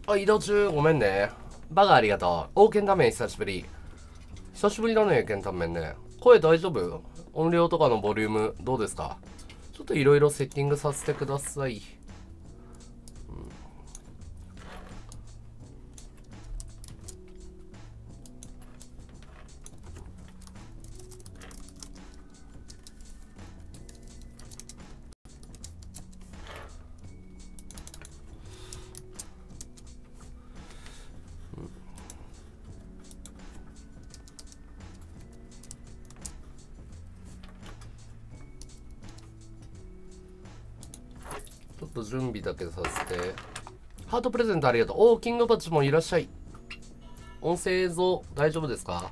あ、移動中ごめんね。バカありがとう。ケンタメン久しぶり。久しぶりだね、ケンタメンね。声大丈夫？音量とかのボリュームどうですか？ちょっといろいろセッティングさせてください。ちょっと準備だけさせて。ハートプレゼントありがとう。キングバッチもいらっしゃい。音声映像大丈夫ですか？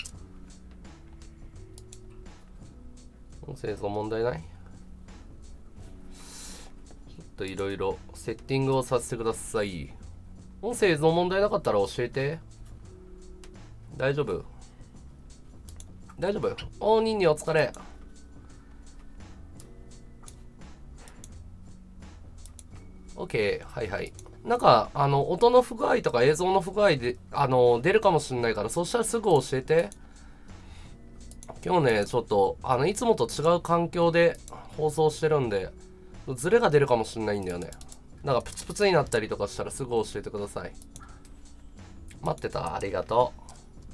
音声映像問題ない？ちょっといろいろセッティングをさせてください。音声映像問題なかったら教えて。大丈夫？大丈夫？ニンニお疲れ。OK。はいはい。なんか、音の不具合とか映像の不具合で、出るかもしれないから、そしたらすぐ教えて。今日ね、ちょっと、いつもと違う環境で放送してるんで、ズレが出るかもしれないんだよね。なんか、プツプツになったりとかしたらすぐ教えてください。待ってた。ありがとう。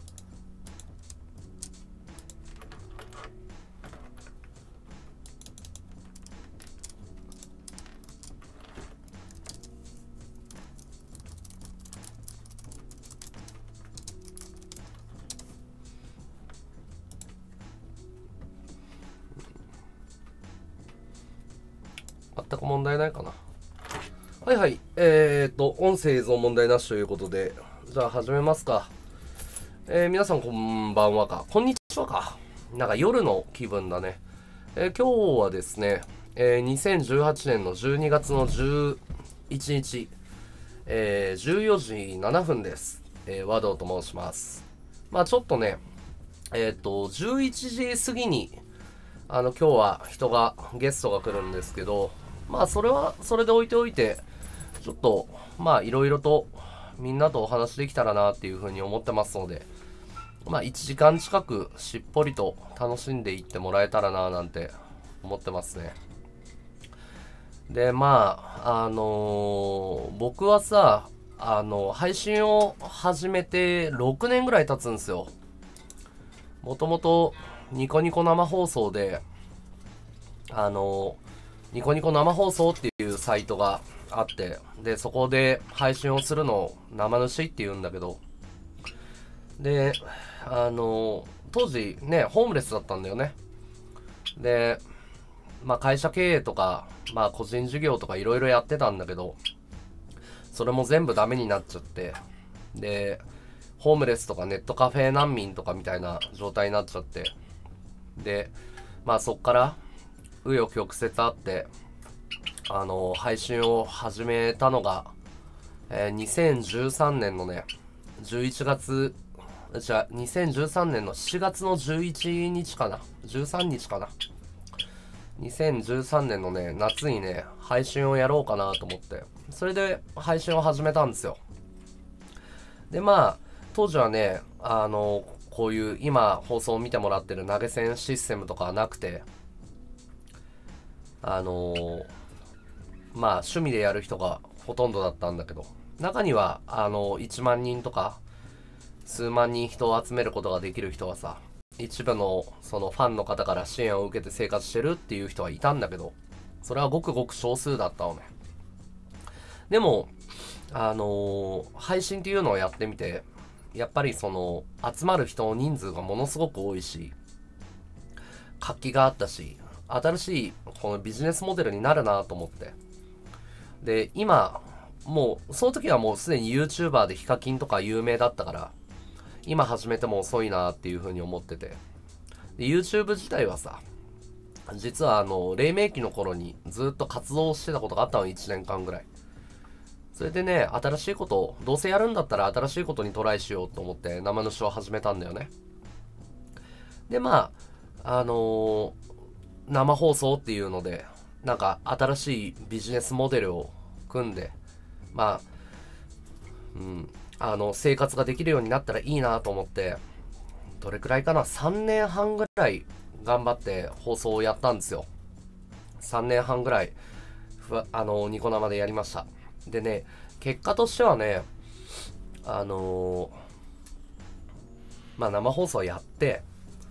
全く問題ないかな。はいはい。音声映像問題なしということで、じゃあ始めますか。皆さんこんばんはか。こんにちはか。なんか夜の気分だね。今日はですね、2018年の12月の11日、14時7分です。和道と申します。まあちょっとね、11時過ぎに、今日はゲストが来るんですけど、まあそれはそれで置いておいて、ちょっとまあいろいろとみんなとお話できたらなっていうふうに思ってますので、まあ1時間近くしっぽりと楽しんでいってもらえたらななんて思ってますね。でまあ僕はさ、配信を始めて6年ぐらい経つんですよ。もともとニコニコ生放送でニコニコ生放送っていうサイトがあって、でそこで配信をするのを生主って言うんだけど、で当時ねホームレスだったんだよね。でまあ会社経営とかまあ個人事業とかいろいろやってたんだけど、それも全部ダメになっちゃって、でホームレスとかネットカフェ難民とかみたいな状態になっちゃって、でまあそっから紆余曲折あって配信を始めたのが、2013年のね11月、じゃあ2013年の4月の11日かな、13日かな、2013年のね夏にね配信をやろうかなと思って、それで配信を始めたんですよ。でまあ当時はねこういう今放送を見てもらってる投げ銭システムとかはなくて、まあ趣味でやる人がほとんどだったんだけど、中には1万人とか数万人人を集めることができる人はさ、一部のそのファンの方から支援を受けて生活してるっていう人はいたんだけど、それはごくごく少数だったのね。でも配信っていうのをやってみて、やっぱりその集まる人の人数がものすごく多いし、活気があったし、新しいこのビジネスモデルになるなと思って、で今もうその時はもうすでに YouTuber でヒカキンとか有名だったから、今始めても遅いなっていう風に思ってて、で YouTube 自体はさ、実は黎明期の頃にずっと活動してたことがあったの、1年間ぐらい。それでね、新しいことをどうせやるんだったら新しいことにトライしようと思って生主を始めたんだよね。でまあ生放送っていうのでなんか新しいビジネスモデルを組んで、まあ生活ができるようになったらいいなと思って、どれくらいかな、3年半ぐらい頑張って放送をやったんですよ。3年半ぐらいニコ生でやりました。でね、結果としてはね、生放送やって、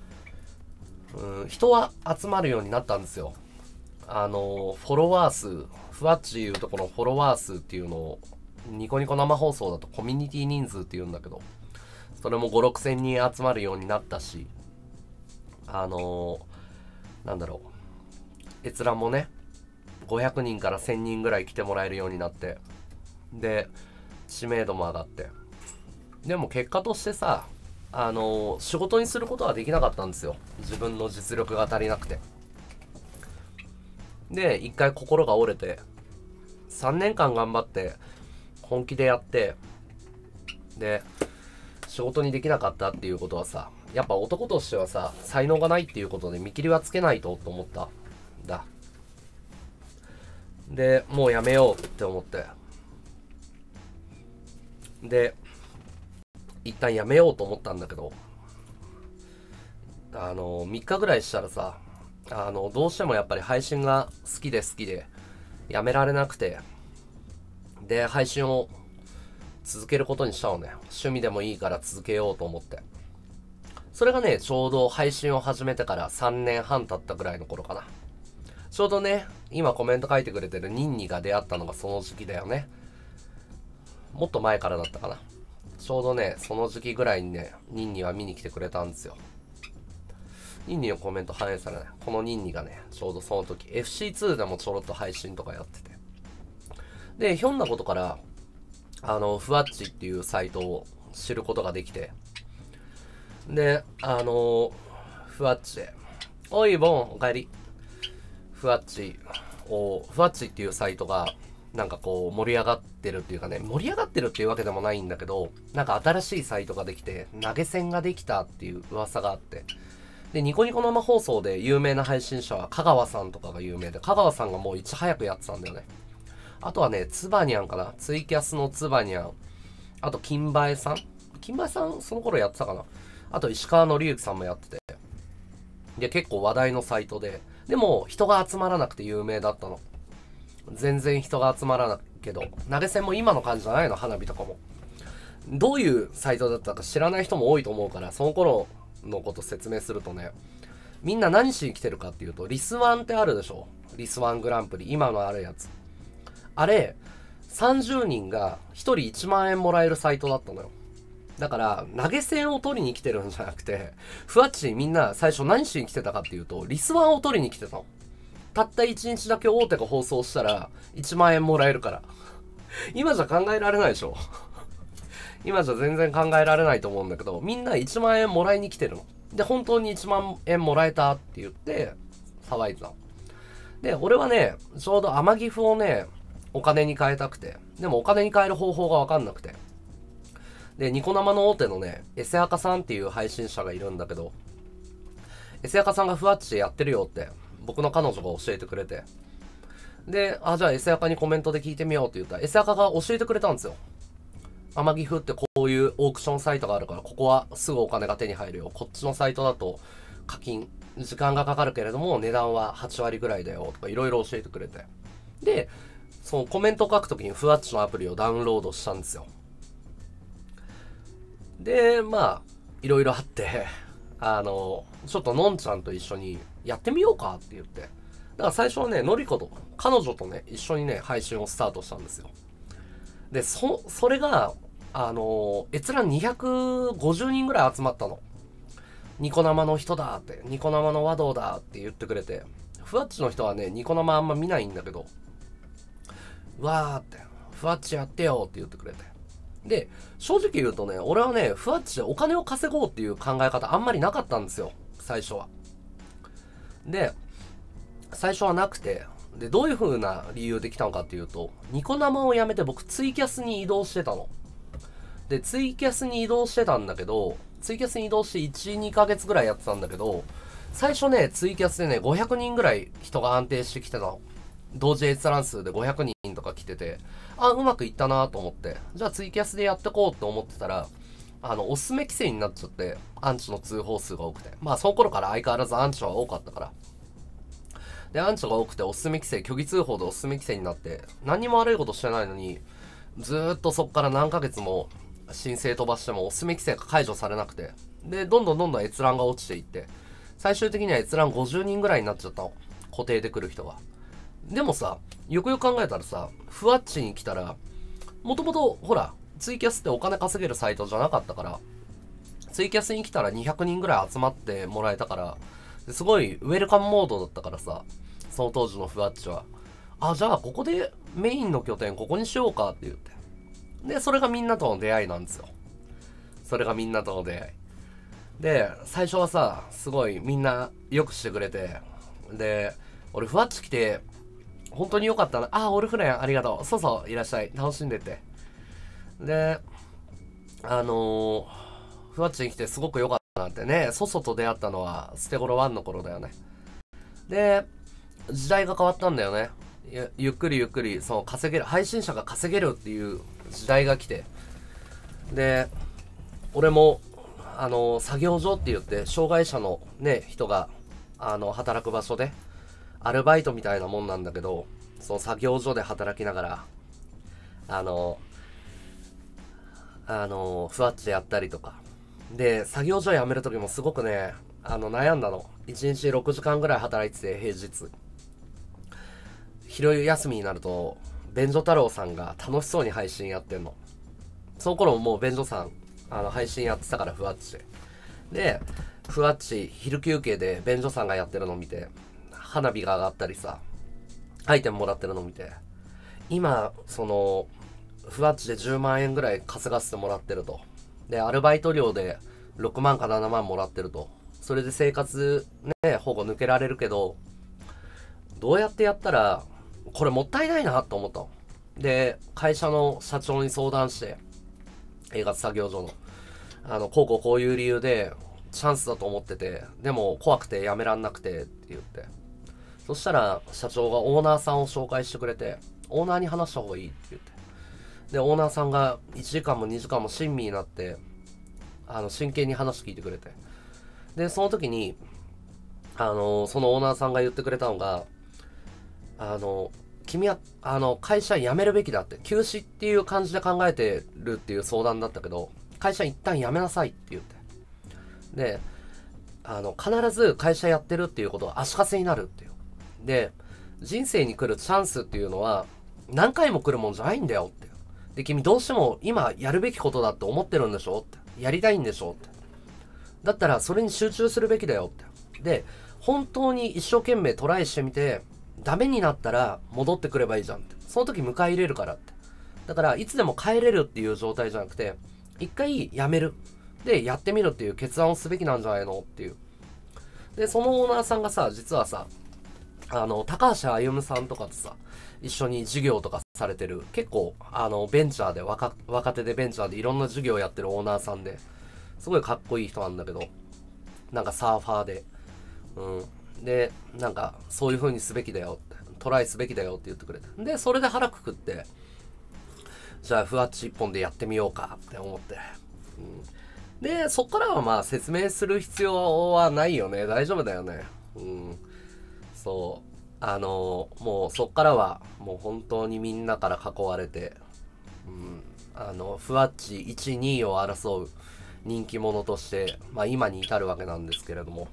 人は集まるようになったんですよ。フォロワー数、ふわっちいうとこのフォロワー数っていうのを、ニコニコ生放送だとコミュニティ人数って言うんだけど、それも5、6千人集まるようになったし、閲覧もね、500人から1000人ぐらい来てもらえるようになって、で、知名度も上がって。でも結果としてさ、仕事にすることはできなかったんですよ。自分の実力が足りなくて。で、一回心が折れて、3年間頑張って、本気でやって、で、仕事にできなかったっていうことはさ、やっぱ男としてはさ、才能がないっていうことで見切りはつけないと思ったんだ。で、もうやめようって思って。で、一旦やめようと思ったんだけど、3日ぐらいしたらさ、どうしてもやっぱり配信が好きでやめられなくて、で、配信を続けることにしたのね。趣味でもいいから続けようと思って。それがね、ちょうど配信を始めてから3年半経ったぐらいの頃かな。ちょうどね、今コメント書いてくれてるニンニが出会ったのがその時期だよね。もっと前からだったかな。ちょうどね、その時期ぐらいにね、ニンニは見に来てくれたんですよ。ニンニのコメント反映されない。このニンニがね、ちょうどその時、FC2 でもちょろっと配信とかやってて。で、ひょんなことから、ふわっちっていうサイトを知ることができて。で、ふわっちで、おい、ボン、おかえり。ふわっちっていうサイトが、なんかこう盛り上がってるっていうかね、盛り上がってるっていうわけでもないんだけど、なんか新しいサイトができて、投げ銭ができたっていう噂があって、で、ニコニコ生放送で有名な配信者は香川さんとかが有名で、香川さんがもういち早くやってたんだよね。あとはね、つばにゃんかな、ツイキャスのつばにゃん、あと金馬さんその頃やってたかな。あと石川紀之さんもやってて、で、結構話題のサイトで、でも人が集まらなくて有名だったの。全然人が集まらないけど、投げ銭も今の感じじゃないの、花火とかも。どういうサイトだったか知らない人も多いと思うから、その頃のこと説明するとね、みんな何しに来てるかっていうと、リスワンってあるでしょ。リスワングランプリ、今のあるやつ。あれ、30人が1人1万円もらえるサイトだったのよ。だから、投げ銭を取りに来てるんじゃなくて、ふわっちみんな最初何しに来てたかっていうと、リスワンを取りに来てたの。たった1日だけ大手が放送したら1万円もらえるから。今じゃ考えられないでしょ。今じゃ全然考えられないと思うんだけど、みんな1万円もらいに来てるの。で、本当に1万円もらえたって言って騒いでたの。で、俺はね、ちょうど天岐阜をね、お金に変えたくて、でもお金に変える方法がわかんなくて。で、ニコ生の大手のね、エセアカさんっていう配信者がいるんだけど、エセアカさんがふわっちでやってるよって僕の彼女が教えてくれて、で、じゃあエセアカにコメントで聞いてみようって言ったら、エセアカが教えてくれたんですよ。天岐阜ってこういうオークションサイトがあるから、ここはすぐお金が手に入るよ。こっちのサイトだと課金、時間がかかるけれども値段は8割ぐらいだよとかいろいろ教えてくれて。で、そのコメントを書くときにふわっちのアプリをダウンロードしたんですよ。で、いろいろあって、ちょっとのんちゃんと一緒にやってみようかって言って。だから最初はね、のりこと彼女とね、一緒にね、配信をスタートしたんですよ。で、それが、閲覧250人ぐらい集まったの。ニコ生の人だって、ニコ生の和道だって言ってくれて、ふわっちの人はね、ニコ生あんま見ないんだけど、うわーって、ふわっちやってよって言ってくれて。で、正直言うとね、俺はね、ふわっちでお金を稼ごうっていう考え方あんまりなかったんですよ、最初は。で、最初はなくて、で、どういう風な理由できたのかっていうと、ニコ生をやめて僕ツイキャスに移動してたの。で、ツイキャスに移動してたんだけど、ツイキャスに移動して1、2ヶ月ぐらいやってたんだけど、最初ね、ツイキャスでね、500人ぐらい人が安定してきてたの。同時閲覧数で500人とか来てて、あ、うまくいったなと思って、じゃあツイキャスでやってこうと思ってたら、おすすめ規制になっちゃって、アンチの通報数が多くて。まあ、その頃から相変わらずアンチは多かったから。で、アンチが多くて、おすすめ規制、虚偽通報でおすすめ規制になって、何にも悪いことしてないのに、ずーっとそっから何ヶ月も申請飛ばしてもおすすめ規制が解除されなくて、で、どんどん閲覧が落ちていって、最終的には閲覧50人ぐらいになっちゃったの。固定で来る人が。でもさ、よくよく考えたらさ、ふわっちに来たら、もともと、ほら、ツイキャスってお金稼げるサイトじゃなかったから、ツイキャスに来たら200人ぐらい集まってもらえたから、すごいウェルカムモードだったからさ、その当時のふわっちは。あ、じゃあここでメインの拠点ここにしようかって言って。で、それがみんなとの出会いなんですよ。それがみんなとの出会い。で、最初はさ、すごいみんなよくしてくれて、で、俺ふわっち来て、本当によかったな。あ、オルフレンありがとう。そうそう、いらっしゃい。楽しんでって。で、ふわっちに来てすごく良かったなってね、ソソと出会ったのはステゴロ1の頃だよね。で、時代が変わったんだよね。ゆっくりゆっくり、そう、稼げる、配信者が稼げるっていう時代が来て。で、俺も、作業所って言って、障害者のね、人が、働く場所で、アルバイトみたいなもんなんだけど、その作業所で働きながら、ふわっちでやったりとか。で、作業所辞めるときもすごくね、悩んだの。1日6時間ぐらい働いてて、平日。昼休みになると、便所太郎さんが楽しそうに配信やってんの。その頃もう便所さん、配信やってたから、ふわっちで。で、ふわっち、昼休憩で便所さんがやってるのを見て、花火が上がったりさ、アイテムもらってるのを見て、今、ふわっちで10万円ぐらい稼がせてもらってると。で、アルバイト料で6万か7万もらってると。それで生活ね、ほぼ抜けられるけど、どうやってやったら、これもったいないなと思ったの。で、会社の社長に相談して、映画作業所の、こういう理由で、チャンスだと思ってて、でも怖くてやめらんなくてって言って。そしたら、社長がオーナーさんを紹介してくれて、オーナーに話した方がいいって言って。で、オーナーさんが1時間も2時間も親身になって、真剣に話聞いてくれて。で、その時に、そのオーナーさんが言ってくれたのが、君は、会社辞めるべきだって、休止っていう感じで考えてるっていう相談だったけど、会社一旦辞めなさいって言って。で、必ず会社やってるっていうことは足かせになるっていう。で、人生に来るチャンスっていうのは、何回も来るもんじゃないんだよって。で、君どうしても今やるべきことだって思ってるんでしょって。やりたいんでしょって。だったらそれに集中するべきだよって。で、本当に一生懸命トライしてみて、ダメになったら戻ってくればいいじゃんって。その時迎え入れるからって。だから、いつでも帰れるっていう状態じゃなくて、一回やめる。で、やってみるっていう決断をすべきなんじゃないのっていう。で、そのオーナーさんがさ、実はさ、高橋歩さんとかとさ、一緒に授業とかされてる、結構、ベンチャーで若手でベンチャーでいろんな授業をやってるオーナーさんで、すごいかっこいい人なんだけど、なんかサーファーで、で、なんか、そういう風にすべきだよって、トライすべきだよって言ってくれて。で、それで腹くくって、じゃあ、ふわっち一本でやってみようかって思って。で、そっからはまあ説明する必要はないよね。大丈夫だよね。そう。もうそっからは、もう本当にみんなから囲われて、ふわっち1、2を争う人気者として、まあ今に至るわけなんですけれども。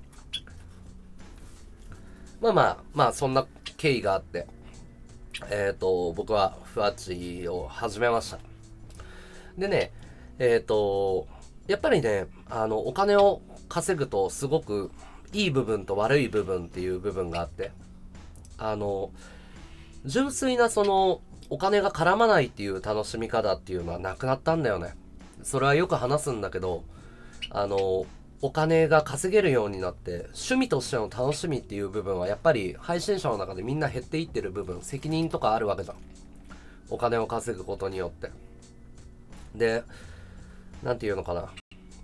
まあ、そんな経緯があって、僕はふわっちを始めました。でね、やっぱりね、お金を稼ぐとすごくいい部分と悪い部分っていう部分があって、純粋なお金が絡まないっていう楽しみ方っていうのはなくなったんだよね。それはよく話すんだけど、お金が稼げるようになって、趣味としての楽しみっていう部分はやっぱり配信者の中でみんな減っていってる部分、責任とかあるわけじゃん。お金を稼ぐことによって。で、なんていうのかな。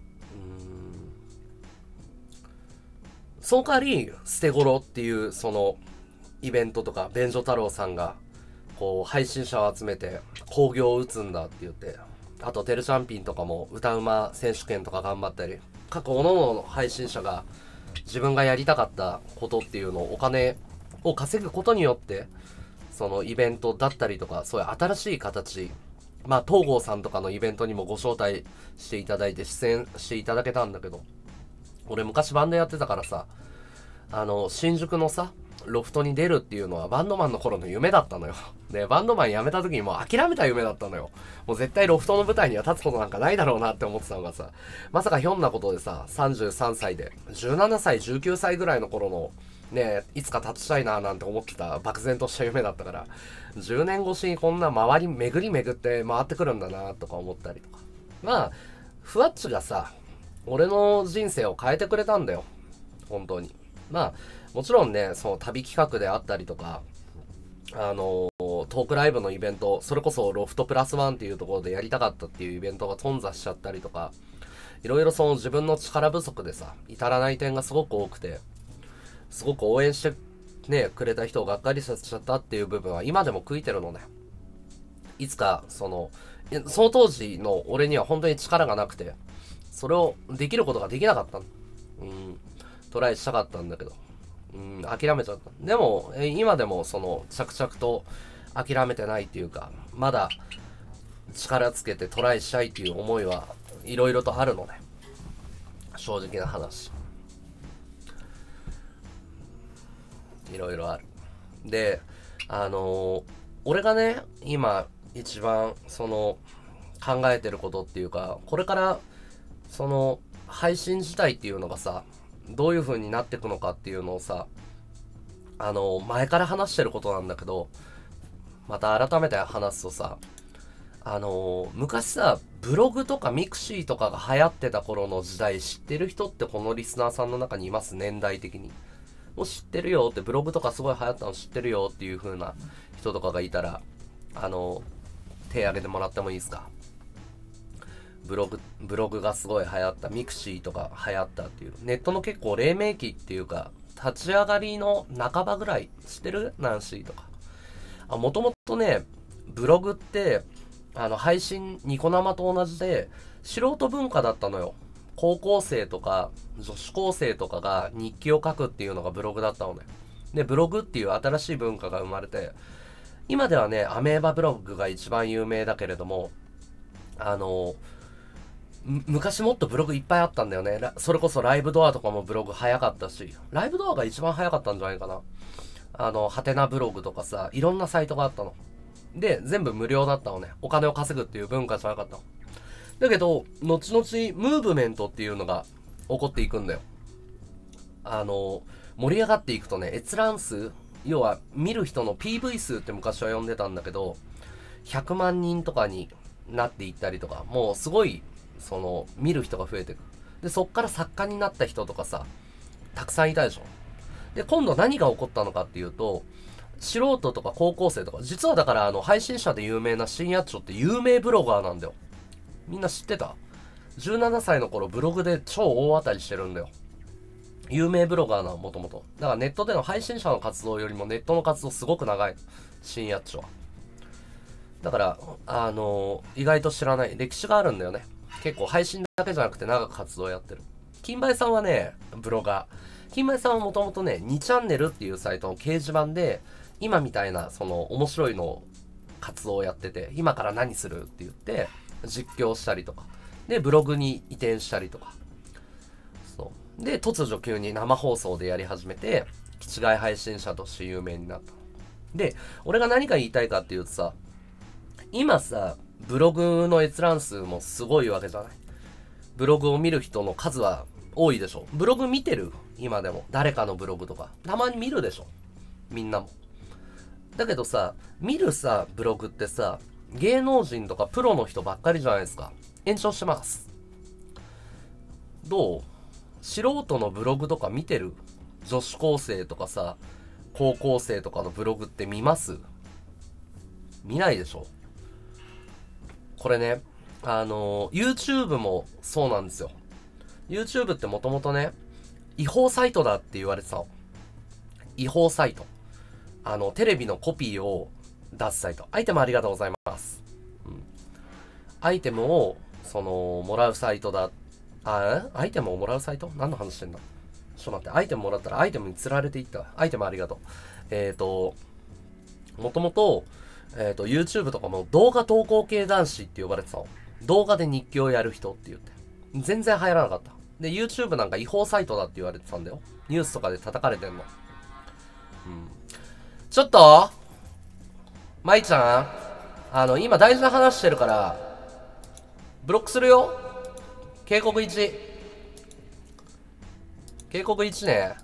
その代わり、捨て頃っていうイベントとか、便所太郎さんがこう配信者を集めて興行を打つんだって言って、あとテルチャンピンとかも歌うま選手権とか頑張ったり、各各々の配信者が自分がやりたかったことっていうのをお金を稼ぐことによって、そのイベントだったりとか、そういう新しい形、まあ東郷さんとかのイベントにもご招待していただいて出演していただけたんだけど、俺昔バンドやってたからさ、新宿のさロフトに出るっていうのはバンドマンの頃の夢だったのよ。でバンドマン辞めた時にもう諦めた夢だったのよ。もう絶対ロフトの舞台には立つことなんかないだろうなって思ってたのがさ、まさかひょんなことでさ、33歳で17歳19歳ぐらいの頃のね、いつか立ちたいななんて思ってた漠然とした夢だったから、10年越しにこんな周り巡り巡って回ってくるんだなとか思ったりとか、まあふわっちがさ俺の人生を変えてくれたんだよ、本当に。まあもちろんね、その旅企画であったりとか、トークライブのイベント、それこそロフトプラスワンっていうところでやりたかったっていうイベントが頓挫しちゃったりとか、いろいろその自分の力不足でさ至らない点がすごく多くて、すごく応援してねくれた人をがっかりさせちゃったっていう部分は今でも悔いてるのね。いつかその当時の俺には本当に力がなくて、それをできることができなかったの。トライしたかったんだけど、諦めちゃった。でも今でもその着々と諦めてないっていうか、まだ力つけてトライしたいっていう思いはいろいろとあるのね、正直な話。いろいろある。で俺がね今一番その考えてることっていうか、これからその配信自体っていうのがさどういう風になっていくのかっていうのをさ、前から話してることなんだけど、また改めて話すとさ、昔さブログとかミクシーとかが流行ってた頃の時代知ってる人ってこのリスナーさんの中にいます？年代的にもう知ってるよって、ブログとかすごい流行ったの知ってるよっていう風な人とかがいたら手挙げてもらってもいいですか？ブログがすごい流行った、ミクシーとか流行ったっていう、ネットの結構黎明期っていうか立ち上がりの半ばぐらい、知ってる？ナンシーとか。もともとねブログって配信ニコ生と同じで素人文化だったのよ。高校生とか女子高生とかが日記を書くっていうのがブログだったのね。でブログっていう新しい文化が生まれて、今ではねアメーバブログが一番有名だけれども、昔もっとブログいっぱいあったんだよね。それこそライブドアとかもブログ早かったし、ライブドアが一番早かったんじゃないかな。ハテナブログとかさ、いろんなサイトがあったの。で、全部無料だったのね。お金を稼ぐっていう文化じゃなかったの。だけど、後々ムーブメントっていうのが起こっていくんだよ。盛り上がっていくとね、閲覧数、要は見る人の PV 数って昔は呼んでたんだけど、100万人とかになっていったりとか、もうすごいその見る人が増えていく。でそっから作家になった人とかさたくさんいたでしょ。で今度何が起こったのかっていうと、素人とか高校生とか、実はだから配信者で有名な深夜っちょって有名ブロガーなんだよ。みんな知ってた？17歳の頃ブログで超大当たりしてるんだよ。有名ブロガーなの、もともと。だからネットでの配信者の活動よりもネットの活動すごく長い、深夜っちょは。だから意外と知らない歴史があるんだよね。結構配信だけじゃなくて長く活動やってる。金梅さんはね、ブロガー。金梅さんはもともとね、2チャンネルっていうサイトの掲示板で、今みたいな、その、面白いの活動をやってて、今から何するって言って、実況したりとか。で、ブログに移転したりとか。そう。で、突如急に生放送でやり始めて、気違い配信者として有名になった。で、俺が何が言いたいかっていうとさ、今さ、ブログの閲覧数もすごいわけじゃない。ブログを見る人の数は多いでしょ。ブログ見てる？今でも誰かのブログとかたまに見るでしょ、みんなも。だけどさ、見るさブログってさ、芸能人とかプロの人ばっかりじゃないですか。延長してます。どう？素人のブログとか見てる？女子高生とかさ高校生とかのブログって見ます？見ないでしょ。これね、YouTube もそうなんですよ。YouTube ってもともとね、違法サイトだって言われてたの。違法サイト。テレビのコピーを出すサイト。アイテムありがとうございます。アイテムを、もらうサイトだ。アイテムをもらうサイト何の話してんだ。ちょっと待って、アイテムもらったらアイテムに釣られていった。アイテムありがとう。もともと、YouTube とかも動画投稿系男子って呼ばれてたの。動画で日記をやる人って言って。全然入らなかった。で、YouTube なんか違法サイトだって言われてたんだよ。ニュースとかで叩かれてんの。ちょっと舞ちゃん今大事な話してるから、ブロックするよ。警告1。警告1ね。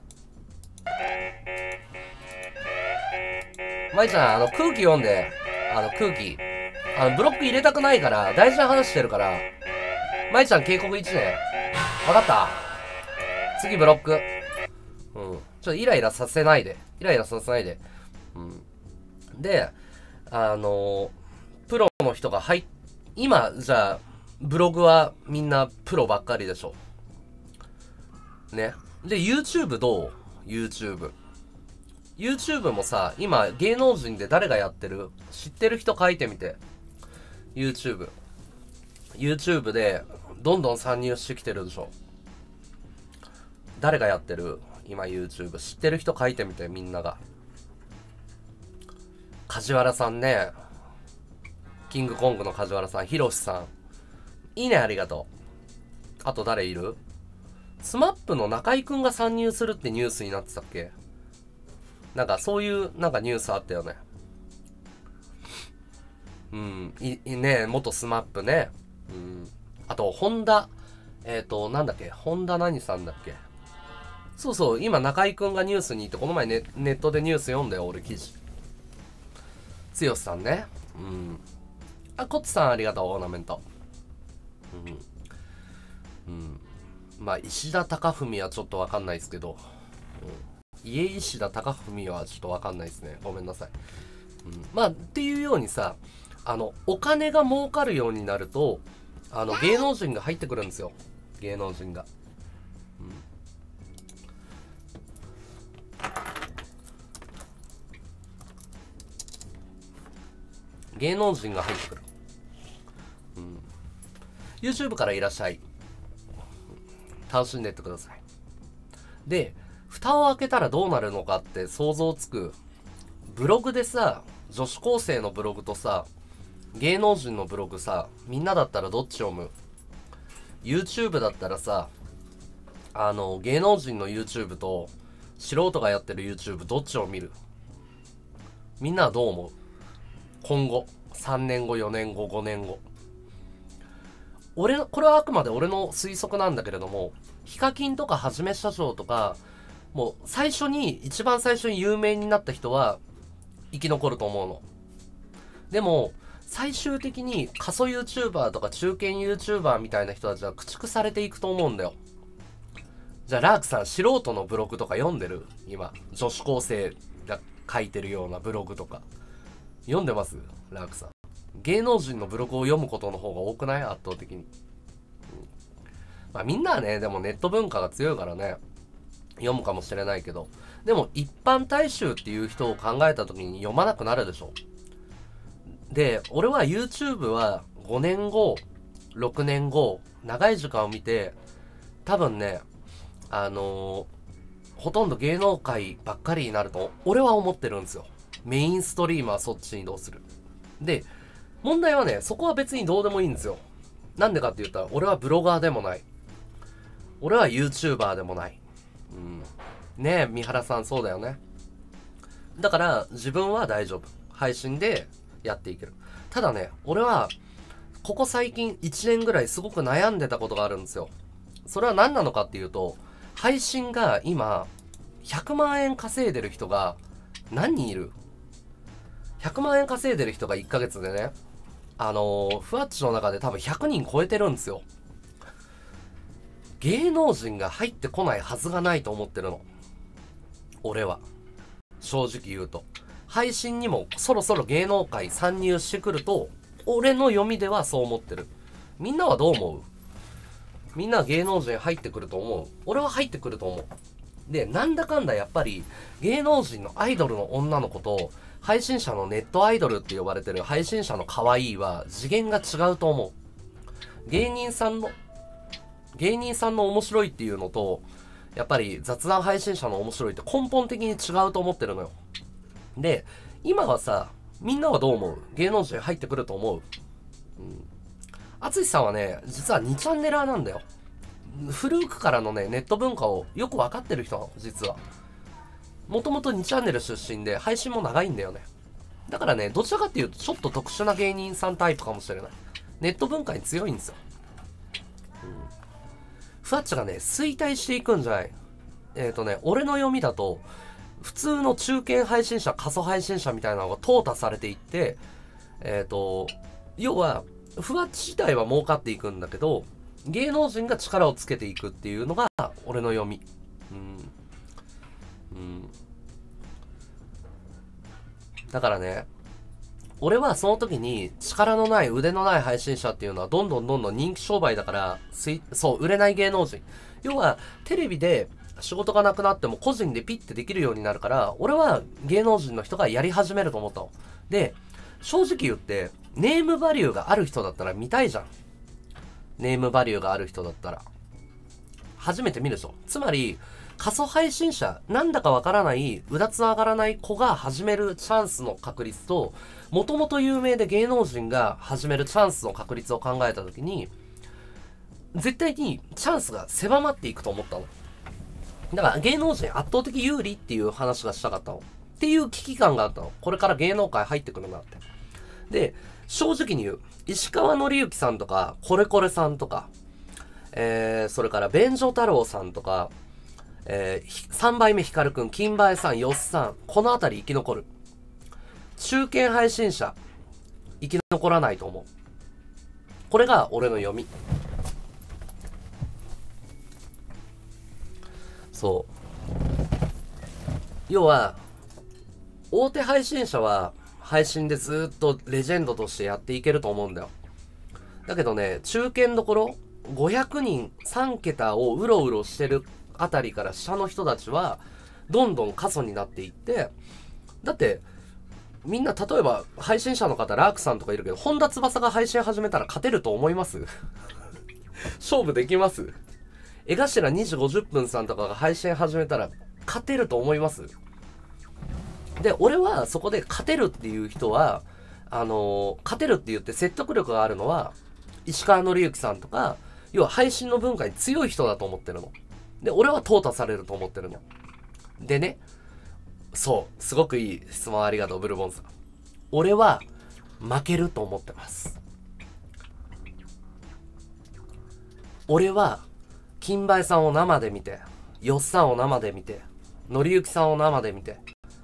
舞ちゃん、空気読んで。空気。ブロック入れたくないから、大事な話してるから。舞ちゃん、警告1ね。わかった？次ブロック。ちょっとイライラさせないで。イライラさせないで。で、プロの人が今、じゃあ、ブログはみんなプロばっかりでしょ。ね。で、YouTube どう？ YouTube もさ、今、芸能人で誰がやってる？知ってる人書いてみて。YouTube で、どんどん参入してきてるでしょ。誰がやってる？今 YouTube。知ってる人書いてみて、みんなが。梶原さんね。キングコングの梶原さん。ひろしさん。いいね、ありがとう。あと誰いる？スマップの中居くんが参入するってニュースになってたっけ？なんかそういうなんかニュースあったよね。ね、元スマップね。あと、ホンダ。なんだっけ？ホンダ何さんだっけ？そうそう、今中居くんがニュースにいて、この前ネットでニュース読んだよ、俺記事。つよしさんね。コッツさんありがとう、オーナメント。まあ、石田貴文はちょっとわかんないですけど、家石田貴文はちょっとわかんないですね。ごめんなさい。まあ、っていうようにさ、お金が儲かるようになると、芸能人が入ってくるんですよ。芸能人が。芸能人が入ってくる。YouTube からいらっしゃい。楽しんでってください。で、蓋を開けたらどうなるのかって想像つく。ブログでさ、女子高生のブログとさ、芸能人のブログさ、みんなだったらどっち読む？ YouTube だったらさ、芸能人の YouTube と素人がやってる YouTube どっちを見る？みんなはどう思う？今後、3年後、4年後、5年後。これはあくまで俺の推測なんだけれども、ヒカキンとかはじめしゃちょーとか、もう一番最初に有名になった人は生き残ると思うの。でも、最終的に過疎 YouTuber とか中堅 YouTuber みたいな人たちは駆逐されていくと思うんだよ。じゃあラークさん、素人のブログとか読んでる？今、女子高生が書いてるようなブログとか。読んでます？ラークさん。芸能人のブログを読むことの方が多くない？圧倒的に。まあみんなはね、でもネット文化が強いからね、読むかもしれないけど、でも一般大衆っていう人を考えた時に読まなくなるでしょ。で、俺は YouTube は5年後、6年後、長い時間を見て、多分ね、ほとんど芸能界ばっかりになると、俺は思ってるんですよ。メインストリームはそっちに移動する。で、問題はね、そこは別にどうでもいいんですよ。なんでかって言ったら、俺はブロガーでもない。俺は YouTuber でもない。ねえ、三原さんそうだよね。だから、自分は大丈夫。配信でやっていける。ただね、俺は、ここ最近1年ぐらいすごく悩んでたことがあるんですよ。それは何なのかっていうと、配信が今、100万円稼いでる人が何人いる？ 100 万円稼いでる人が1ヶ月でね、ふわっちの中で多分100人超えてるんですよ。芸能人が入ってこないはずがないと思ってるの。俺は。正直言うと。配信にもそろそろ芸能界参入してくると、俺の読みではそう思ってる。みんなはどう思う？みんな芸能人入ってくると思う？俺は入ってくると思う。 で、なんだかんだやっぱり芸能人のアイドルの女の子と配信者のネットアイドルって呼ばれてる配信者の可愛いは次元が違うと思う。芸人さんの面白いっていうのと、やっぱり雑談配信者の面白いって根本的に違うと思ってるのよ。で、今はさ、みんなはどう思う？芸能人入ってくると思う？淳さんはね、実は2チャンネラーなんだよ。古くからのね、ネット文化をよく分かってる人なの、実は。もともと2チャンネル出身で、配信も長いんだよね。だからね、どちらかっていうと、ちょっと特殊な芸人さんタイプかもしれない。ネット文化に強いんですよ。ふわっちがね、衰退していくんじゃない。俺の読みだと、普通の中堅配信者、過疎配信者みたいなのが淘汰されていって、要は、ふわっち自体は儲かっていくんだけど、芸能人が力をつけていくっていうのが、俺の読み。だからね、俺はその時に力のない腕のない配信者っていうのはどんどん人気商売だから売れない芸能人、要はテレビで仕事がなくなっても個人でピッてできるようになるから、俺は芸能人の人がやり始めると思ったので、正直言ってネームバリューがある人だったら見たいじゃん。ネームバリューがある人だったら初めて見るでしょ。つまり過疎配信者、なんだかわからない、うだつの上がらない子が始めるチャンスの確率と、もともと有名で芸能人が始めるチャンスの確率を考えたときに、絶対にチャンスが狭まっていくと思ったの。だから芸能人圧倒的有利っていう話がしたかったの。っていう危機感があったの。これから芸能界入ってくるなって。で、正直に言う。石川紀之さんとか、コレコレさんとか、それから便所太郎さんとか、3倍目ヒカルくん、金梅さん、よっさん、このあたり生き残る。中堅配信者、生き残らないと思う。これが俺の読み。そう。要は、大手配信者は配信でずっとレジェンドとしてやっていけると思うんだよ。だけどね、中堅どころ、500人3桁をうろうろしてるあたりから下の人たちはどんどん過疎になっていって、だってみんな例えば配信者の方ラークさんとかいるけど、本田翼が配信始めたら勝てると思います？勝負できます？江頭2時50分さんとかが配信始めたら勝てると思います？で、俺はそこで勝てるっていう人は勝てるって言って説得力があるのは石川紀之さんとか、要は配信の文化に強い人だと思ってるので、俺は淘汰されると思ってるのでね。そう、すごくいい質問ありがとう、ブルボンさん。俺は負けると思ってます。俺は金梅さんを生で見て、よっさんを生で見て、のりゆきさんを生で見て、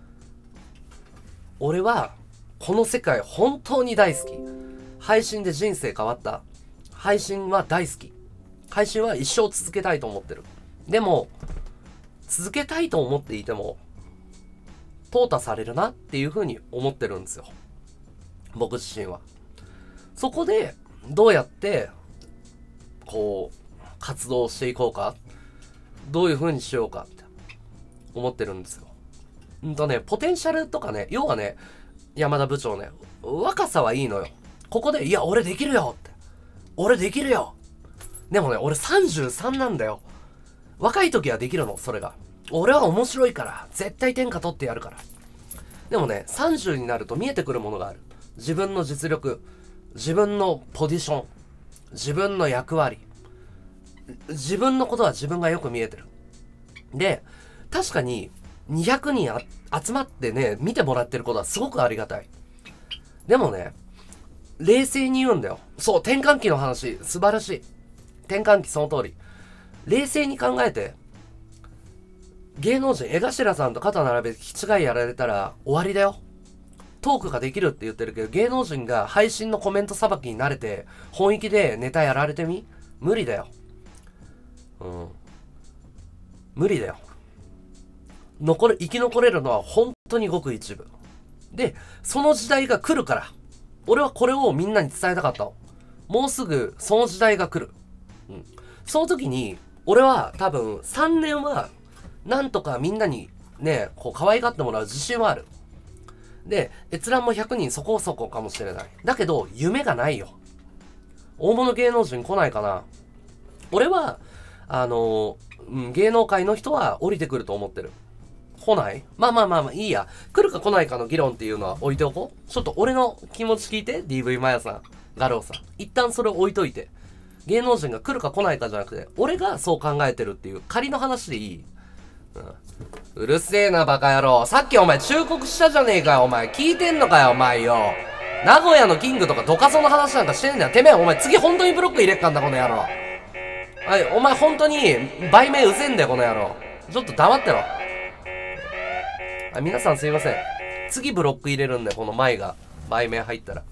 俺はこの世界本当に大好き。配信で人生変わった。配信は大好き。配信は一生続けたいと思ってる。でも続けたいと思っていても淘汰されるなっていう風に思ってるんですよ、僕自身は。そこでどうやってこう活動していこうか、どういう風にしようかって思ってるんですよ。ポテンシャルとかね、要はね、山田部長ね、若さはいいのよ。ここでいや俺できるよって、俺できるよ。でもね、俺33なんだよ。若い時はできるの、それが。俺は面白いから、絶対天下取ってやるから。でもね、30になると見えてくるものがある。自分の実力、自分のポジション、自分の役割。自分のことは自分がよく見えてる。で、確かに200人集まってね、見てもらってることはすごくありがたい。でもね、冷静に言うんだよ。そう、転換期の話、素晴らしい。転換期その通り。冷静に考えて、芸能人江頭さんと肩並べて気違いやられたら終わりだよ。トークができるって言ってるけど、芸能人が配信のコメントさばきに慣れて本気でネタやられてみ？無理だよ。無理だよ。生き残れるのは本当にごく一部で、その時代が来るから、俺はこれをみんなに伝えたかったの。もうすぐその時代が来る。その時に俺は多分3年はなんとかみんなにね、こう可愛がってもらう自信はある。で、閲覧も100人そこそこかもしれない。だけど、夢がないよ。大物芸能人来ないかな。俺は、芸能界の人は降りてくると思ってる。来ない？まあ、いいや。来るか来ないかの議論っていうのは置いておこう。ちょっと俺の気持ち聞いて、DV マヤさん、ガローさん。一旦それを置いといて。芸能人が来るか来ないかじゃなくて、俺がそう考えてるっていう仮の話でいい？うるせえなバカ野郎。さっきお前忠告したじゃねえかよお前。聞いてんのかよお前よ。名古屋のキングとかドカソの話なんかしてんだよ。てめえお前次本当にブロック入れっかんだこの野郎。はい、お前本当に売名うぜんだよこの野郎。ちょっと黙ってろ。皆さんすいません。次ブロック入れるんでこの前が売名入ったら。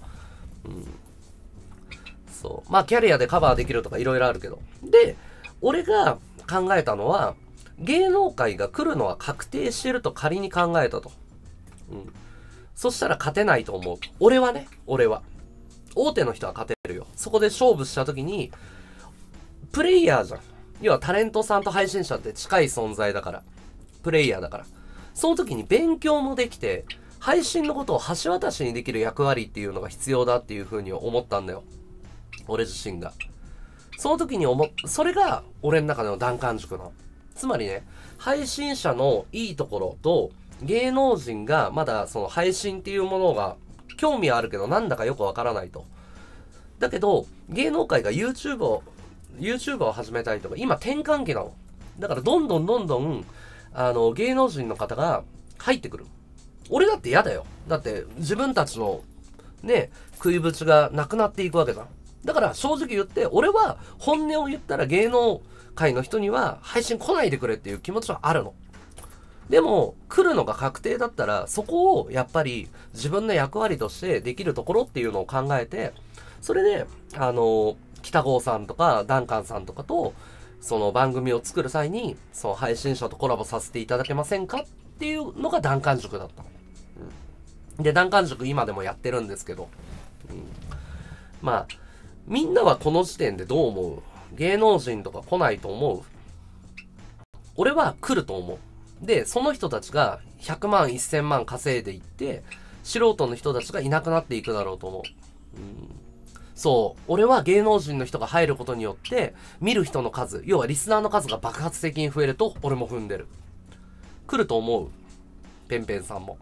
そう。まあキャリアでカバーできるとかいろいろあるけど。で、俺が考えたのは、芸能界が来るのは確定してると仮に考えたと。そしたら勝てないと思う。俺は。大手の人は勝てるよ。そこで勝負した時に、プレイヤーじゃん。要はタレントさんと配信者って近い存在だから。プレイヤーだから。その時に勉強もできて、配信のことを橋渡しにできる役割っていうのが必要だっていう風に思ったんだよ。俺自身が。その時にそれが俺の中での段階軸なの。つまりね、配信者のいいところと、芸能人がまだその配信っていうものが興味はあるけどなんだかよくわからないと。だけど、芸能界が YouTube を始めたりとか、今転換期なの。だからどんどん、芸能人の方が入ってくる。俺だって嫌だよ。だって自分たちのね、食いぶちがなくなっていくわけじゃん。だから正直言って、俺は本音を言ったら芸能界の人には配信来ないでくれっていう気持ちはあるの。でも来るのが確定だったらそこをやっぱり自分の役割としてできるところっていうのを考えて、それで北郷さんとかダンカンさんとかとその番組を作る際にその配信者とコラボさせていただけませんかっていうのがダンカン塾だったの。でダンカン塾今でもやってるんですけど、まあみんなはこの時点でどう思う？芸能人とか来ないと思う？俺は来ると思う。で、その人たちが100万、1000万稼いでいって、素人の人たちがいなくなっていくだろうと思う。そう。俺は芸能人の人が入ることによって、見る人の数、要はリスナーの数が爆発的に増えると、俺も踏んでる。来ると思う。ペンペンさんも。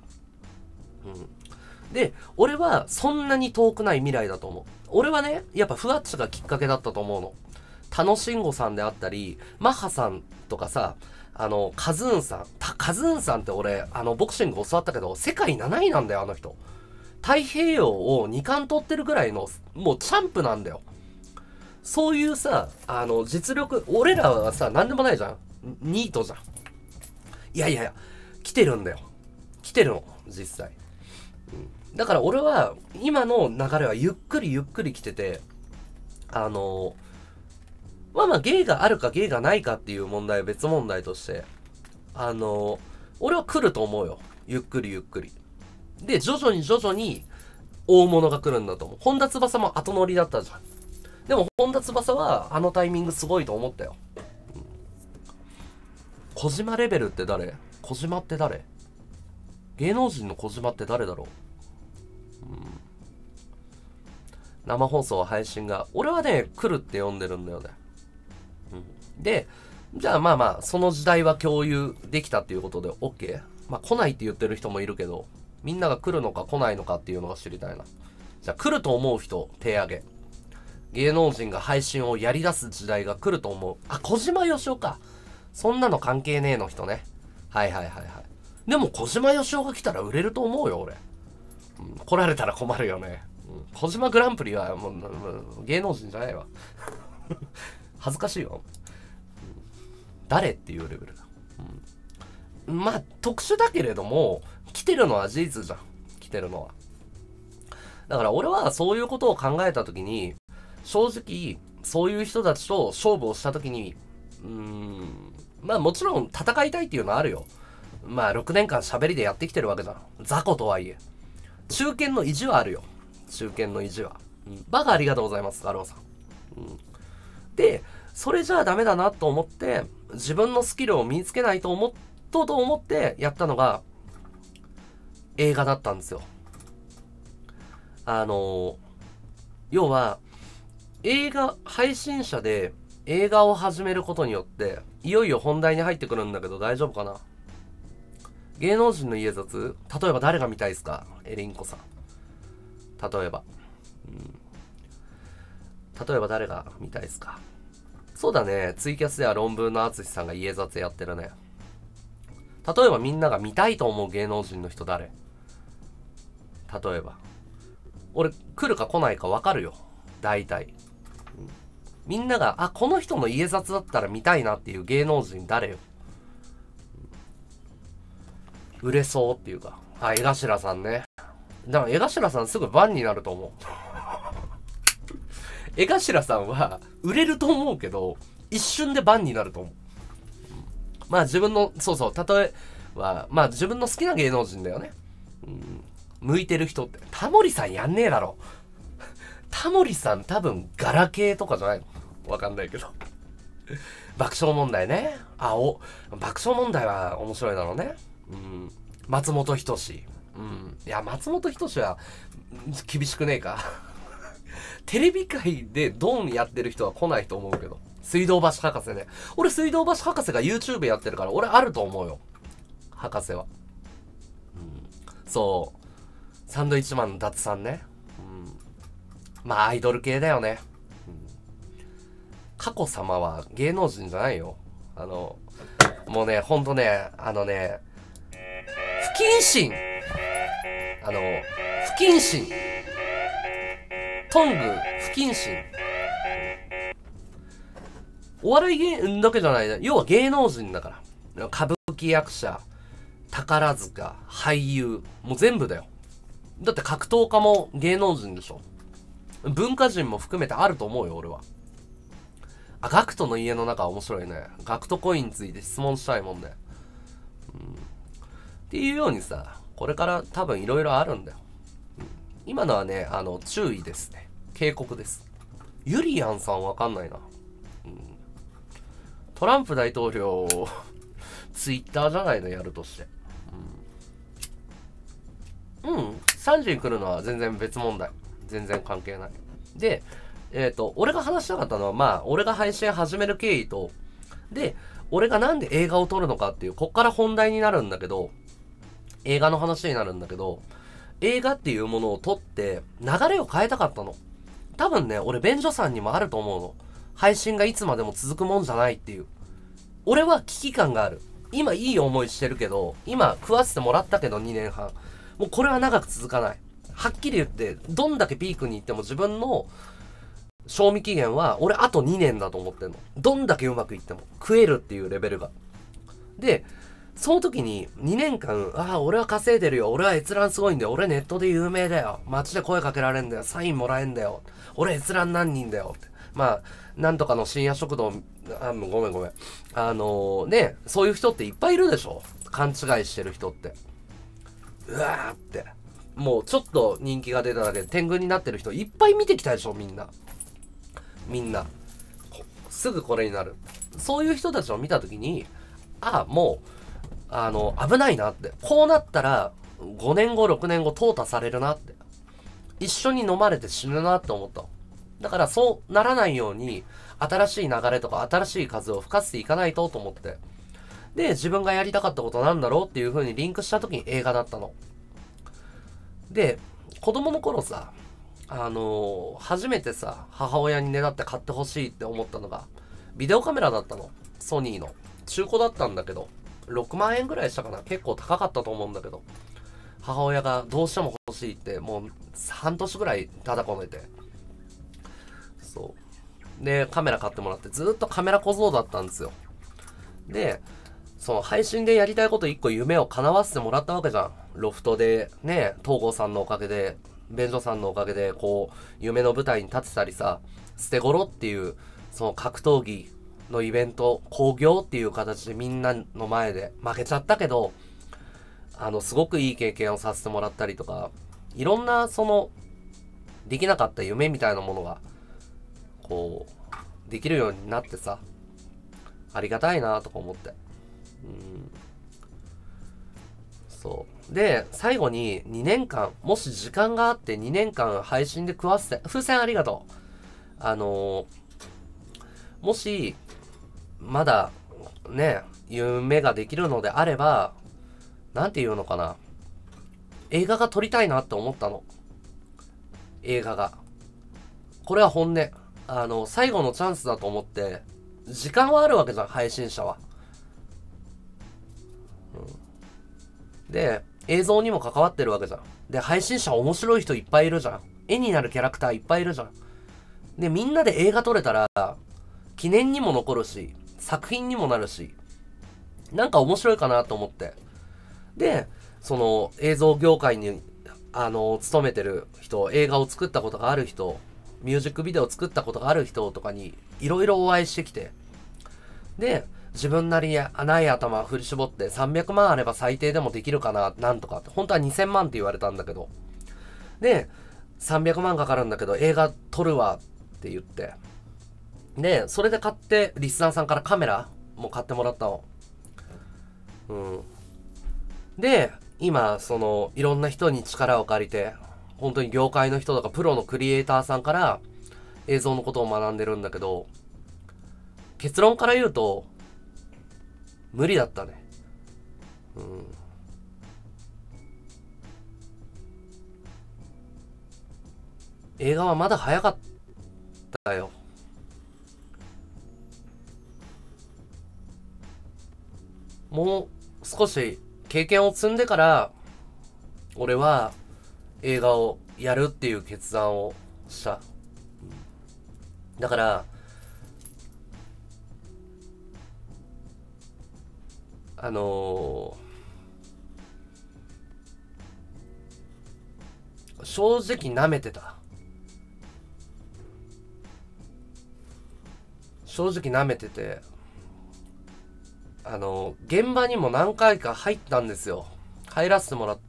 で、俺はそんなに遠くない未来だと思う。俺はね、やっぱふわっちがきっかけだったと思うの。楽しんごさんであったり、マッハさんとかさ、カズーンさん。カズーンさんって俺、ボクシング教わったけど、世界7位なんだよ、あの人。太平洋を2冠取ってるぐらいの、もうチャンプなんだよ。そういうさ、実力、俺らはさ、なんでもないじゃん。ニートじゃん。いや、来てるんだよ。来てるの、実際。だから俺は、今の流れはゆっくり来てて、芸があるか芸がないかっていう問題は別問題として、俺は来ると思うよ。ゆっくり。で、徐々に大物が来るんだと思う。本田翼も後乗りだったじゃん。でも本田翼はあのタイミングすごいと思ったよ。小島レベルって誰？小島って誰？芸能人の小島って誰だろう？生放送配信が。俺はね、来るって呼んでるんだよね。で、じゃあその時代は共有できたっていうことで OK？ 来ないって言ってる人もいるけど、みんなが来るのか来ないのかっていうのが知りたいな。じゃあ来ると思う人、手挙げ。芸能人が配信をやり出す時代が来ると思う。小島よしおか。そんなの関係ねえの人ね。はい。でも小島よしおが来たら売れると思うよ、俺。来られたら困るよね。小島グランプリはもう芸能人じゃないわ。恥ずかしいよ。誰っていうレベルだ。特殊だけれども、来てるのは事実じゃん。来てるのは。だから俺はそういうことを考えたときに、正直、そういう人たちと勝負をしたときに、もちろん戦いたいっていうのはあるよ。6年間喋りでやってきてるわけじゃん。雑魚とはいえ。中堅の意地はあるよ。中堅の意地は。バカありがとうございます、ガローさん。で、それじゃあダメだなと思って、 自分のスキルを身につけないと思ってやったのが映画だったんですよ。要は配信者で映画を始めることによっていよいよ本題に入ってくるんだけど、大丈夫かな。芸能人の家雑、例えば誰が見たいですか？エリンコさん。例えば誰が見たいですか？そうだね、ツイキャスでは論文の淳さんが家雑やってるね。例えばみんなが見たいと思う芸能人の人誰？例えば俺来るか来ないか分かるよ、大体。みんながこの人の家雑だったら見たいなっていう芸能人誰よ？売れそうっていうか、江頭さんね。だから江頭さんすぐバンになると思う。江頭さんは売れると思うけど一瞬でバンになると思う。まあ自分の例えはまあ自分の好きな芸能人だよね。向いてる人ってタモリさんやんねえだろ。タモリさん多分ガラケーとかじゃないの？わかんないけど。爆笑問題ね。爆笑問題は面白いだろうね。松本人志。いや、松本人志は厳しくねえか。テレビ界でドンやってる人は来ないと思うけど。水道橋博士ね。俺水道橋博士が YouTube やってるから俺あると思うよ。博士は。そう。サンドイッチマンの達さんね。まあアイドル系だよね。佳子様は芸能人じゃないよ。もうね、ほんとね、不謹慎。不謹慎。トング、不謹慎。お笑い芸だけじゃないね。要は芸能人だから。歌舞伎役者、宝塚、俳優、もう全部だよ。だって格闘家も芸能人でしょ。文化人も含めてあると思うよ、俺は。ガクトの家の中は面白いね。ガクトコインについて質問したいもんね。っていうようにさ、これから多分いろいろあるんだよ。今のはね、注意ですね。警告です。ユリアンさんわかんないな。トランプ大統領、ツイッターじゃないの、やるとして。3時に来るのは全然別問題。全然関係ない。で、俺が話したかったのは、まあ、俺が配信始める経緯と、で、俺がなんで映画を撮るのかっていう、こっから本題になるんだけど、映画の話になるんだけど、映画っていうものを撮って、流れを変えたかったの。多分ね、俺、便所さんにもあると思うの。配信がいつまでも続くもんじゃないっていう。俺は危機感がある。今いい思いしてるけど、今食わせてもらったけど2年半。もうこれは長く続かない。はっきり言って、どんだけピークに行っても自分の賞味期限は俺あと2年だと思ってんの。どんだけうまくいっても。食えるっていうレベルが。で、その時に2年間、俺は稼いでるよ。俺は閲覧すごいんだよ。俺ネットで有名だよ。街で声かけられんだよ。サインもらえんだよ。俺閲覧何人だよって。まあ、なんとかの深夜食堂、ごめん。ね、そういう人っていっぱいいるでしょ。勘違いしてる人って。うわーって。もうちょっと人気が出ただけで天狗になってる人いっぱい見てきたでしょ、みんな。すぐこれになる。そういう人たちを見たときに、もう、危ないなって。こうなったら、5年後、6年後、淘汰されるなって。一緒に飲まれて死ぬなって思った。だからそうならないように、新しい流れとか新しい風を吹かせていかないと思って。で、自分がやりたかったことなんだろうっていう風にリンクした時に映画だったの。で、子供の頃さ、初めてさ、母親にねだって買ってほしいって思ったのが、ビデオカメラだったの。ソニーの。中古だったんだけど、6万円ぐらいしたかな。結構高かったと思うんだけど、母親がどうしても欲しいって、もう半年ぐらいただこねて。そう。で、カメラ買ってもらって、ずっとカメラ小僧だったんですよ。で、その配信でやりたいこと一個夢を叶わせてもらったわけじゃん。ロフトで、ね、東郷さんのおかげで、便所さんのおかげで、こう、夢の舞台に立てたりさ、捨て頃っていう、その格闘技のイベント、興行っていう形でみんなの前で負けちゃったけど、すごくいい経験をさせてもらったりとか、いろんな、できなかった夢みたいなものが、こう、できるようになってさ、 ありがたいなとか思って。そう。で、最後に2年間、もし時間があって2年間配信で食わせて、風船ありがとう。もし、まだ、ね、夢ができるのであれば、なんていうのかな。映画が撮りたいなって思ったの。映画が。これは本音。最後のチャンスだと思って、時間はあるわけじゃん、配信者は。で、映像にも関わってるわけじゃん。で、配信者面白い人いっぱいいるじゃん。絵になるキャラクターいっぱいいるじゃん。で、みんなで映画撮れたら、記念にも残るし、作品にもなるし、なんか面白いかなと思って。で、その映像業界に、勤めてる人、映画を作ったことがある人、ミュージックビデオを作ったことがある人とかに、いろいろお会いしてきて、で、自分なりにない頭振り絞って300万あれば最低でもできるかな、なんとかって。本当は2000万って言われたんだけど。で、300万かかるんだけど映画撮るわって言って。で、それで買って、リスナーさんからカメラも買ってもらったの。で、今、いろんな人に力を借りて、本当に業界の人とかプロのクリエイターさんから映像のことを学んでるんだけど、結論から言うと、無理だったね。映画はまだ早かったよ。もう少し経験を積んでから、俺は映画をやるっていう決断をした。だから、正直舐めてた。正直舐めてて、現場にも何回か入ったんですよ。入らせてもらって、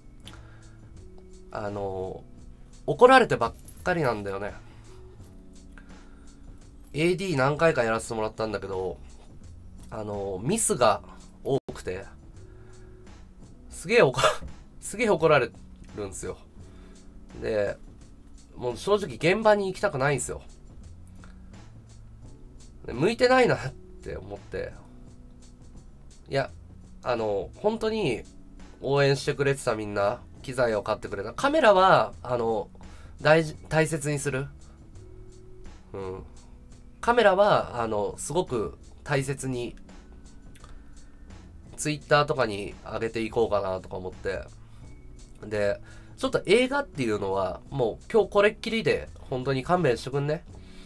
怒られてばっかりなんだよね。AD 何回かやらせてもらったんだけど、ミスが多くて、すげえ怒られるんですよ。で、もう正直現場に行きたくないんですよ。向いてないなって思って、いや、本当に応援してくれてたみんな、機材を買ってくれた。カメラは、大切にする。カメラは、すごく大切に、ツイッターとかに上げていこうかなとか思って。で、ちょっと映画っていうのは、もう今日これっきりで、本当に勘弁してくんね。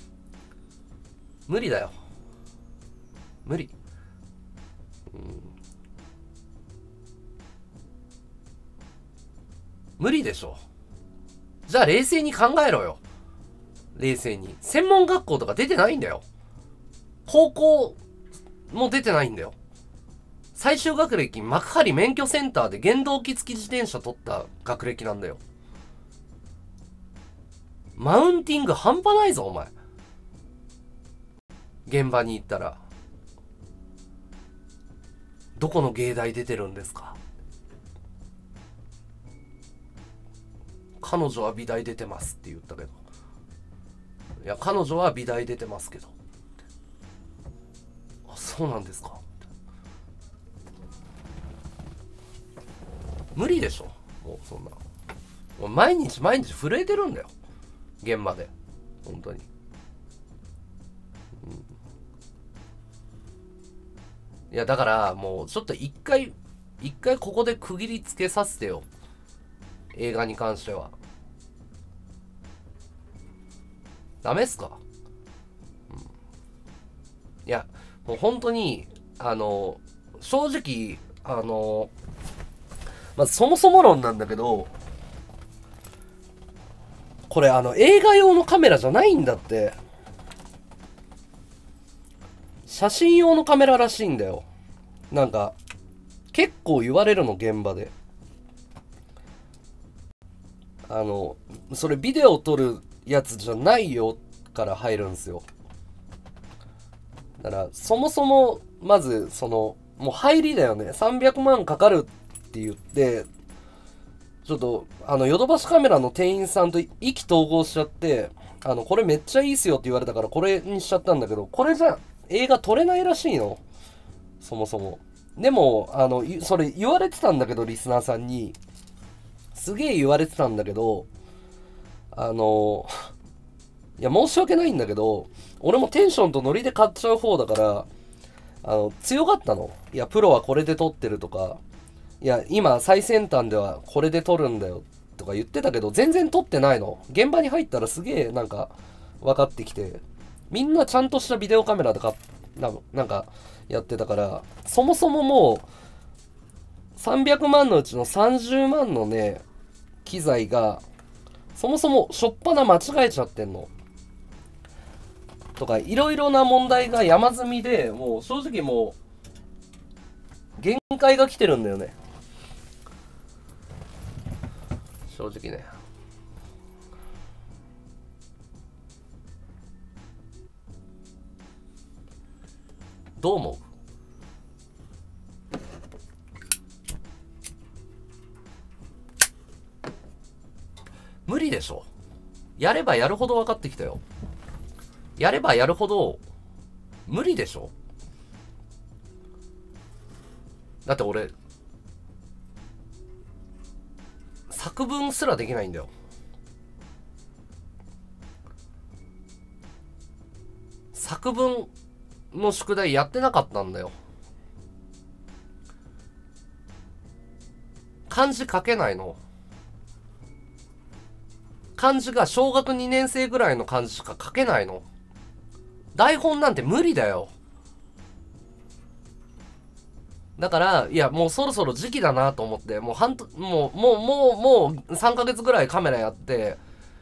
無理だよ。無理。無理でしょ。じゃあ冷静に考えろよ。冷静に。専門学校とか出てないんだよ。高校も出てないんだよ。最終学歴、幕張免許センターで原動機付き自転車取った学歴なんだよ。マウンティング半端ないぞ、お前。現場に行ったら。どこの芸大出てるんですか？彼女は美大出てますって言ったけど。いや、彼女は美大出てますけど。あ、そうなんですか。無理でしょ。もうそんな。もう毎日毎日震えてるんだよ。現場で。本当に。いや、だからもうちょっと一回ここで区切りつけさせてよ。映画に関しては。ダメっすか？いや、もう本当に、正直、まずそもそも論なんだけど、これ映画用のカメラじゃないんだって。写真用のカメラらしいんだよ。なんか、結構言われるの、現場で。それビデオ撮るやつじゃないよから入るんですよ。 だからそもそもまずそのもう入りだよね。300万かかるって言って、ちょっとヨドバシカメラの店員さんと意気投合しちゃって、これめっちゃいいっすよって言われたからこれにしちゃったんだけど、これじゃ映画撮れないらしいの、そもそも。でもそれ言われてたんだけど、リスナーさんにすげえ言われてたんだけど、いや申し訳ないんだけど、俺もテンションとノリで買っちゃう方だから、強かったの。いやプロはこれで撮ってるとか、いや今最先端ではこれで撮るんだよとか言ってたけど、全然撮ってないの。現場に入ったらすげえなんか分かってきて、みんなちゃんとしたビデオカメラとかなんかやってたから、そもそももう300万のうちの30万のね機材がそもそもしょっぱな間違えちゃってんのとか、いろいろな問題が山積みで、もう正直もう限界が来てるんだよね、正直ね。どう思う？無理でしょ。やればやるほど分かってきたよ。やればやるほど無理でしょ。だって俺作文すらできないんだよ。作文の宿題やってなかったんだよ。漢字書けないの。漢字が小学2年生ぐらいの漢字しか書けないの。台本なんて無理だよ。だからいやもうそろそろ時期だなと思って、もう3ヶ月ぐらいカメラやって、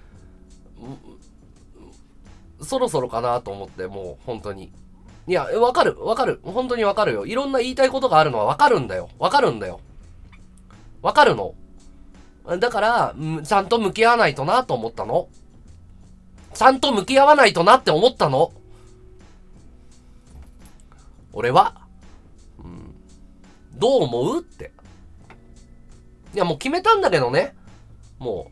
そろそろかなと思って、もう本当に。いやわかる本当にわかるよ。いろんな言いたいことがあるのはわかるんだよ。わかるの。だからちゃんと向き合わないとなと思ったの。ちゃんと向き合わないとなって思ったの。俺は、どう思うって。いやもう決めたんだけどね。も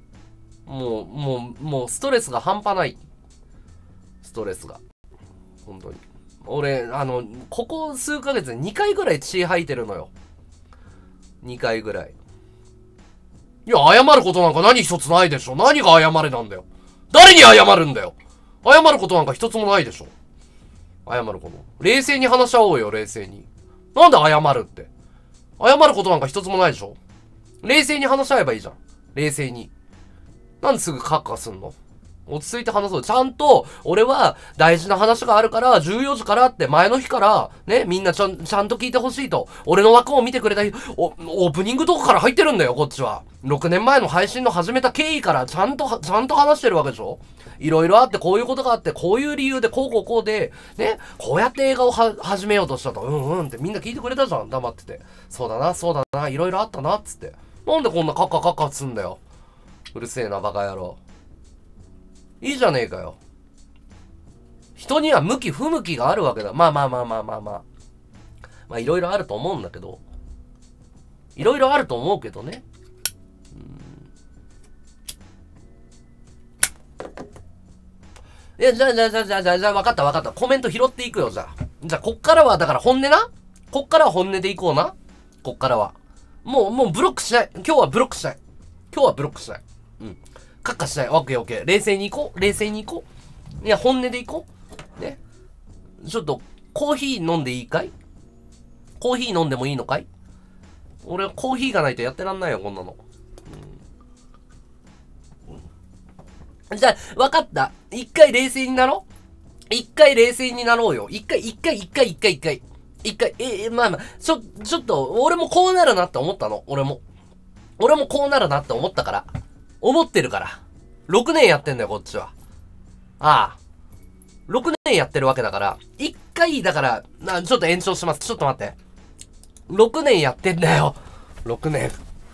うストレスが半端ない。ストレスが本当に。俺ここ数ヶ月で2回ぐらい血吐いてるのよ。2回ぐらい。いや謝ることなんか何一つないでしょ。何が謝れなんだよ。誰に謝るんだよ。謝ることなんか一つもないでしょ。謝ること。冷静に話し合おうよ、冷静に。なんで謝るって。謝ることなんか一つもないでしょ。冷静に話し合えばいいじゃん。冷静に。なんですぐカッカすんの？落ち着いて話そう。ちゃんと、俺は大事な話があるから、14時からって前の日から、ね、みんなちゃんと聞いてほしいと。俺の枠を見てくれたオープニングとかから入ってるんだよ、こっちは。6年前の配信の始めた経緯からちゃんと話してるわけでしょ。いろいろあって、こういうことがあって、こういう理由で、こうで、ね、こうやって映画を始めようとしたと。ってみんな聞いてくれたじゃん、黙ってて。そうだな、いろいろあったな、つって。なんでこんなカッカつんだよ。うるせえな、バカ野郎。いいじゃねえかよ。人には向き不向きがあるわけだ。まあいろいろあると思うんだけど。いろいろあると思うけどね。いや、じゃあ、わかった。コメント拾っていくよ、じゃあ、こっからは、だから本音な。こっからは本音でいこうな。こっからは。もうブロックしない。今日はブロックしない。カッカしない。オッケー。冷静に行こう。いや、本音で行こう。ね。ちょっと、コーヒー飲んでいいかい？コーヒー飲んでもいいのかい？俺はコーヒーがないとやってらんないよ、こんなの。じゃあ、わかった。一回冷静になろうよ。一回。ちょっと、俺もこうなるなって思ったの。俺もこうなるなって思ったから。思ってるから。6年やってんだよ、こっちは。ああ。6年やってるわけだから、一回、だから、ちょっと延長します。ちょっと待って。6年やってんだよ。6年。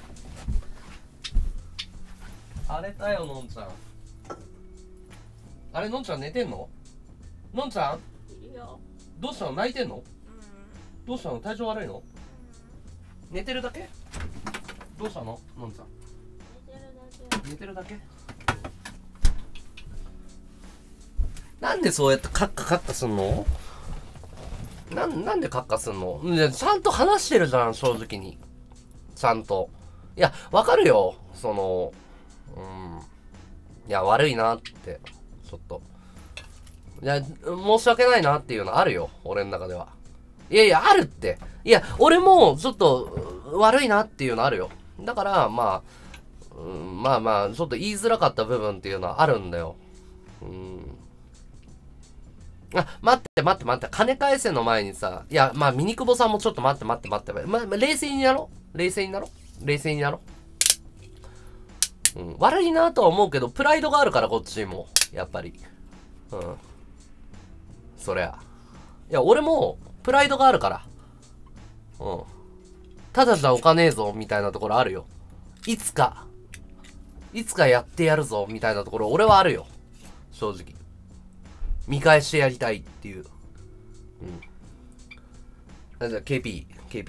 荒れたよ、のんちゃん。あれ、のんちゃん寝てんの？のんちゃん？ いいよ。 どうしたの？泣いてんの？どうしたの？体調悪いの？寝てるだけ？どうしたの？のんちゃん。寝てるだけ？なんでそうやってカッカカッカすんの？なんでカッカすんの？ちゃんと話してるじゃん、正直に。ちゃんと。いや、わかるよ。いや、悪いなって。ちょっと。いや、申し訳ないなっていうのあるよ。俺の中では。いやいや、あるって。いや、俺もちょっと悪いなっていうのあるよ。だから、まあ、ちょっと言いづらかった部分っていうのはあるんだよ。待って。金返せの前にさ、いや、ミニクボさんもちょっと待って。冷静になろ。悪いなとは思うけど、プライドがあるから、こっちも。やっぱり。そりゃ。いや、俺も、プライドがあるから。ただじゃおかねえぞ、みたいなところあるよ。いつかやってやるぞ、みたいなところ、俺はあるよ。正直。見返してやりたいっていう。じゃあ、KP。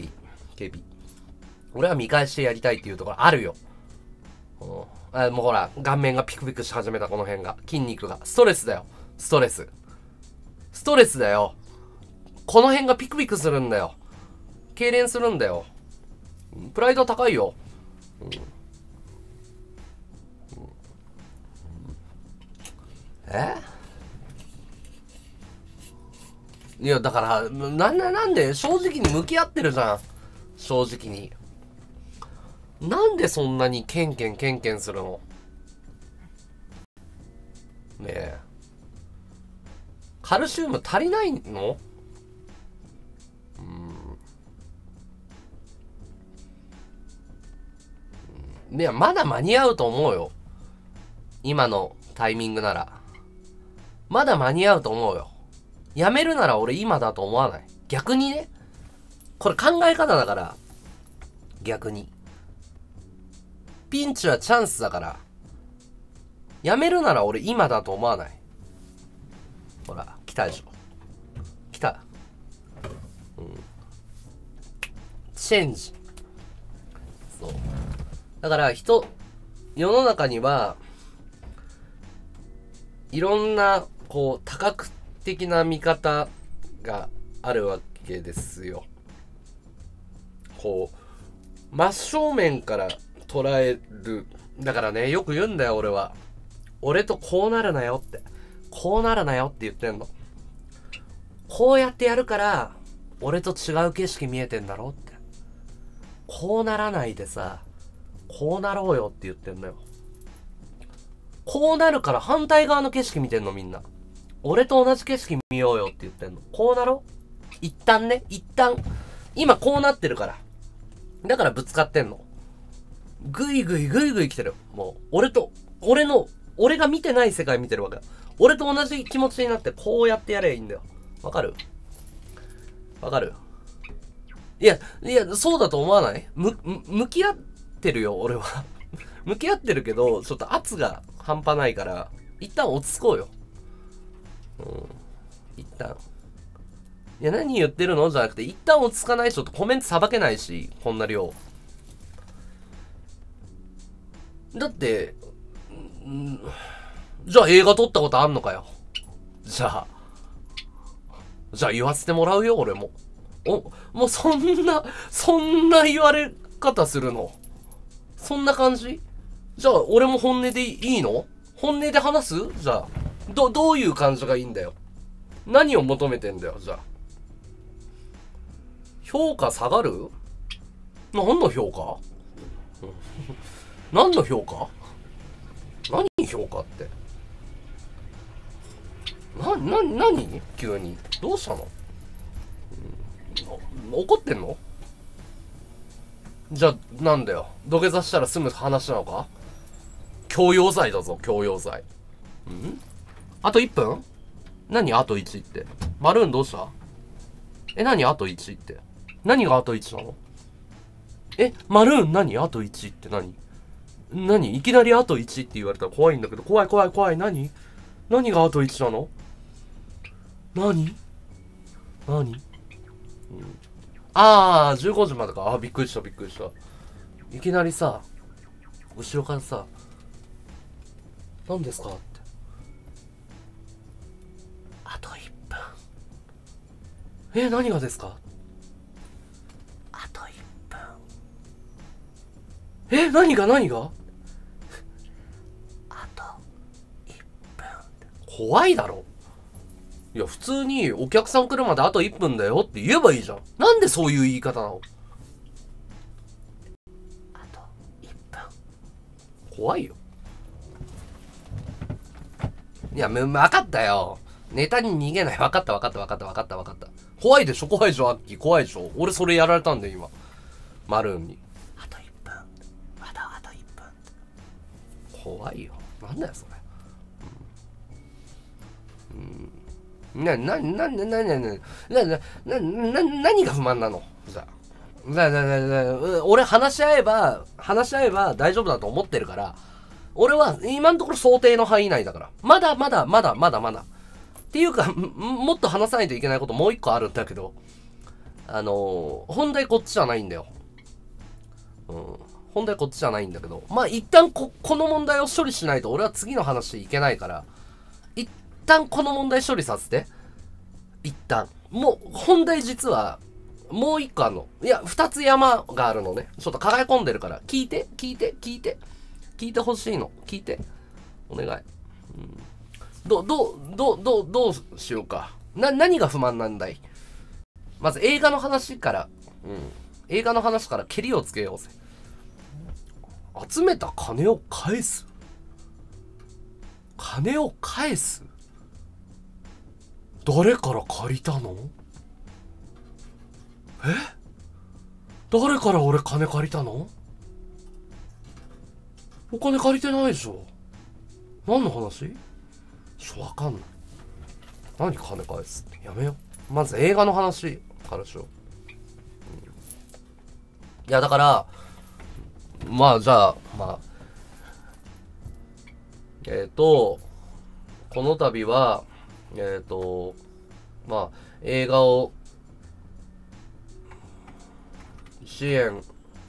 俺は見返してやりたいっていうところあるよ。もうほら、顔面がピクピクし始めたこの辺が。筋肉が。ストレスだよ。ストレスだよ。この辺がピクピクするんだよ。痙攣するんだよ。プライド高いよ。いや、だから、なんで、正直に向き合ってるじゃん。正直に。なんでそんなにケンケンするの？ねえ。カルシウム足りないの？いや、まだ間に合うと思うよ。今のタイミングなら。まだ間に合うと思うよ。やめるなら俺今だと思わない。逆にね。これ考え方だから。逆に。ピンチはチャンスだから。やめるなら俺今だと思わない。ほら、来たでしょ。来た。チェンジ。そう。だから世の中には、いろんな、多角的な見方があるわけですよ。真正面から捉える。だからね、よく言うんだよ、俺は。俺とこうなるなよって。こうなるなよって言ってんの。こうやってやるから、俺と違う景色見えてんだろって。こうならないでさ、こうなろうよって言ってんのよ。こうなるから反対側の景色見てんのみんな。俺と同じ景色見ようよって言ってんの。こうなろ？一旦。今こうなってるから。だからぶつかってんの。ぐいぐい来てる。もう、俺が見てない世界見てるわけだ。俺と同じ気持ちになってこうやってやればいいんだよ。わかる？いや、そうだと思わない？向き合ってるよ、俺は。向き合ってるけど、ちょっと圧が半端ないから、一旦落ち着こうよ。一旦。いや、何言ってるのじゃなくて、一旦落ち着かない。ちょっとコメントさばけないし、こんな量。だって、じゃあ映画撮ったことあんのかよ。じゃあ言わせてもらうよ、俺も。もうそんな言われ方するの？そんな感じ？じゃあ俺も本音でいいの？本音で話す？じゃあ。どういう感じがいいんだよ。何を求めてんだよ、じゃあ。評価下がる？何の評価？何の評価？何評価って。何急に。どうしたの？怒ってんの？じゃあ、なんだよ。土下座したら済む話なのか？強要罪だぞ、強要罪。あと1分？何あと1って。マルーンどうした？何あと1って。何があと1なの？マルーン何あと1って何いきなりあと1って言われたら怖いんだけど、怖い。何があと1なの？何何？ああ、15時までか。あ、びっくりした、びっくりした。いきなりさ、後ろからさ、何ですかって。あと1分。何がですか？あと1分。何が何が？あと1分。怖いだろ。いや、普通にお客さん来るまであと1分だよって言えばいいじゃん。なんでそういう言い方なの？あと1分。怖いよ。いや、分かったよ。ネタに逃げない。分かった分かった分かった分かった分かった。怖いでしょ怖いでしょアッキー。怖いでしょ。俺それやられたんだよ、今。マルーンに。あと1分。まだあと1分。怖いよ。なんだよ、それ。何が不満なの？じゃあ。俺話し合えば大丈夫だと思ってるから、俺は今のところ想定の範囲内だから。まだ。っていうか、もっと話さないといけないこともう一個あるんだけど、本題こっちじゃないんだよ。本題こっちじゃないんだけど、まあ一旦この問題を処理しないと俺は次の話いけないから、一旦この問題処理させて。一旦。もう、本題実は、もう一個あるの。いや、二つ山があるのね。ちょっと抱え込んでるから。聞いてほしいの。聞いて。お願い。どうしようか。何が不満なんだい？まず映画の話から、映画の話からケリをつけようぜ。集めた金を返す？金を返す？誰から借りたの？誰から俺金借りたの？お金借りてないでしょ。何の話？わかんない。何金返すって。やめよう。まず映画の話からしよう。いやだからまあじゃあこの度は映画を支援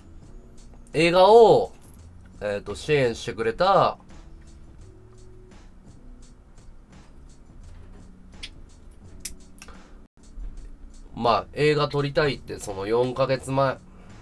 してくれた映画撮りたいってその4ヶ月前。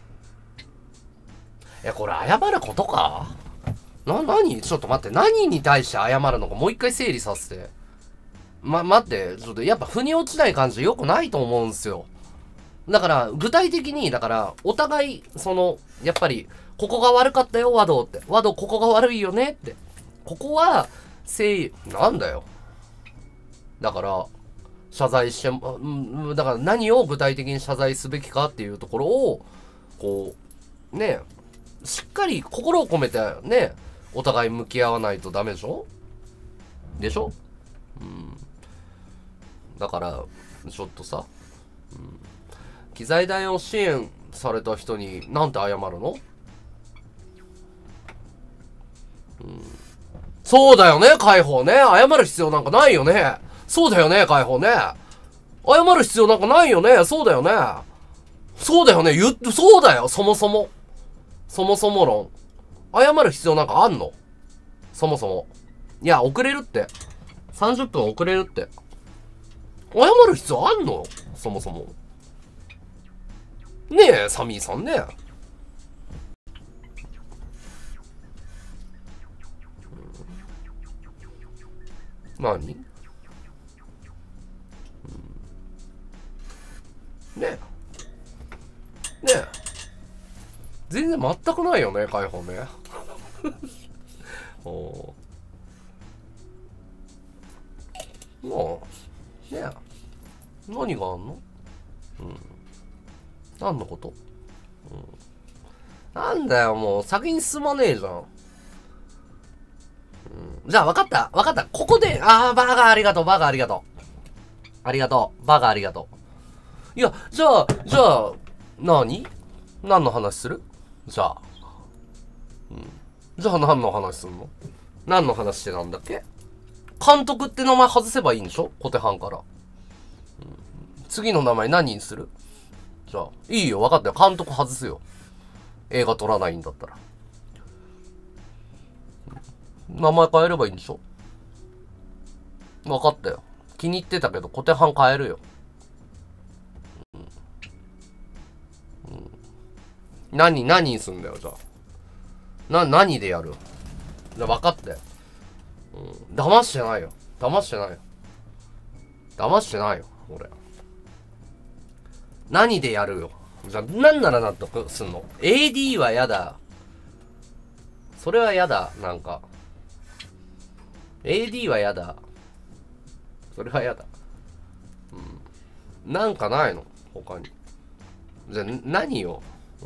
これ謝ることか？何？ちょっと待って。何に対して謝るのかもう一回整理させて。待って。ちょっとやっぱ腑に落ちない感じ良くないと思うんすよ。だから、具体的に、お互い、やっぱり、ここが悪かったよ、和道って。和道ここが悪いよねって。ここは、なんだよ。だから、謝罪しても、だから何を具体的に謝罪すべきかっていうところを、こう、ね、しっかり心を込めてね、お互い向き合わないとダメでしょ？だから、ちょっとさ、機材代を支援された人になんて謝るの？そうだよね、解放ね。謝る必要なんかないよね。そうだよね、解放ね。謝る必要なんかないよね。そうだよね。そうだよね。そうだよ、そもそも論。謝る必要なんかあんの？そもそも。いや、遅れるって。30分遅れるって。謝る必要あんの？そもそも。ねえ、サミーさんね。何？ねえ。全然全くないよね、解放ね。もう、ねえ。何があんの？何のこと？なんだよ、もう、先に進まねえじゃん。じゃあ、わかった。ここで、バーガーありがとう。バーガーありがとう。いや、じゃあ、何の話する？じゃあ。じゃあ何の話すんの？何の話してたんだっけ？監督って名前外せばいいんでしょ？小手半から。 次の名前何にする？じゃあ、いいよ、分かったよ。監督外すよ。映画撮らないんだったら。名前変えればいいんでしょ？分かったよ。気に入ってたけど、小手半変えるよ。何にすんだよ、じゃあ。何でやる？じゃあ分かったよ。騙してないよ。騙してないよ。騙してないよ、俺。何でやるよ。じゃあ、なんなら納得すんの？ AD はやだ。それはやだ、なんか。AD はやだ。それはやだ。なんかないの？他に。じゃあ、何よ。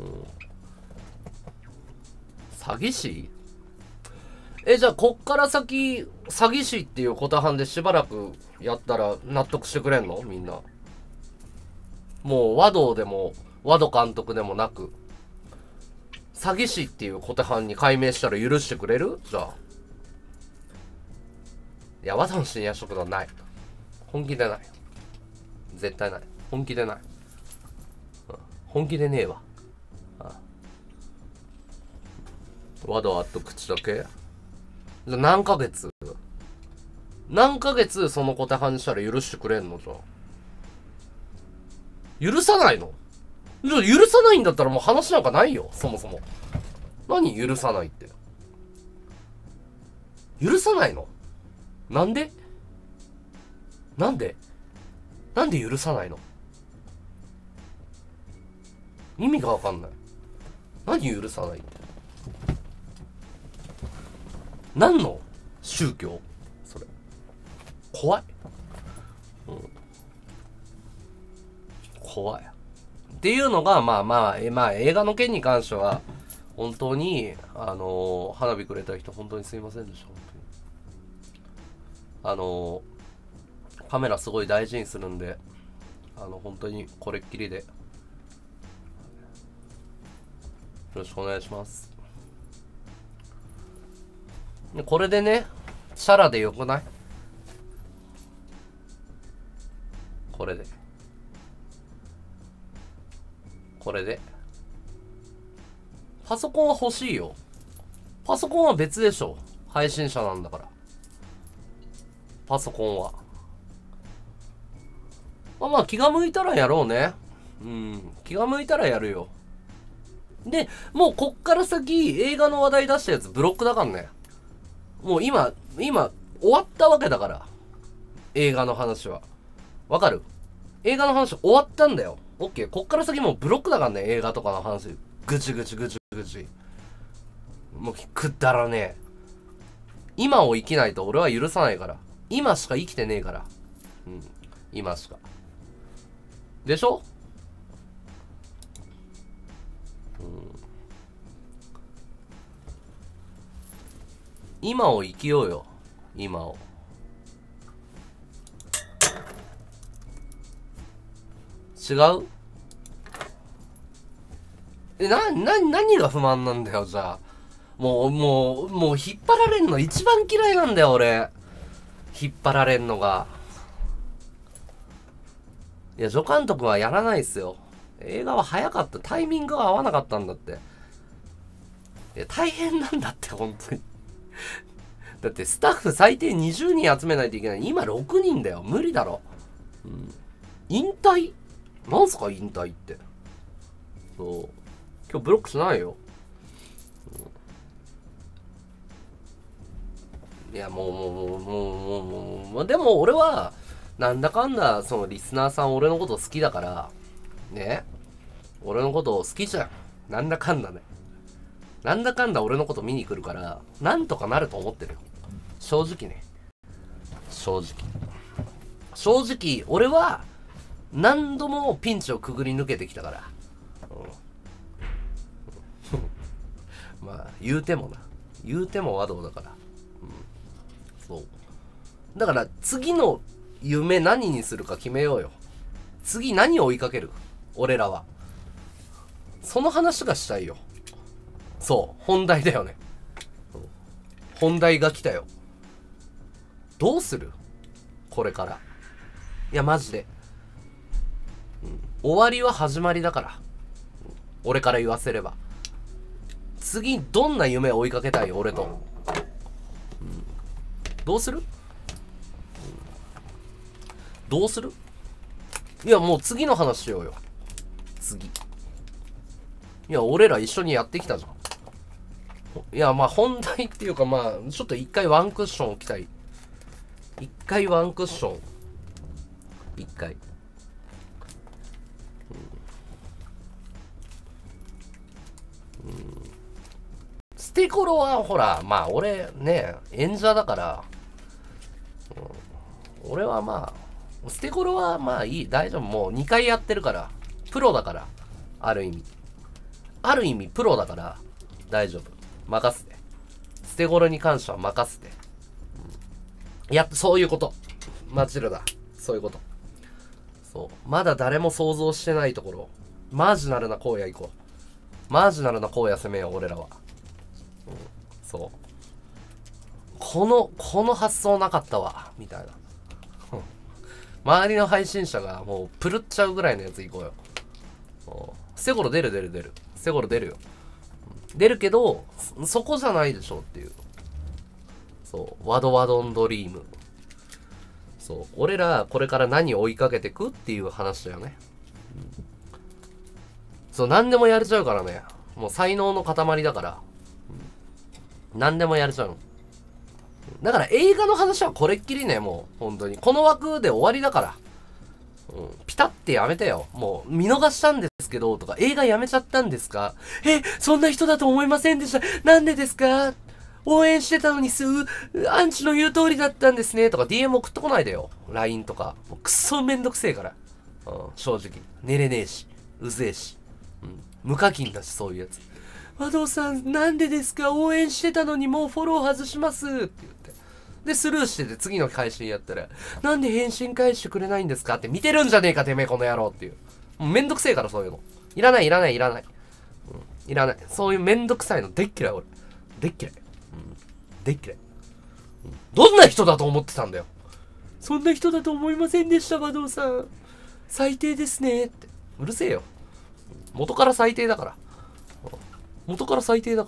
詐欺師？じゃあ、こっから先、詐欺師っていうコタハンでしばらくやったら納得してくれんの？みんな。もう、和道でも、和道監督でもなく、詐欺師っていうコタハンに改名したら許してくれる？じゃあ。いや、和道の深夜食堂ない。本気でない。絶対ない。本気でない。本気でねえわ。和道あと口だけ？何ヶ月そのコタハンにしたら許してくれんの？じゃあ。許さないの？じゃあ許さないんだったらもう話なんかないよ、そもそも。何許さないって。許さないの？なんで許さないの？意味がわかんない。何許さないって。何の宗教？それ。怖い。怖い。っていうのが、まあ映画の件に関しては、本当に、花火くれた人、本当にすいませんでした。本当に。カメラすごい大事にするんで、本当にこれっきりで。よろしくお願いします。でこれでね、シャラでよくない？これで。パソコンは欲しいよ。パソコンは別でしょ。配信者なんだから。パソコンは。まあ気が向いたらやろうね。気が向いたらやるよ。で、もうこっから先映画の話題出したやつブロックだからね。もう今、終わったわけだから。映画の話は。わかる？映画の話終わったんだよ。オッケー。こっから先もうブロックだからね。映画とかの話。ぐち。もうくだらねえ。今を生きないと俺は許さないから。今しか生きてねえから。今しか。でしょ？今を生きようよ。今を。違う？何が不満なんだよ、じゃあ。もう引っ張られんの一番嫌いなんだよ、俺。引っ張られんのが。いや、助監督はやらないっすよ。映画は早かった。タイミングが合わなかったんだって。いや、大変なんだって、本当に。だってスタッフ最低20人集めないといけない。今6人だよ。無理だろ。引退？なんすか引退って。そう。今日ブロックしないよ。いや、もう、でも俺は、なんだかんだ、そのリスナーさん俺のこと好きだから、ね。俺のこと好きじゃん。なんだかんだね。なんだかんだ俺のこと見に来るから、なんとかなると思ってるよ。正直ね。正直、俺は、何度もピンチをくぐり抜けてきたから。まあ、言うても和道だから。そう。だから、次の夢何にするか決めようよ。次何を追いかける？俺らは。その話がしたいよ。そう、本題だよね。本題が来たよ。どうする？これから。いや、マジで。 終わりは始まりだから。俺から言わせれば。次、どんな夢を追いかけたい俺と。どうする？どうする？いや、もう次の話しようよ。次。いや、俺ら一緒にやってきたじゃん。いや、まあ、本題っていうか、まあ、ちょっと一回ワンクッション置きたい。一回ワンクッション。一回。ステコロは、ほら、まあ、俺、ね、演者だから、俺はまあ、ステコロはまあいい、大丈夫。もう2回やってるから、プロだから、ある意味。ある意味、プロだから、大丈夫。任せて。ステゴロに関しては任せて。そういうこと。マチルダ。そういうこと。そう。まだ誰も想像してないところ。マージナルな荒野行こう。マージナルな荒野攻めよう、俺らは。そう。この発想なかったわ。みたいな。周りの配信者がもう、プルっちゃうぐらいのやつ行こうよ。ステゴロ出る。ステゴロ出るよ。出るけど、そこじゃないでしょっていう。そう。ワドワドンドリーム。そう。俺ら、これから何を追いかけてくっていう話だよね。そう、何でもやれちゃうからね。もう才能の塊だから。何でもやれちゃうの。だから映画の話はこれっきりね、もう、本当に。この枠で終わりだから。ピタってやめてよ。もう、見逃したんですけど、とか、映画やめちゃったんですか？そんな人だと思いませんでした。なんでですか？応援してたのにアンチの言う通りだったんですね。とか、DM 送ってこないでよ。LINE とか。もうくっそめんどくせえから。正直。寝れねえし。うぜえし。無課金だし、そういうやつ。和道さん、なんでですか？応援してたのにもうフォロー外しますって言って。で、スルーしてて次の配信やったら、なんで返信返してくれないんですかって見てるんじゃねえかてめえこの野郎っていう。もうめんどくせえからそういうの。いらない。いらない。そういうめんどくさいのでっ嫌い俺。でっ嫌い。でっ嫌い。どんな人だと思ってたんだよ。そんな人だと思いませんでした、和道さん。最低ですねって。うるせえよ。元から最低だから。元から最低だから。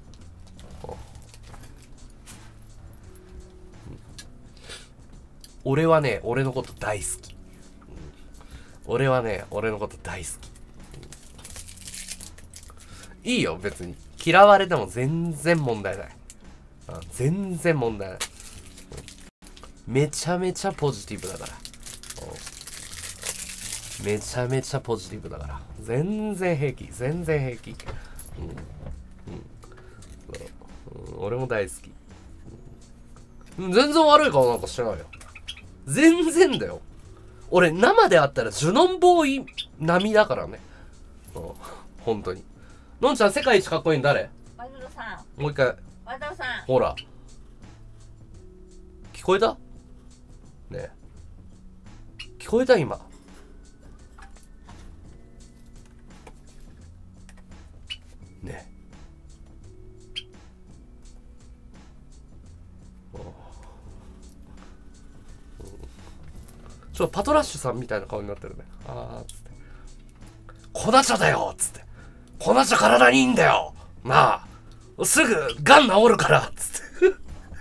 俺はね、俺のこと大好き。俺はね、俺のこと大好き。いいよ、別に。嫌われても全然問題ない。全然問題ない。めちゃめちゃポジティブだから。めちゃめちゃポジティブだから。全然平気。全然平気。俺も大好き。全然悪い顔なんかしてないよ。全然だよ。俺生で会ったらジュノンボーイ並みだからね。本当に。のんちゃん世界一かっこいいの誰？ ワドロさん。もう一回。 ワドロさん。 ほら。聞こえた？ねえ。聞こえた今。ねえ。ちょっとパトラッシュさんみたいな顔になってるね。つって。粉茶だよつって。粉茶体にいいんだよなあ。すぐ、ガン治るからつって。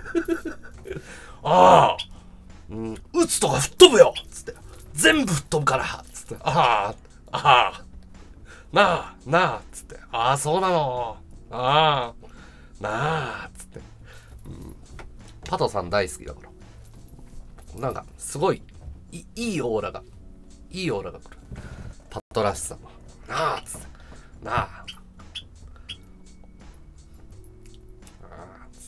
打つとか吹っ飛ぶよつって。全部吹っ飛ぶからつって。なあつって。そうなの。なあつって。パトさん大好きだから。なんか、すごい、いいオーラが来る。パトラッシュさん。なあつって。なあつって。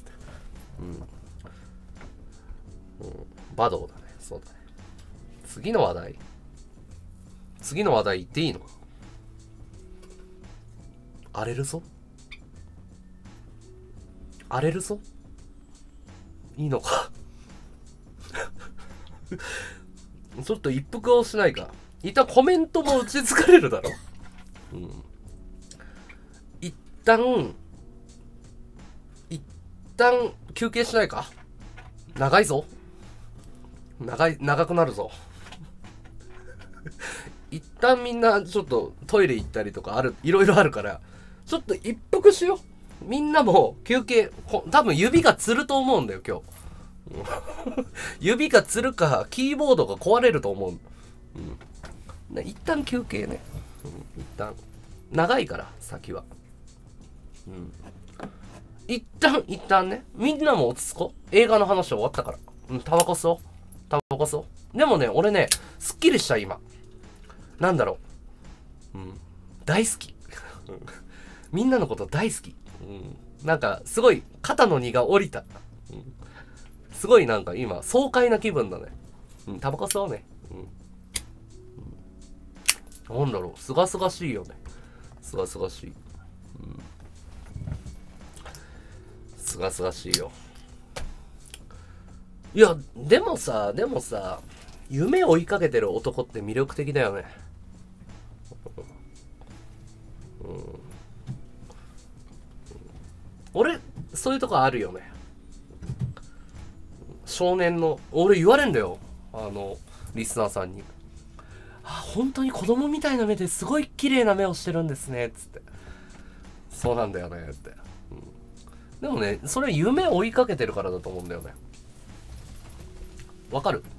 バドーだね。そうだね。次の話題言っていいの？荒れるぞいいのかちょっと一服をしないか。一旦コメントも打ち疲れるだろ。一旦休憩しないか。長くなるぞ。 一旦みんなちょっとトイレ行ったりとかいろいろあるから、ちょっと一服しよう。みんなも休憩、多分指がつると思うんだよ、今日。指がつるか、キーボードが壊れると思う。一旦休憩ね。一旦。長いから、先は。一旦ね。みんなも落ち着こう。映画の話終わったから。タバコ吸おう。でもね、俺ね、すっきりした、今。なんだろう。大好き。みんなのこと大好き。なんか、すごい、肩の荷が下りた。すごいなんか今、爽快な気分だね。タバコ吸おうね。なんだろう、すがすがしいよね。すがすがしい。すがすがしいよ。いや、でもさ、夢を追いかけてる男って魅力的だよね。俺、そういうとこあるよね。少年の、俺言われんだよ。リスナーさんに。本当に子供みたいな目ですごい綺麗な目をしてるんですね。つって。そうなんだよね。って。でもね、それ夢を追いかけてるからだと思うんだよね。わかる？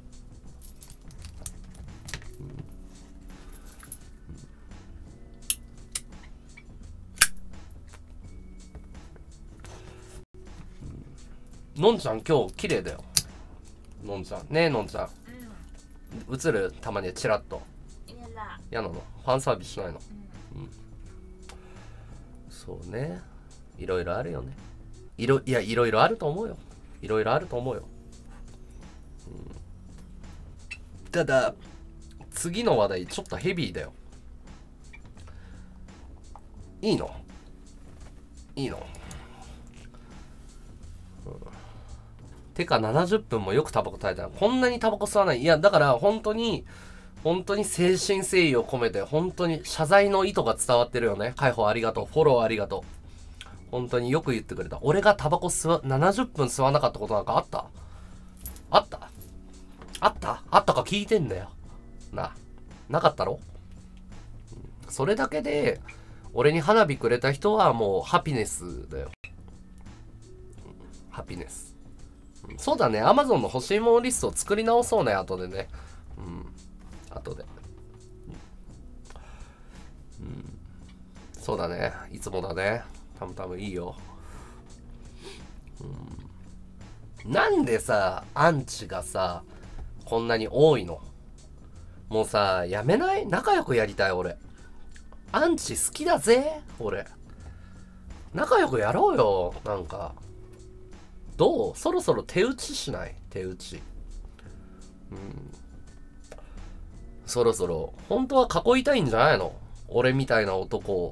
のんちゃん今日綺麗だよ。のんちゃん。ねえ、のんちゃん。映る？たまにチラッと。嫌なの？ファンサービスしないの？そうね。いろいろあるよね。いろいろあると思うよ。いろいろあると思うよ。ただ、次の話題ちょっとヘビーだよ。いいの？てか70分もよくタバコ耐えたら、こんなにタバコ吸わない。いや、だから本当に誠心誠意を込めて、本当に謝罪の意図が伝わってるよね。解放ありがとう。フォローありがとう。本当によく言ってくれた。俺がタバコ70分吸わなかったことなんかあったか聞いてんだよ。なかったろ？それだけで、俺に花火くれた人はもうハピネスだよ。ハピネス。そうだね。Amazon の欲しいものリストを作り直そうね。後でね。後で。そうだね。いつもだね。多分いいよ。なんでさ、アンチがさ、こんなに多いの？もうさ、やめない？仲良くやりたい、俺。アンチ好きだぜ、俺。仲良くやろうよ、なんか。どう？そろそろ手打ちしない？手打ち。そろそろ、本当は囲いたいんじゃないの？俺みたいな男を。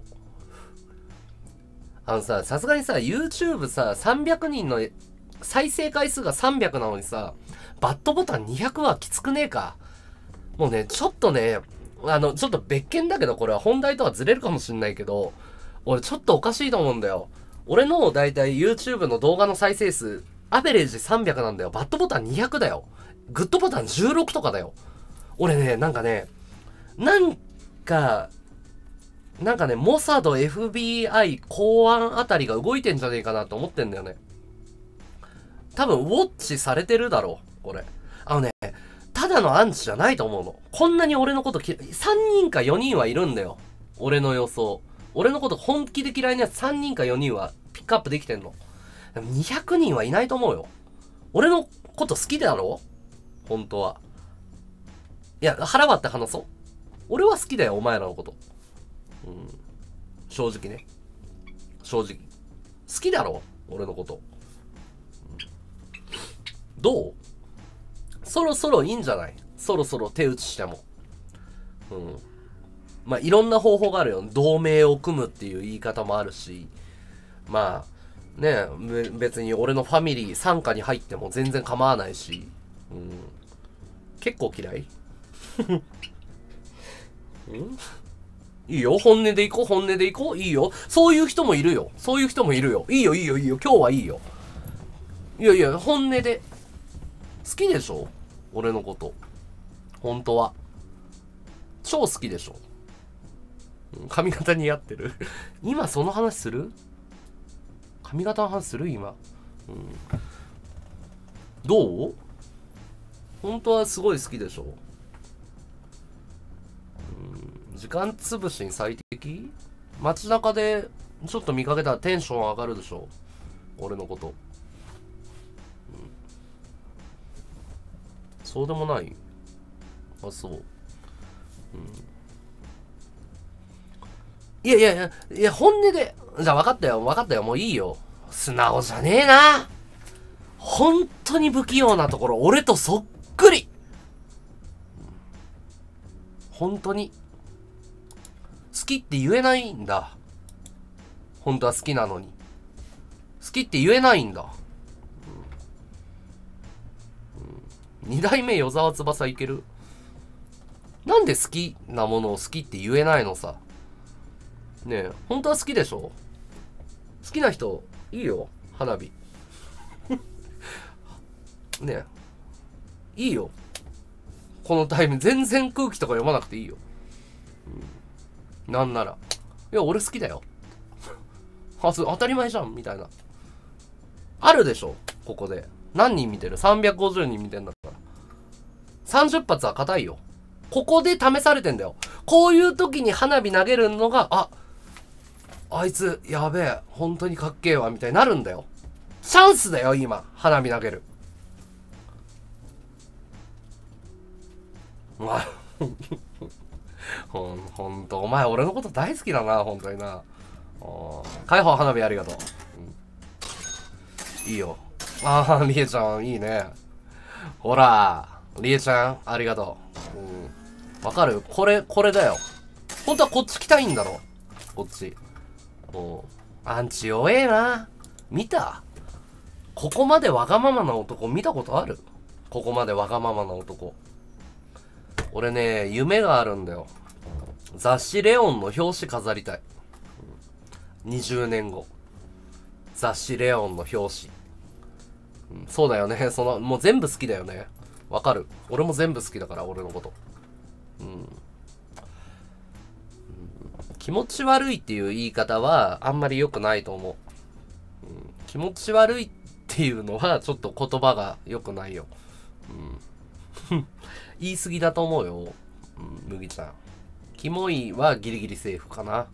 さすがにさ、YouTube さ、300人の再生回数が300なのにさ、バッドボタン200はきつくねえか。もうね、ちょっとね、ちょっと別件だけど、これは本題とはずれるかもしんないけど、俺ちょっとおかしいと思うんだよ。俺のだいたい YouTube の動画の再生数、アベレージ300なんだよ。バッドボタン200だよ。グッドボタン16とかだよ。俺ね、なんかね、モサド FBI 公安あたりが動いてんじゃねえかなと思ってんだよね。多分ウォッチされてるだろう、これ。ただのアンチじゃないと思うの。こんなに俺のこと3人か4人はいるんだよ。俺の予想。俺のこと本気で嫌いなやつ3人か4人はピックアップできてんの。でも200人はいないと思うよ。俺のこと好きだろ？本当は。いや、腹割って話そう。俺は好きだよ、お前らのこと。正直ね。正直。好きだろ？俺のこと。どう？そろそろいいんじゃない？そろそろ手打ちしても。まあ、いろんな方法があるよ。同盟を組むっていう言い方もあるし。まあ、ね、別に俺のファミリー傘下に入っても全然構わないし。結構嫌い？いいよ。本音でいこう。いいよ。そういう人もいるよ。いいよ。今日はいいよ。いや、本音で。好きでしょ？俺のこと。本当は。 超好きでしょ。髪型似合ってる今その話する？髪型の話する今。どう？本当はすごい好きでしょ。時間つぶしに最適？街中でちょっと見かけたらテンション上がるでしょ。俺のこと。そうでもない？あ、そう。いやいやいや、いや、本音で。じゃあ分かったよ、分かったよ、もういいよ。素直じゃねえな。本当に不器用なところ、俺とそっくり。本当に。好きって言えないんだ。本当は好きなのに。好きって言えないんだ。二代目与沢翼いける？なんで好きなものを好きって言えないのさ。ねえ、本当は好きでしょ？好きな人、いいよ、花火。ねえ、いいよ。このタイム、全然空気とか読まなくていいよ。なんなら。いや、俺好きだよ。あ、そう、当たり前じゃん、みたいな。あるでしょ、ここで。何人見てる？ 350 人見てんだから。30発は硬いよ。ここで試されてんだよ。こういう時に花火投げるのが、あいつ、やべえ、本当にかっけえわ、みたいになるんだよ。チャンスだよ、今。花火投げる。まあ、ほんと、お前俺のこと大好きだな、本当にな。開放花火ありがとう。いいよ。ああ、りえちゃん、いいね。ほら、りえちゃん、ありがとう。わかる？これだよ。本当はこっち来たいんだろ。こっち。アンチ弱えな。見た？ここまでわがままな男見たことある？ここまでわがままな男。俺ね、夢があるんだよ。雑誌レオンの表紙飾りたい。20年後。雑誌レオンの表紙。そうだよね。もう全部好きだよね。わかる。俺も全部好きだから、俺のこと。気持ち悪いっていう言い方はあんまり良くないと思う。気持ち悪いっていうのはちょっと言葉が良くないよ。言い過ぎだと思うよ。麦ちゃん。キモいはギリギリセーフかな。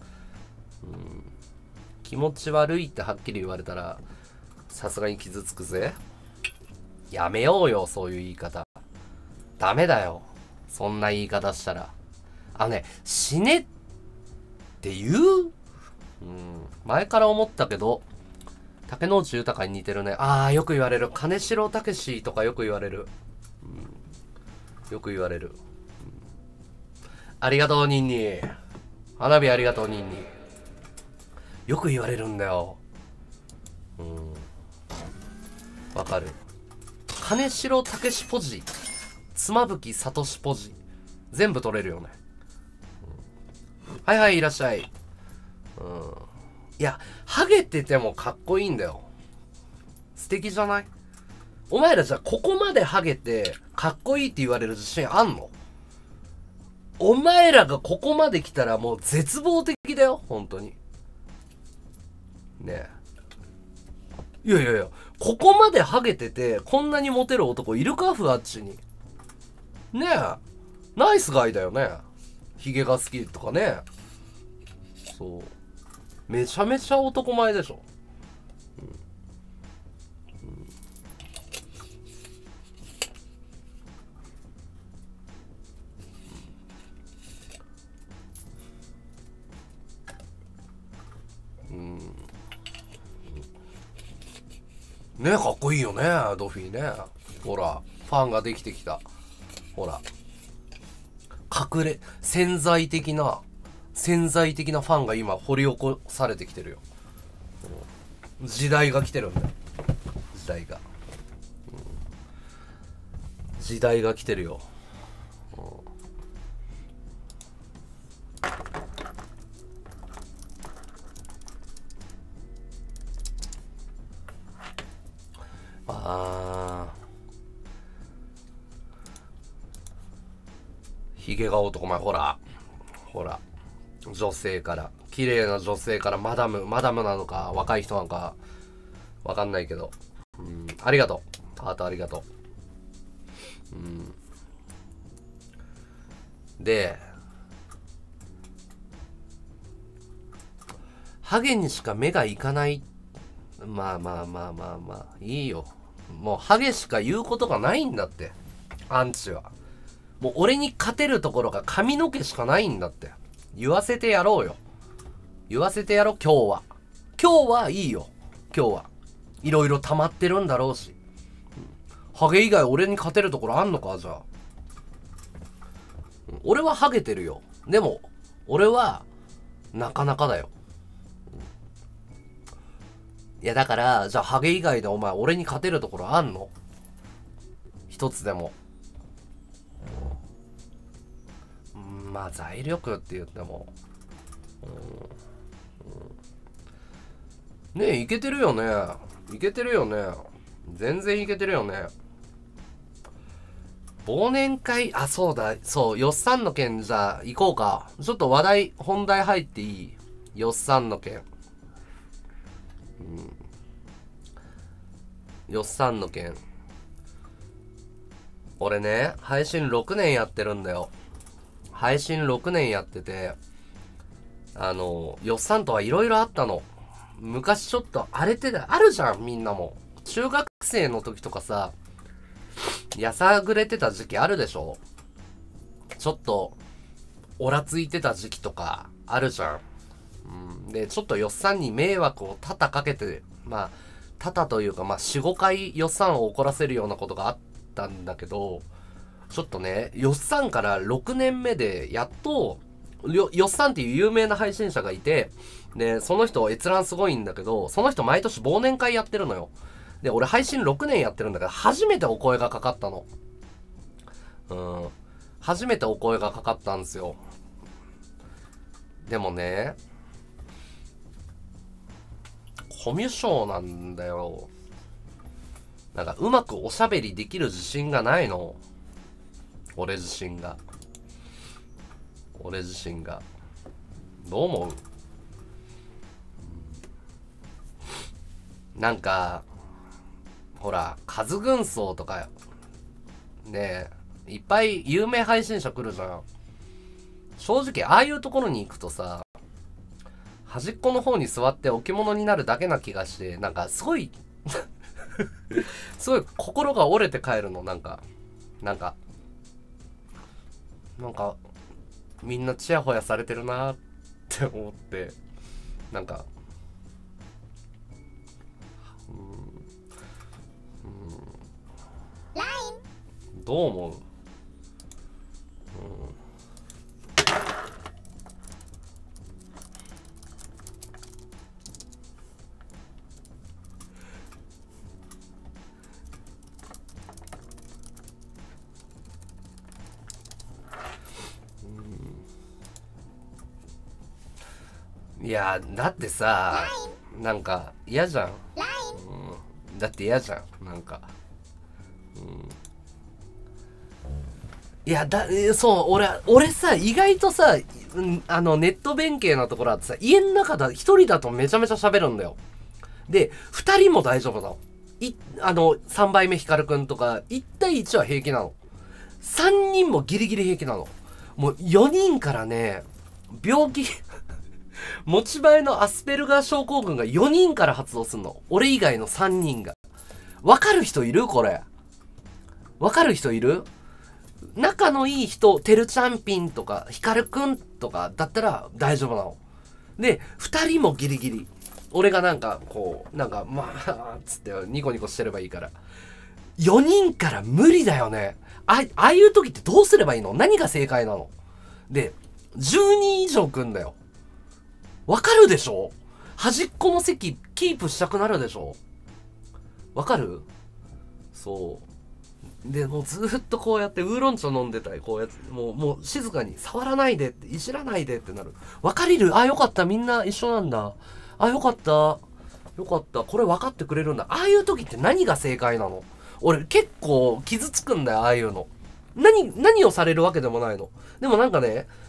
気持ち悪いってはっきり言われたらさすがに傷つくぜ。やめようよ、そういう言い方。ダメだよ、そんな言い方したら。死ねって言う？前から思ったけど、竹野内豊に似てるね。よく言われる。金城武とかよく言われる。よく言われる。ありがとう、ニンニ。花火ありがとう、ニンニ。よく言われるんだよ。わかる。金城武ポジ、妻夫木聡ポジ、全部取れるよね。はいはい、いらっしゃい。いや、ハゲててもかっこいいんだよ。素敵じゃない？お前らじゃあここまでハゲてかっこいいって言われる自信あんの？お前らがここまで来たらもう絶望的だよ、本当に。ねえ。いやいやいや、ここまでハゲててこんなにモテる男いるか？ふわっちに。ねえ。ナイスガイだよね。ヒゲが好きとかね。そう。めちゃめちゃ男前でしょ。ねえ、かっこいいよね、ドフィーね。ほら、ファンができてきた。ほら。潜在的なファンが今掘り起こされてきてるよ。時代が来てるんだよ。時代が。時代が来てるよ。ヒゲが男前、ほら。 ほら、女性から、綺麗な女性からマダムなのか、若い人なのか、わかんないけど。ありがとう。ハートありがとう。で、ハゲにしか目がいかない。まあ、いいよ。もうハゲしか言うことがないんだって。アンチは。もう俺に勝てるところが髪の毛しかないんだって。言わせてやろうよ。言わせてやろう、今日は。今日はいいよ。今日は。いろいろ溜まってるんだろうし。ハゲ以外俺に勝てるところあんのかじゃあ。俺はハゲてるよ。でも、俺は、なかなかだよ。いやだから、じゃあハゲ以外でお前俺に勝てるところあんの？一つでも。まあ財力って言っても。ねえ、いけてるよね。いけてるよね。全然いけてるよね。忘年会、あ、そうだ、そう、よっさんの件じゃあ行こうか。ちょっと本題入っていい？よっさんの件。よっさんの件。俺ね、配信6年やってるんだよ。配信6年やってて、よっさんとはいろいろあったの。昔ちょっと荒れてた、あるじゃん、みんなも。中学生の時とかさ、やさぐれてた時期あるでしょ？ちょっと、オラついてた時期とかあるじゃん。で、ちょっとよっさんに迷惑を多々かけて、まあ、多々というか、まあ、4、5回よっさんを怒らせるようなことがあったんだけど、ちょっとね、よっさんから6年目で、やっと、よっさんっていう有名な配信者がいて、で、その人閲覧すごいんだけど、その人毎年忘年会やってるのよ。で、俺配信6年やってるんだけど、初めてお声がかかったの。初めてお声がかかったんですよ。でもね、コミュ障なんだよ。なんかうまくおしゃべりできる自信がないの。俺自身が。どう思う？なんか、ほら、カズ軍曹とか、ねえ、いっぱい有名配信者来るじゃん。正直、ああいうところに行くとさ、端っこの方に座って置物になるだけな気がして、なんかすごいすごい心が折れて帰るの。なんかみんなチヤホヤされてるなーって思って、なんかどう思う？いやだってさ、なんか嫌じゃん。だって嫌じゃん。なんか、いやそう、俺さ、意外とさ、ネット弁慶なところあってさ、家の中だ一人だとめちゃめちゃ喋るんだよ。で、二人も大丈夫なの。3倍目ヒカルくんとか、1対1は平気なの。3人もギリギリ平気なの。もう4人からね、病気持ち前のアスペルガー症候群が4人から発動すんの。俺以外の3人が。わかる人いる？これ。わかる人いる？仲のいい人、てるちゃんぴんとか、ヒカルくんとかだったら大丈夫なの。で、2人もギリギリ。俺がなんか、こう、なんか、まあ、つってニコニコしてればいいから。4人から無理だよね。ああいう時ってどうすればいいの？何が正解なの？で、10人以上来んだよ。わかるでしょ？端っこの席キープしたくなるでしょ？わかる？そう。で、もうずーっとこうやってウーロン茶飲んでたり、こうやって、もう静かに触らないでって、いじらないでってなる。わかれる？あ、よかった。みんな一緒なんだ。あ、よかった。よかった。これ分かってくれるんだ。ああいう時って何が正解なの？俺結構傷つくんだよ、ああいうの。何をされるわけでもないの。でもなんかね、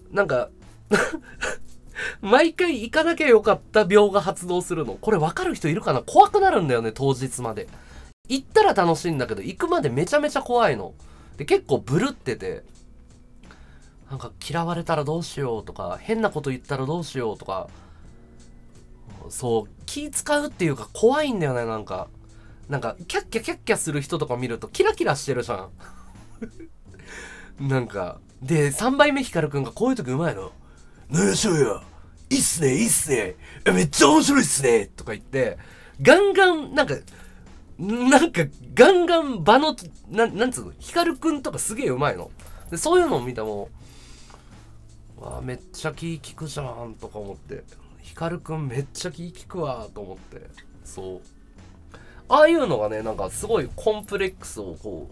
なんか毎回行かなきゃよかった病が発動するの。これ分かる人いるかな？怖くなるんだよね、当日まで。行ったら楽しいんだけど、行くまでめちゃめちゃ怖いの。で、結構ブルってて、なんか嫌われたらどうしようとか、変なこと言ったらどうしようとか、そう、気使うっていうか怖いんだよね、なんか。なんか、キャッキャキャッキャする人とか見るとキラキラしてるじゃん。なんか、で、3倍目ヒカルくんがこういう時うまいの。なんやしょうよ。いいっすね、いいっすね。めっちゃ面白いっすね。とか言って、ガンガン、なんかガンガン場の、なんつうの、ヒカルくんとかすげえうまいの。で、そういうのを見ても、わあ、めっちゃ気利くじゃん、とか思って。ヒカルくんめっちゃ気利くわ、と思って。そう。ああいうのがね、なんかすごいコンプレックスをこ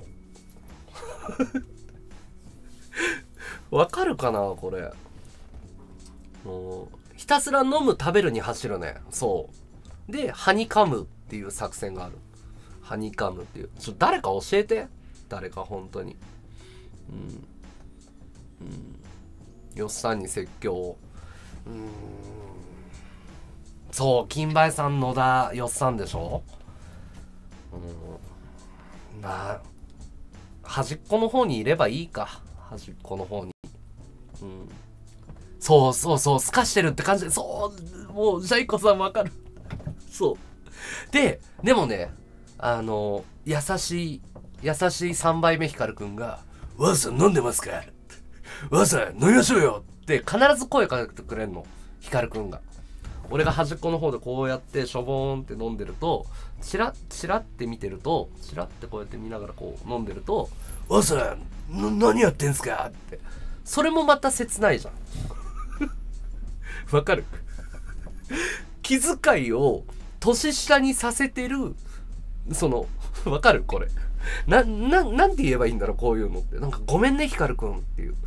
う。わかるかな、これ。ひたすら飲む食べるに走るね。そうでハニカムっていう作戦がある。ハニカムっていう、誰か教えて、誰か本当に。よっさんに説教。そう金梅さん、野田よっさんでしょ。端っこの方にいればいいか、端っこの方に。そうそうそう、透かしてるって感じで、そう、もう、ジャイコさんわかる。そう。でもね、優しい3倍目ヒカルくんが、わざさん飲んでますか？わざさん飲みましょうよって必ず声かけてくれんの、ヒカルくんが。俺が端っこの方でこうやってしょぼーんって飲んでると、チラッチラッって見てると、チラッってこうやって見ながらこう飲んでると、わざさん何やってんすかって。それもまた切ないじゃん。わかる？気遣いを年下にさせてる、その、わかる？これ。なんて言えばいいんだろう、こういうのって。なんか、ごめんね、ヒカルくんっていう。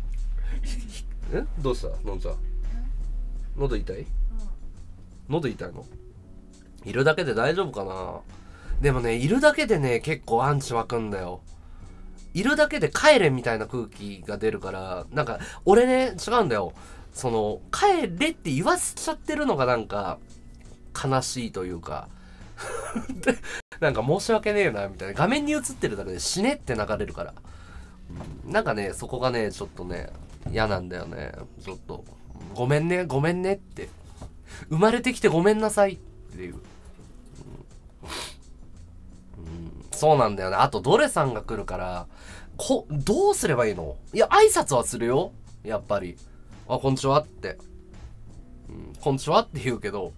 どうしたのんちゃん。喉痛い？喉痛いの？いるだけで大丈夫かな？でもね、いるだけでね、結構アンチ湧くんだよ。いるだけで帰れみたいな空気が出るから、なんか、俺ね、違うんだよ。その、帰れって言わせちゃってるのがなんか、悲しいというか、なんか申し訳ねえな、みたいな。画面に映ってるだけで死ねって流れるから。なんかね、そこがね、ちょっとね、嫌なんだよね。ちょっと、ごめんね、ごめんねって。生まれてきてごめんなさいっていう。そうなんだよね。あと、ドレさんが来るから、どうすればいいの？いや、挨拶はするよ。やっぱり。あ、こんにちはって。こんにちはって言うけど、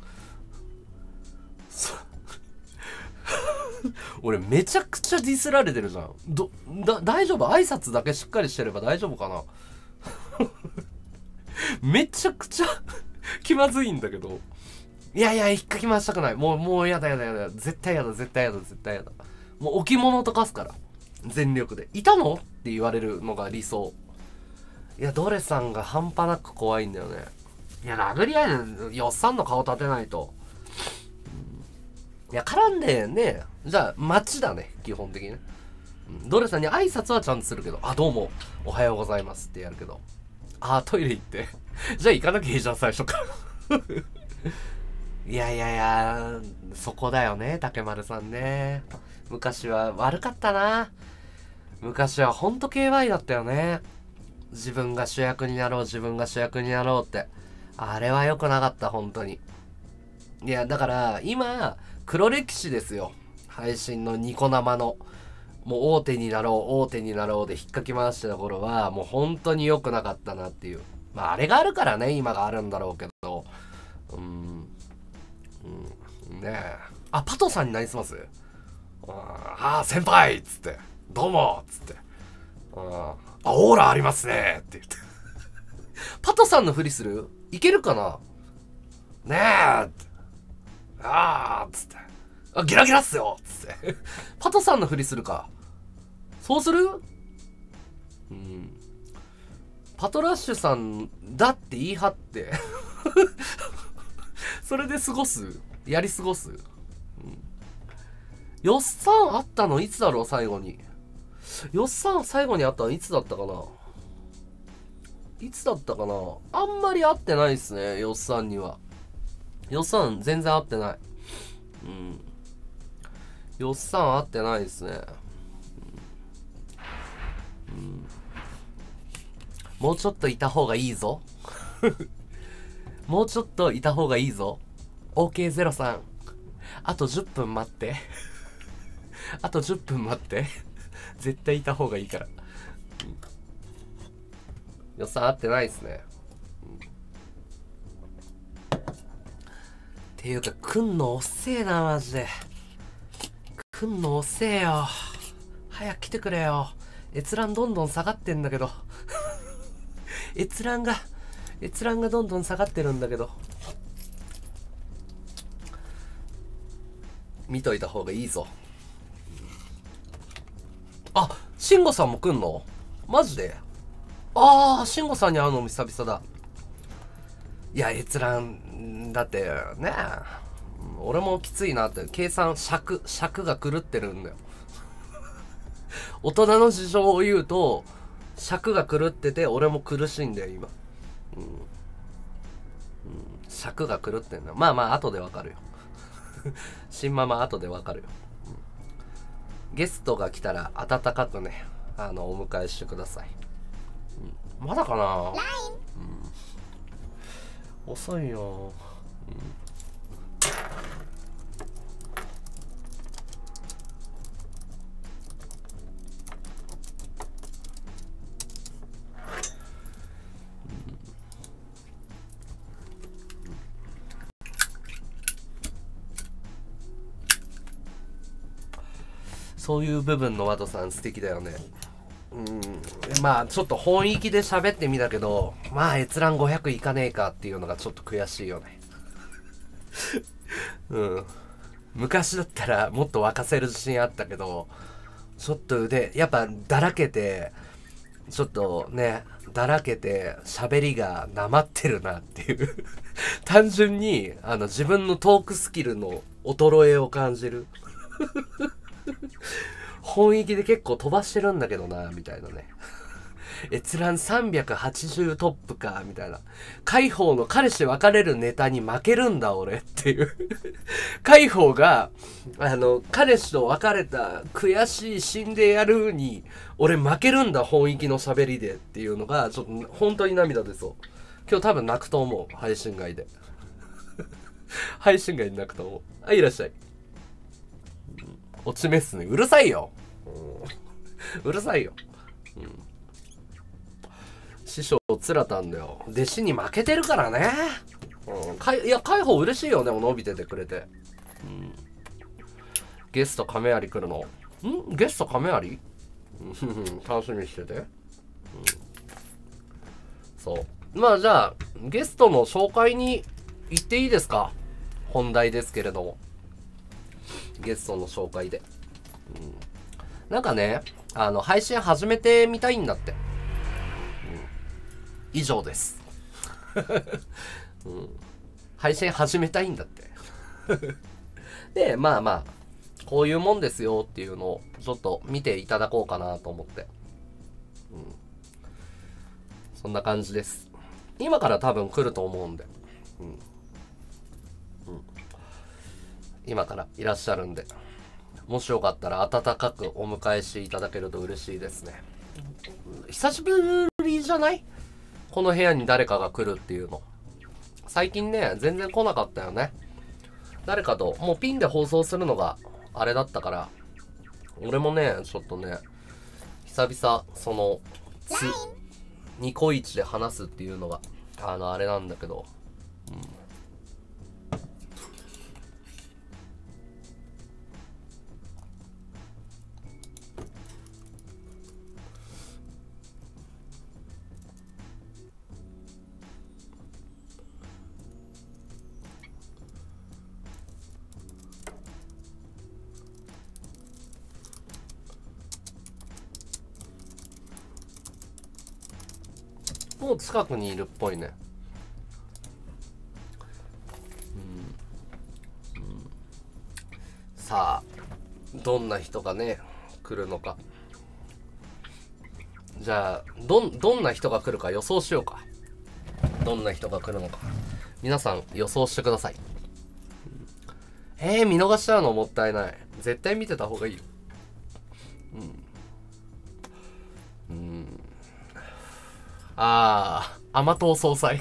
俺めちゃくちゃディスられてるじゃん。大丈夫？挨拶だけしっかりしてれば大丈夫かな？めちゃくちゃ気まずいんだけど。いやいや、引っかき回したくない。もうやだ。絶対やだ。もう置物とかすから。全力で。いたの？って言われるのが理想。いや、ドレさんが半端なく怖いんだよね。いや、殴り合いでよっさんの顔立てないと。いや、絡んでね、じゃあ、待ちだね、基本的にね。ドレさんに挨拶はちゃんとするけど、あ、どうも、おはようございますってやるけど、あ、トイレ行って。じゃあ行かなきゃいいじゃん、最初から。いや、そこだよね、竹丸さんね。昔は悪かったな。昔はほんと KY だったよね。自分が主役になろうって。あれは良くなかった、本当に。いや、だから、今、黒歴史ですよ。配信のニコ生の。もう大手になろうで引っかき回してた頃は、もう本当に良くなかったなっていう。まあ、あれがあるからね、今があるんだろうけど。ねえ。あ、パトさんになりすます？ああ、先輩っつって。どうもっつって。あ、オーラありますねって言って。パトさんのふりする？いけるかな？ねえって。あーっつって。あ、ギラギラっすよっつって。パトさんのふりするか。そうする？パトラッシュさんだって言い張って。それで過ごす？やり過ごす？よっさん会ったのいつだろう、最後に。よっさん最後に会ったのいつだったかな。 いつだったかな。あんまり会ってないっすね、よっさんには。よっさん全然会ってない。よっさん会ってないっすね。もうちょっといた方がいいぞ。もうちょっといた方がいいぞ。OK03。あと10分待って。あと10分待って。絶対いた方がいいから。よっさん会ってないっすね。っていうか、来んの遅えな、マジで。来んの遅えよ。早く来てくれよ。閲覧どんどん下がってんだけど。閲覧がどんどん下がってるんだけど。見といた方がいいぞ。あ、慎吾さんも来んの？マジで？ああ、慎吾さんに会うのも久々だ。いや、閲覧、だってね、俺もきついなって、計算、尺が狂ってるんだよ。大人の事情を言うと、尺が狂ってて、俺も苦しいんだよ、今。尺が狂ってんだ。まあまあ、後でわかるよ。新ママ後でわかるよ。ゲストが来たら温かくね、お迎えしてください。まだかな？遅いよ。そういう部分のワトさん素敵だよね。まあちょっと本意気で喋ってみたけど、まあ閲覧500いかねえかっていうのがちょっと悔しいよね。昔だったらもっと沸かせる自信あったけど、ちょっとやっぱだらけて、ちょっとね、だらけて喋りがなまってるなっていう。単純に自分のトークスキルの衰えを感じる。本意気で結構飛ばしてるんだけどな、みたいなね。閲覧380トップか、みたいな。海宝の彼氏別れるネタに負けるんだ、俺っていう。海宝が、彼氏と別れた悔しい死んでやるに、俺負けるんだ、本意気の喋りでっていうのが、ちょっと本当に涙出そう。今日多分泣くと思う、配信外で。配信外で泣くと思う。はい、いらっしゃい。落ち目っすね。うるさいよ。うるさいよ。師匠つらたんだよ。弟子に負けてるからね。いや、海宝嬉しいよね。伸びててくれて。ゲスト亀有来るの。ゲスト亀有？楽しみにしてて。そう。まあじゃあ、ゲストの紹介に行っていいですか？本題ですけれども。ゲストの紹介で。なんかね、配信始めてみたいんだって。以上です。配信始めたいんだって。で、まあまあ、こういうもんですよっていうのをちょっと見ていただこうかなと思って。そんな感じです。今から多分来ると思うんで。今からいらっしゃるんで。もしよかったら温かくお迎えしていただけると嬉しいですね。久しぶりじゃない？この部屋に誰かが来るっていうの。最近ね、全然来なかったよね。誰かと、もうピンで放送するのがあれだったから、俺もね、ちょっとね、久々、ニコイチで話すっていうのが、あれなんだけど、もう近くにいるっぽいね。さあ、どんな人がね、来るのか。 じゃあどんな人が来るか予想しようか。どんな人が来るのか皆さん予想してください。見逃しちゃうのもったいない。絶対見てた方がいいよ。甘党総裁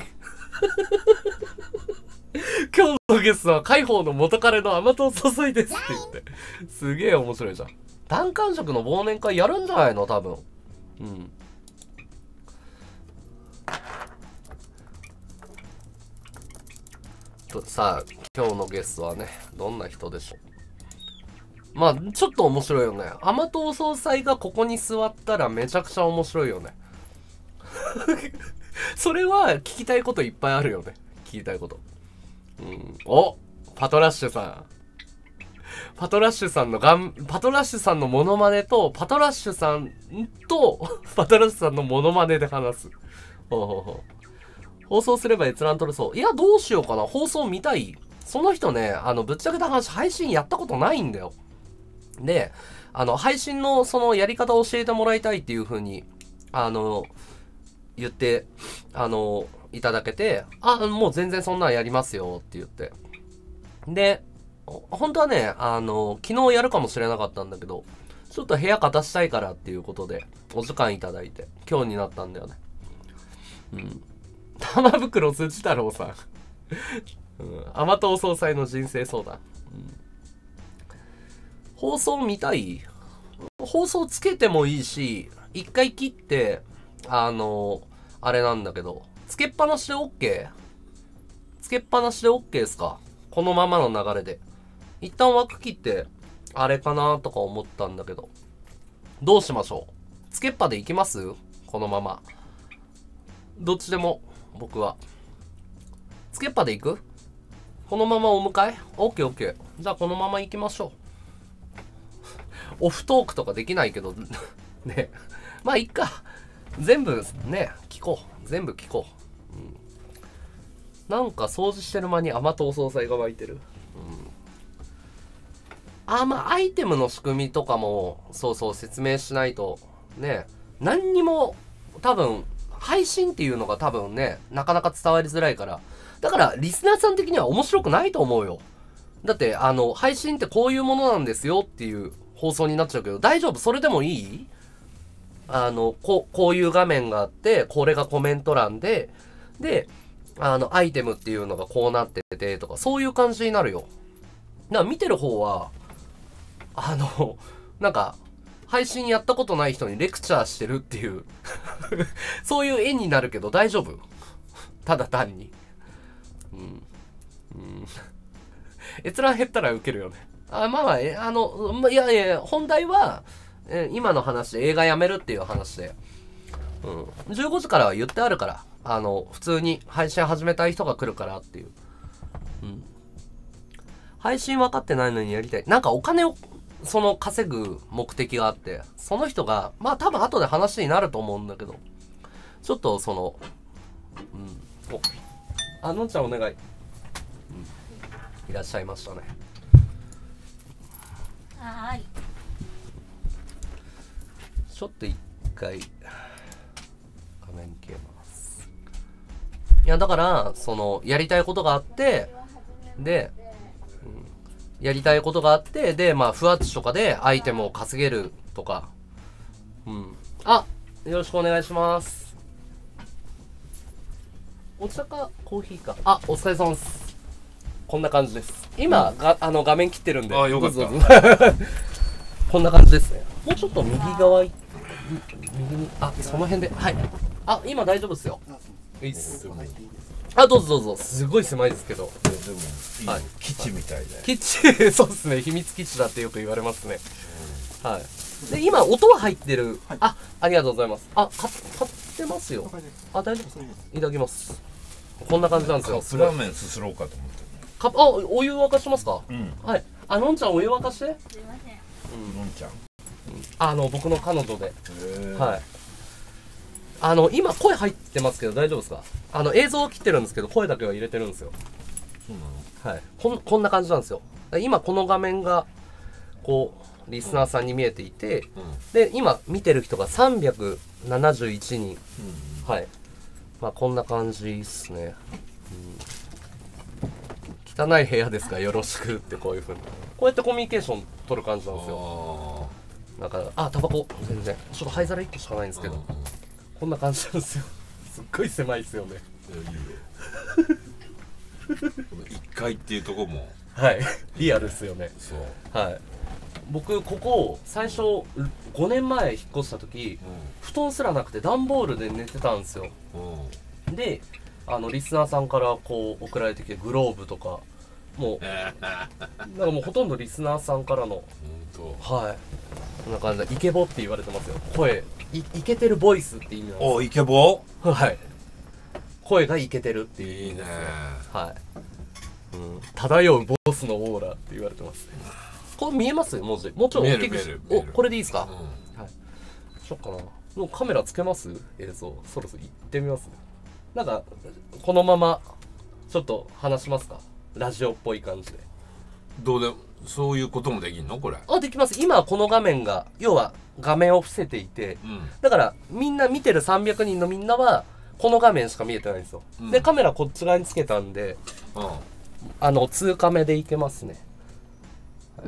今日のゲストは海宝の元彼の甘党総裁ですって言って、すげえ面白いじゃん。単感触の忘年会やるんじゃないの多分。さあ今日のゲストはねどんな人でしょう。まあちょっと面白いよね。甘党総裁がここに座ったらめちゃくちゃ面白いよねそれは聞きたいこといっぱいあるよね。聞きたいこと。お、パトラッシュさん。パトラッシュさんのモノマネとパトラッシュさんのモノマネで話す。放送すれば閲覧取れそう。いや、どうしようかな。放送見たい？その人ね、ぶっちゃけた話、配信やったことないんだよ。で、配信のそのやり方を教えてもらいたいっていう風に、言って、いただけて、もう全然そんなんやりますよって言って。で、本当はね、昨日やるかもしれなかったんだけど、ちょっと部屋片したいからっていうことで、お時間いただいて、今日になったんだよね。玉袋筋太郎さん。甘党総裁の人生相談。放送見たい？放送つけてもいいし、一回切って、あれなんだけど、つけっぱなしで OK？ つけっぱなしで OK ですか？このままの流れで。一旦枠切って、あれかなとか思ったんだけど。どうしましょう？つけっぱでいきます？このまま。どっちでも、僕は。つけっぱでいく？このままお迎え？ OK。じゃあこのまま行きましょう。オフトークとかできないけど、ね。まあいっか。全部ね、全部聞こう。なんか掃除してる間に甘党総裁が湧いてる。まあアイテムの仕組みとかもそう説明しないとね、何にも多分配信っていうのが多分ねなかなか伝わりづらいから、だからリスナーさん的には面白くないと思うよ。だって配信ってこういうものなんですよっていう放送になっちゃうけど、大丈夫？それでもいい？こういう画面があって、これがコメント欄でアイテムっていうのがこうなっててとか、そういう感じになるよ。だから見てる方はなんか配信やったことない人にレクチャーしてるっていうそういう絵になるけど大丈夫？ただ単に閲覧減ったらウケるよね。いや本題は今の話で映画やめるっていう話で、15時からは言ってあるから、普通に配信始めたい人が来るからっていう。配信分かってないのにやりたい。なんかお金を稼ぐ目的があって、その人がまあ多分後で話になると思うんだけど、ちょっとのんちゃんお願い。いらっしゃいましたね。 はい。 ちょっと一回画面消えます。いやだからやりたいことがあってで、やりたいことがあってで、まあふわっちとかでアイテムを稼げるとか。よろしくお願いします。お茶かコーヒーか。お疲れ様です。こんな感じです。今、画面切ってるんで。 よかった。 こんな感じですね。もうちょっと右側右に、その辺で、はい。今大丈夫ですよ。いいっす。どうぞ。すごい狭いですけど。 でも、はい、基地みたいで。 基地、そうですね。秘密基地だってよく言われますね。はい。で、今、音は入ってる。ありがとうございます。買ってますよ。大丈夫です。いただきます。こんな感じなんですよ。 カップラーメンすすろうかと思って。 お湯沸かしますか？はい。のんちゃんお湯沸かして。 すいません。 のんちゃん。僕の彼女で。はい。今声入ってますけど大丈夫ですか？映像を切ってるんですけど声だけは入れてるんですよ。 そうなの？ はい。こんな感じなんですよ。今この画面がこうリスナーさんに見えていて、 うんで今見てる人が371人、はい、まあこんな感じですね、汚い部屋ですがよろしくってこういう風にこうやってコミュニケーション取る感じなんですよ。なんかタバコ全然ちょっと灰皿1個しかないんですけど、こんな感じなんですよ。すっごい狭いですよね。 いいよこの1階っていうとこもはいリアルですよね。 そう、 はい、僕ここ最初5年前引っ越した時布団すらなくて段ボールで寝てたんですよ。でリスナーさんからこう送られてきてグローブとかもうなんかもうほとんどリスナーさんからのはいこんな感じでイケボって言われてますよ。声イケてるボイスって意味なんですよ。 おイケボはい声がイケてるっていう意いいね味ですよ。はい、漂うボスのオーラって言われてますね。これ見えます文字もうちょっと大きくし見える見えるおこれでいいですか、 うんはいしよっかな。もうカメラつけます映像そろそろ行ってみます。なんかこのままちょっと話しますかラジオっぽい感じで。 どうでもそういうこともできんのこれ。 できます。今この画面が要は画面を伏せていて、だからみんな見てる300人のみんなはこの画面しか見えてないんですよ、でカメラこっち側につけたんで通カメでいけますね、はい、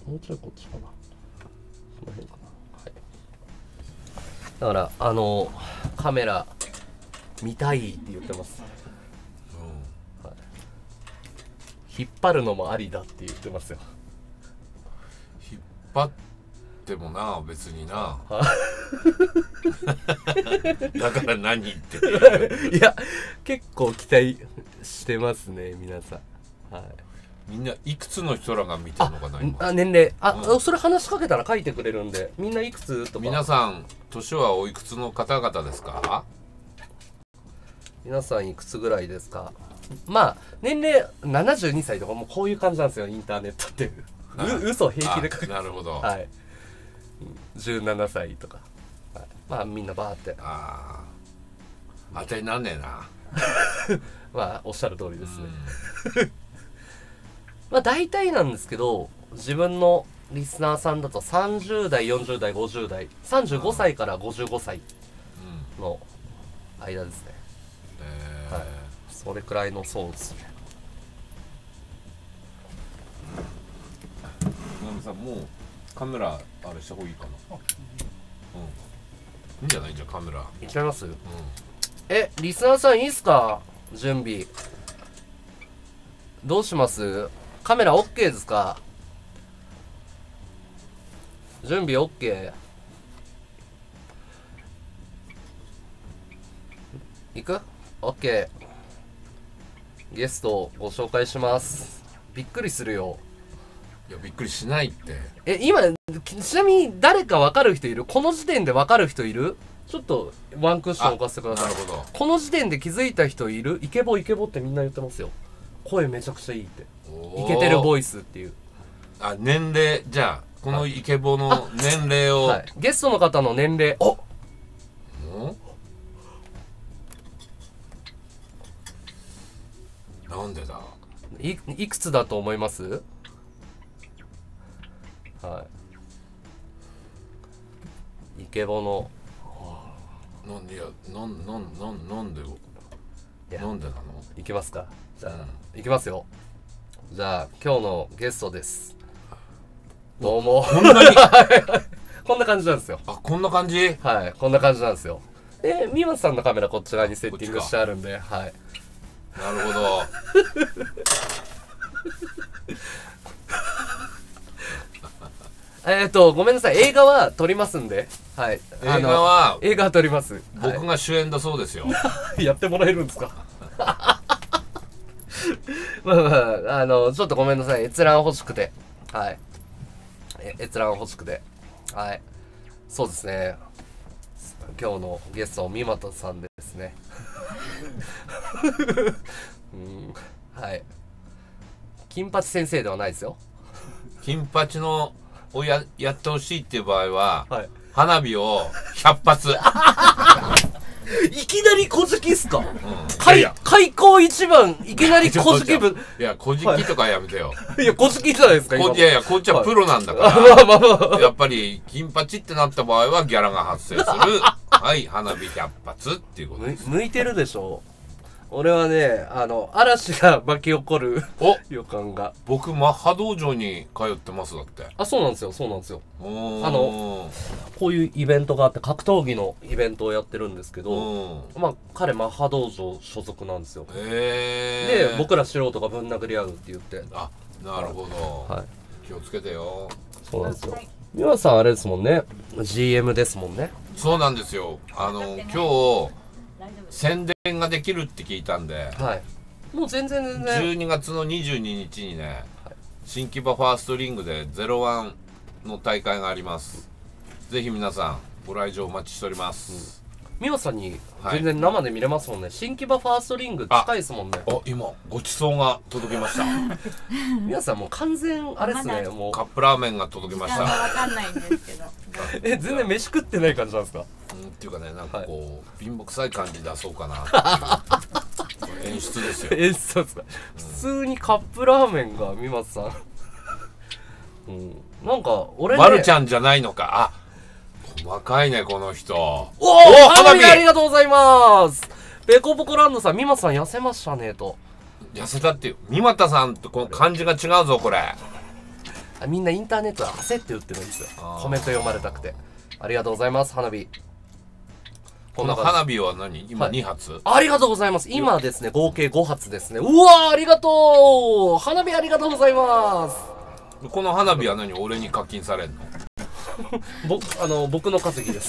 もうちょいこっちかなこの辺かな、はい、だからカメラ見たいって言ってます、はい、引っ張るのもありだって言ってますよ。 引っ張ってもな別になだから何言っていや結構期待してますね皆さん、はい、 みんないくつの人らが見てるのかな今。 年齢それ話しかけたら書いてくれるんでみんないくつとか。 皆さん年はおいくつの方々ですか。 皆さんいくつぐらいですか。まあ年齢72歳とかもうこういう感じなんですよインターネットって嘘平気で書く。 なるほど、 はい17歳とか、はい、まあみんなバーって当てになんねえなまあおっしゃる通りですねまあ大体なんですけど自分のリスナーさんだと30代40代50代35歳から55歳の間ですね、はい、それくらいの層ですね。 南さんもうカメラあれした方がいいかな。いいんじゃないじゃあカメラいっちゃいます、リスナーさんいいっすか準備どうします。カメラ OK ですか。準備 OK。 いく OK。 ゲストをご紹介します。びっくりするよ。 いやびっくりしないって。 今ちなみに誰か分かる人いる。この時点で分かる人いる。ちょっとワンクッション置かせてください。 なるほど。 この時点で気づいた人いる。イケボイケボってみんな言ってますよ。声めちゃくちゃいいってイケてるボイスっていう。 年齢じゃあこのイケボの年齢を、 はい、ゲストの方の年齢なんでだ。 いくつだと思います。はいイケボのなんでなんでなの。 いきますか。じゃあ、いきますよ。じゃあ今日のゲストです。どうも。 こんなにこんな感じなんですよ。 こんな感じ。 はい、こんな感じなんですよ。みまさんのカメラこっち側にセッティングしてあるんで、はい。 なるほど。 ごめんなさい、映画は撮りますんで、はい。映画は撮ります。 僕が主演だそうですよ。 やってもらえるんですか。まあまあ、ちょっとごめんなさい、閲覧欲しくて、はい。閲覧欲しくて、はい。そうですね。今日のゲスト三又さんですね。はい。金八先生ではないですよ。 金八のをやってほしいっていう場合は、 はい、 花火を100発いきなり小じきっすか？ いやいや開口一番いきなり小じき部。 いや小じきとかやめてよ。 いや小じきじゃないですか。 いやいやこっちはプロなんだかまあら。 まあまあ。 やっぱり金八ってなった場合はギャラが発生する。はい花火100発っていうことです。 向いてるでしょ。俺はね嵐が巻き起こるお予感が。 僕マッハ道場に通ってますだって。 あ、そうなんですよそうなんですよ。 ここういうイベントがあって格闘技のイベントをやってるんですけど、まあ彼マッハ道場所属なんですよ。で僕ら素人がぶん殴り合うって言って。 あ、なるほど、はい、気をつけてよ。 そうなんですよ。美和さんあれですもんね、 GM ですもんね。 そうなんですよ。今日宣伝ができるって聞いたんで、 はい、もう全然 12月の22日にね、はい、新木場ファーストリングで01の大会があります。ぜひ皆さんご来場お待ちしております。 美和さんに全然生で見れますもんね、はい、新木場ファーストリング近いですもんね。 今ごちそうが届きました美和さんもう完全あれですね、もうカップラーメンが届きました。 わかんないんですけど全然飯食ってない感じなんですか？ っていうかね、なんかこう、はい、貧乏臭い感じ出そうかなっていう演出ですよ。 演出ですか？普通にカップラーメンが美和さんなんか俺ね、 まるちゃんじゃないのか。細かいねこの人。お花火ありがとうございます。ペコポコランドさん、美和さん痩せましたねと。 痩せたっていう、三股さんとこの漢字が違うぞこれ。 みんなインターネットで焦って打ってるんですよ、コメント読まれたくて。ありがとうございます。花火、 この花火は何今2発、 ありがとうございます。今ですね合計5発ですね。うわーありがとう、花火ありがとうございます。 この花火は何俺に課金されんの？ 僕の稼ぎです。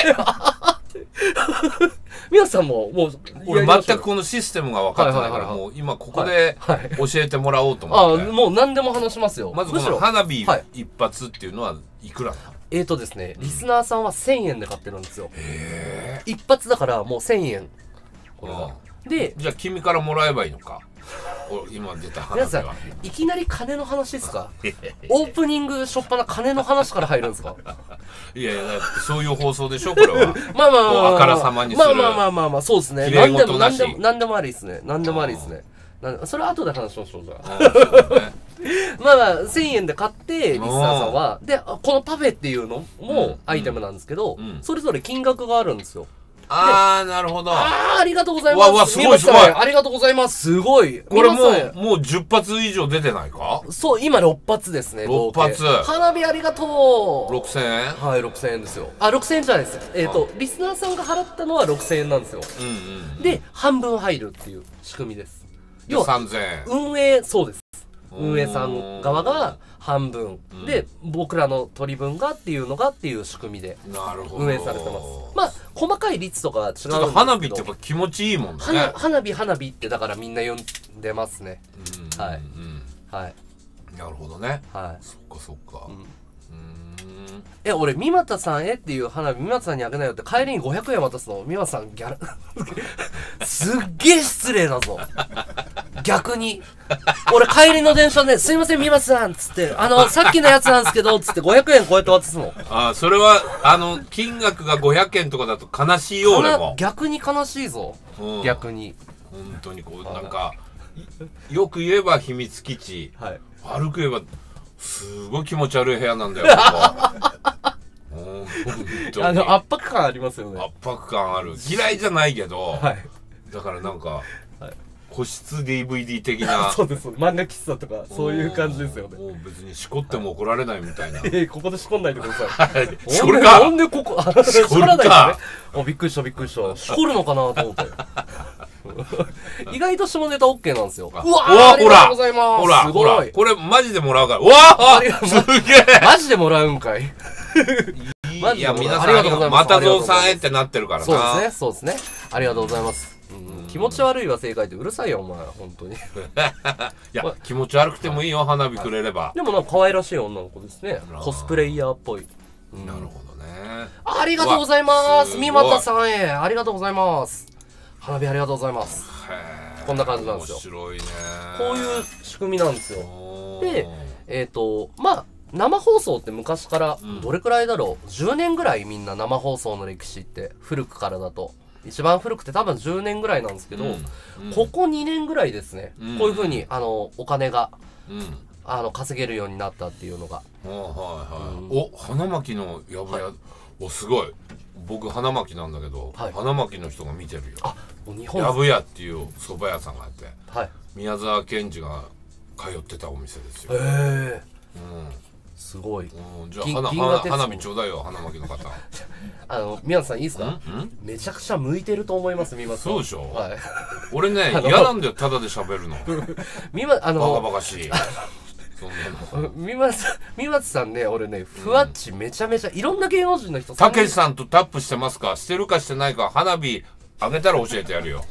皆さんももう俺全くこのシステムが分かってないから、もう今ここで教えてもらおうと思って。 もう何でも話しますよ。 まずこの花火一発っていうのはいくらなの？ ですね、リスナーさんは1000円で買ってるんですよ。一発だからもう1000円。これがで、 じゃあ君からもらえばいいのか？今出た話は。 いきなり金の話ですか？オープニングしょっぱな金の話から入るんですか？ いやいや、だってそういう放送でしょこれは。 まあまあまあ、 あからさまにする。 まあそうですね。何でもありですね。何でもありですね。それは後で話しましょう。じゃあまあ1000円で買ってリスナーさんはで、このパフェっていうのもアイテムなんですけど、それぞれ金額があるんですよ。 なるほど。 ありがとうございます。 わすごいすごい。 ありがとうございます。すごい。 これもう10発以上出てないか？ そう、今6発ですね。 6発。 花火ありがとう。 6000円？ はい、6000円ですよ。6000円じゃないです。リスナーさんが払ったのは6000円なんですよ。で、半分入るっていう仕組みです。 要は3000 円。そうです。運営さん側が半分で、僕らの取り分がっていうのがっていう仕組みで運営されてます。まあ細かい率とかは違うんですけど、 花火ってやっぱ気持ちいいもんね。 花火ってだからみんな呼んでますね。はいはい。 なるほどね。 はい。 そっか。 俺三股さんへっていう花火三股さんにあげないよって帰りに500円渡すの。三股さんギャラすっげえ失礼だぞ。逆に俺帰りの電車で「すいません三股さん」っつって「さっきのやつなんですけど」っつって500円こうやって渡すの。 それは金額が500円とかだと悲しいよ。俺も逆に悲しいぞ。逆に本当にこうなんかよく言えば秘密基地、悪く言えばすごい気持ち悪い部屋なんだよ。 圧迫感ありますよね。 圧迫感ある。嫌いじゃないけど、だからなんか個室 DVD 的な。 そうです。漫画喫茶とかそういう感じですよね。 もう別にしこっても怒られないみたいな。 ここでしこんないでください。 しこるか。 なんでここしこらないですね。びっくりした。しこるのかなと思って。意外と下ネタ OK なんですよ。うわありがとうございます。すごい。 これマジでもらうから。うわすげえ。 マジでもらうんかい。 いや皆さんまたぞうさんへってなってるからな。 そうですね。ありがとうございます。気持ち悪いは正解ってうるさいよお前本当に。いや気持ち悪くてもいいよ花火くれれば。 でもなんか可愛らしい女の子ですね。コスプレイヤーっぽい。 なるほどね。 ありがとうございます。三股さんへありがとうございます。花火ありがとうございます。こんな感じなんですよ。 面白いね。 こういう仕組みなんですよ。でまあ生放送って昔からどれくらいだろう、10年ぐらいみんな生放送の歴史って古くからだと一番古くて多分10年ぐらいなんですけど、ここ2年ぐらいですね、こういう風にお金が、稼げるようになったっていうのが、 お花巻のやぶや、おすごい。僕花巻なんだけど、花巻の人が見てるよ。 日本やぶやっていう蕎麦屋さんがあって、宮沢賢治が通ってたお店ですよ。 すごい。 じゃあ花火ちょうだいよ、花巻の方。 宮津さんいいですか？めちゃくちゃ向いてると思います、宮津さん。 そうでしょ。俺ね、嫌なんだよ、ただで喋るの。バカバカしい。 宮津さんね、俺ね、ふわっちめちゃめちゃいろんな芸能人の人。 たけしさんとタップしてますか？してるかしてないか、花火あげたら教えてやるよ。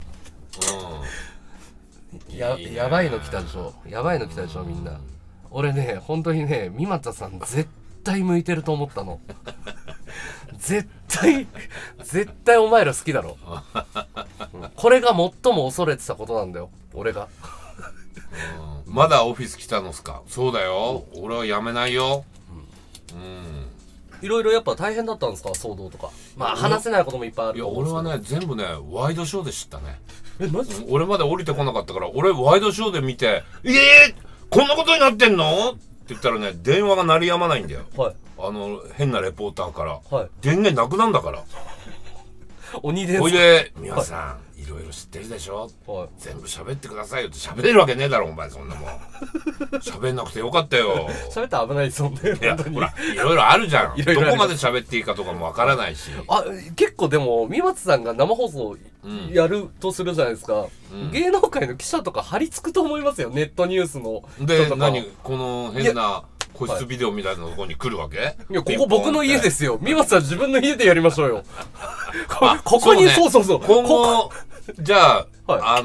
やばいの来たでしょ。やばいの来たでしょ、みんな。俺ね、本当にね、三股さん絶対向いてると思ったの。絶対お前ら好きだろ。これが最も恐れてたことなんだよ、俺が。 まだオフィス来たのっすか？そうだよ、俺は辞めないよ。 いろいろやっぱ大変だったんですか、騒動とか。まあ話せないこともいっぱいあると思うんですけど。 俺はね、全部ね、ワイドショーで知ったね。 マジ？ 俺まで降りてこなかったから、俺ワイドショーで見て、こんなことになってんのって言ったらね、電話が鳴りやまないんだよ。変なレポーターから。電源なくなんだから。 鬼です。 ほいで、皆さん、いろいろ知ってるでしょ、全部喋ってくださいよって。喋れるわけねえだろお前、そんなもん。喋んなくてよかったよ。 喋ったら危ないですもんね。 いや、ほら、いろいろあるじゃん。どこまで喋っていいかとかもわからないし。 結構でも三松さんが生放送やるとするじゃないですか、芸能界の記者とか張り付くと思いますよ、ネットニュースの人とか。 で、この変な個室ビデオみたいなところに来るわけ？ いや、ここ僕の家ですよ。三松さん自分の家でやりましょうよ。ここに、そう。 今後、じゃあ、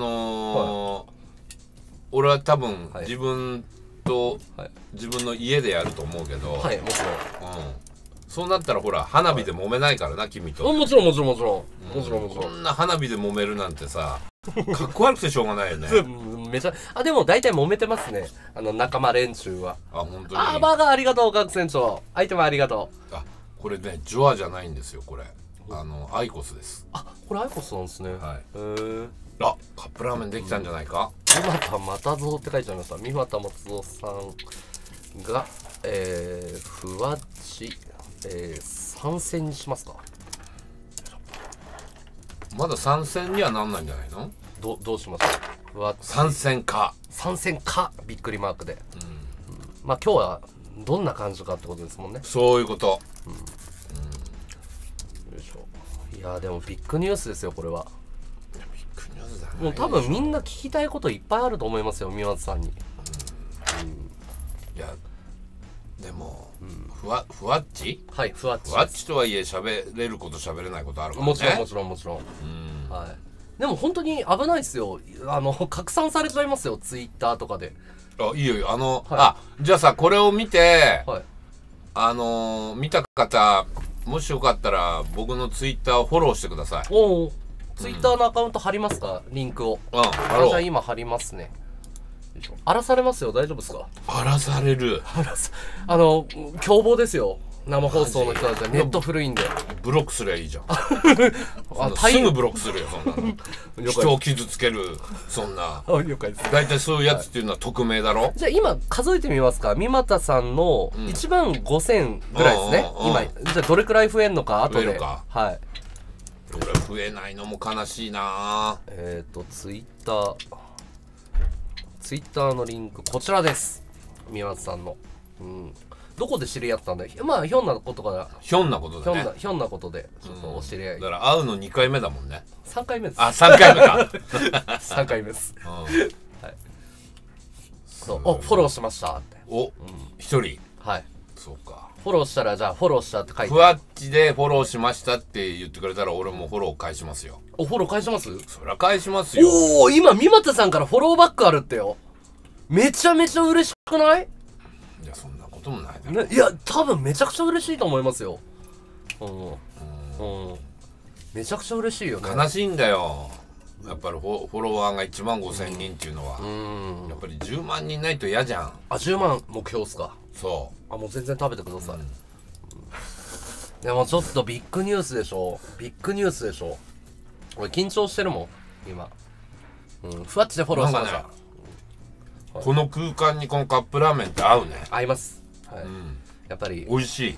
俺は多分自分の家でやると思うけど、 もちろん。 そうなったらほら、花火で揉めないからな、君と。 もちろん。 こんな花火で揉めるなんてさ、かっこ悪くてしょうがないよね。 めちゃ、でも大体揉めてますね、仲間連中は。 本当に。 バーガーありがとう、各船長。アイテムありがとう。 これね、ジョアじゃないんですよ、これ。アイコスです。 これアイコスなんですね。 カップラーメンできたんじゃないか？ 三股又蔵って書いちゃいました。三股又蔵さんが、ふわっち、参戦にしますか？ まだ参戦にはなんないんじゃないの？ どうしますか？ふわっち参戦かびっくりマークで。まあ今日はどんな感じかってことですもんね。 そういうこと。よいしょ。いやでもビッグニュースですよ、これは。 ビッグニュースだね。 もう多分みんな聞きたいこといっぱいあると思いますよ、三松さんに。 いやでも、ふわっちふわっち。 ふわっちとはいえ、喋れること喋れないことあるからね。 もちろん。でも本当に危ないですよ。拡散されちゃいますよ、ツイッターとかで。 いいよ。じゃあさ、これを見て、見た方、もしよかったら僕のツイッターをフォローしてください。 ツイッターのアカウント貼りますか、リンクを。じゃあ今貼りますね。荒らされますよ、大丈夫ですか？ 荒らされる。 凶暴ですよ、生放送の人たちは。ネット古いんで。 ブロックすりゃいいじゃん。すぐブロックするよ、そんな。人を傷つける、そんな。 了解です。 大体そういうやつっていうのは匿名だろ。 じゃあ今数えてみますか。三股さんの1万5000ぐらいですね、今。じゃあどれくらい増えんのか後で。 これ増えないのも悲しいな。 ツイッターのリンクこちらです、三松さんの。どこで知り合ったんだよ。まあひょんなことから。 ひょんなことでね。 ひょんなことでちょっとお知り合い。 だから会うの2回目だもんね。 3回目です。 3回目か。 3回目です。そう、フォローしましたって。 1人。そうか。 フォローしたら、じゃあフォローしたって書いて。 ふわっちでフォローしましたって言ってくれたら、俺もフォロー返しますよ。 フォロー返します？ そりゃ返しますよ。 今三股さんからフォローバックあるってよ。めちゃめちゃ嬉しくない？ いや、そんなこともないだろ。 いや、多分めちゃくちゃ嬉しいと思いますよ。めちゃくちゃ嬉しいよね。 悲しいんだよ、やっぱりフォロワーが1万5000人っていうのは。やっぱり10万人ないと嫌じゃん。 10万目標っすか？ そう。 もう全然食べてください。でもちょっとビッグニュースでしょ。ビッグニュースでしょ。 俺緊張してるもん今。ふわっちでフォローしました。 この空間にこのカップラーメンって合うね。 合います。はい。やっぱり美味しい。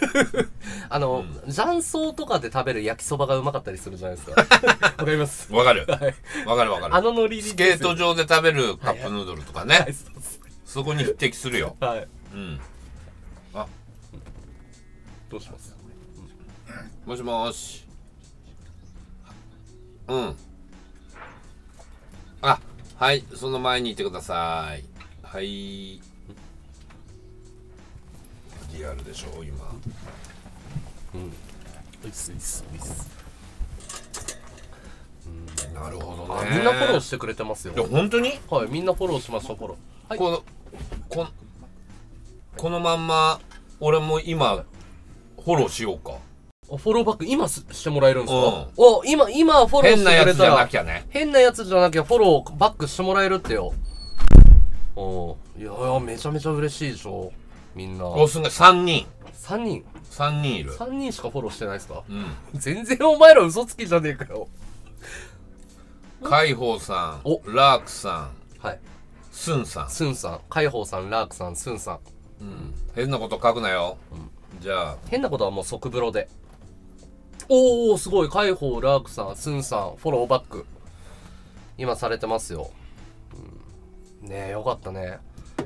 雀荘とかで食べる焼きそばがうまかったりするじゃないですか。わかります。 わかる。わかる。 あのノリスケート場で食べるカップヌードルとかね。そこに匹敵するよ。 はい。 あ、 どうします？ もしもし。あ、はい、その前にいてください。はい。リアルでしょ今。 いいっす。 なるほどね。 みんなフォローしてくれてますよ。 いや本当に？ はい、みんなフォローしました。フォロー。はい。 このまんま俺も今フォローしようか。 フォローバック今してもらえるんですか？今フォローしてくれたら変なやつじゃなきゃね。 変なやつじゃなきゃフォローバックしてもらえるってよ。いやめちゃめちゃ嬉しいでしょみんな。 すごい3人いる。 3人しかフォローしてないですか？全然お前ら嘘つきじゃねえかよ。 海宝さん、ラークさん、 はい、 スンさん、 海宝さん、ラークさん、スンさん。 変なこと書くなよ。じゃあ変なことはもう即風呂で。おおすごい。海宝、ラークさん、スンさんフォローバック今されてますよ。ねえよかったね。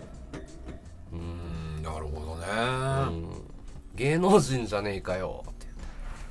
なるほどね。 芸能人じゃねえかよって。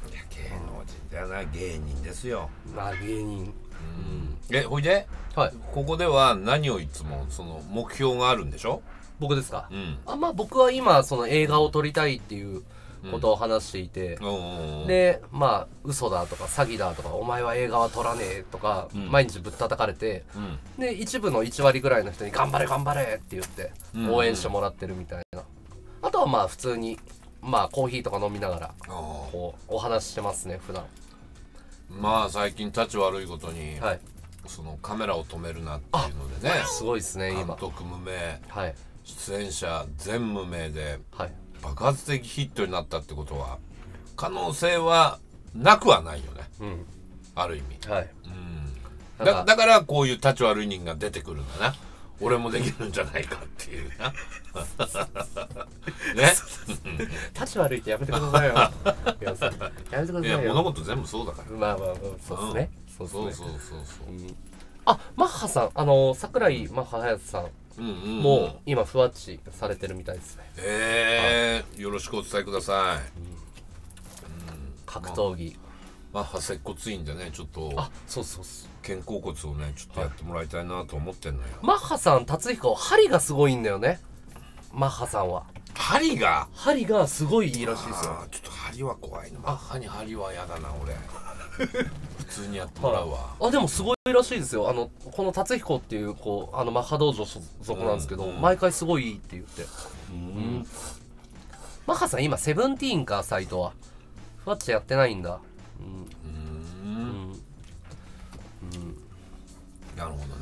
いや芸能人じゃない芸人ですよ。 まあ芸人。 ほいで、 はい、 ここでは何をいつもその目標があるんでしょ？ 僕ですか？まあ僕は今その映画を撮りたいっていうことを話していて、でまあ嘘だとか詐欺だとかお前は映画は撮らねえとか、毎日ぶったたかれて、で一部の1割ぐらいの人に頑張れ頑張れって言って応援してもらってるみたいな。あとはまあ普通にまあコーヒーとか飲みながらこうお話ししてますね普段。 まあ最近立ち悪いことに、そのカメラを止めるなっていうのでね、 すごいですね今。 監督無名、 はい、 出演者全無名で、爆発的ヒットになったってことは可能性はなくはないよね、ある意味。だからこういう立ち悪い人が出てくるんだな。俺もできるんじゃないかっていうな。ね。 立ち悪いってやめてくださいよ。やめてくださいよ。 いや物事全部そうだから。 まあそうですね。 そう。 マッハさん桜井マッハ隼人さんもう今ふわっちされてるみたいですね。 よろしくお伝えください。 格闘技。 マッハ接骨院でねちょっとそう肩甲骨をねちょっとやってもらいたいなと思ってんのよ。 マッハさん達彦針がすごいんだよね。マッハさんは針がすごいいいらしいですよ。 ちょっと針は怖いな。マッハに針は嫌だな俺。普通にやってもらうわ。でもすごいらしいですよ。この達彦っていうマッハ道場所属なんですけど、毎回すごいいいって言って。マッハさん今セブンティーンかサイトはふわっちやってないんだ。 なるほどね。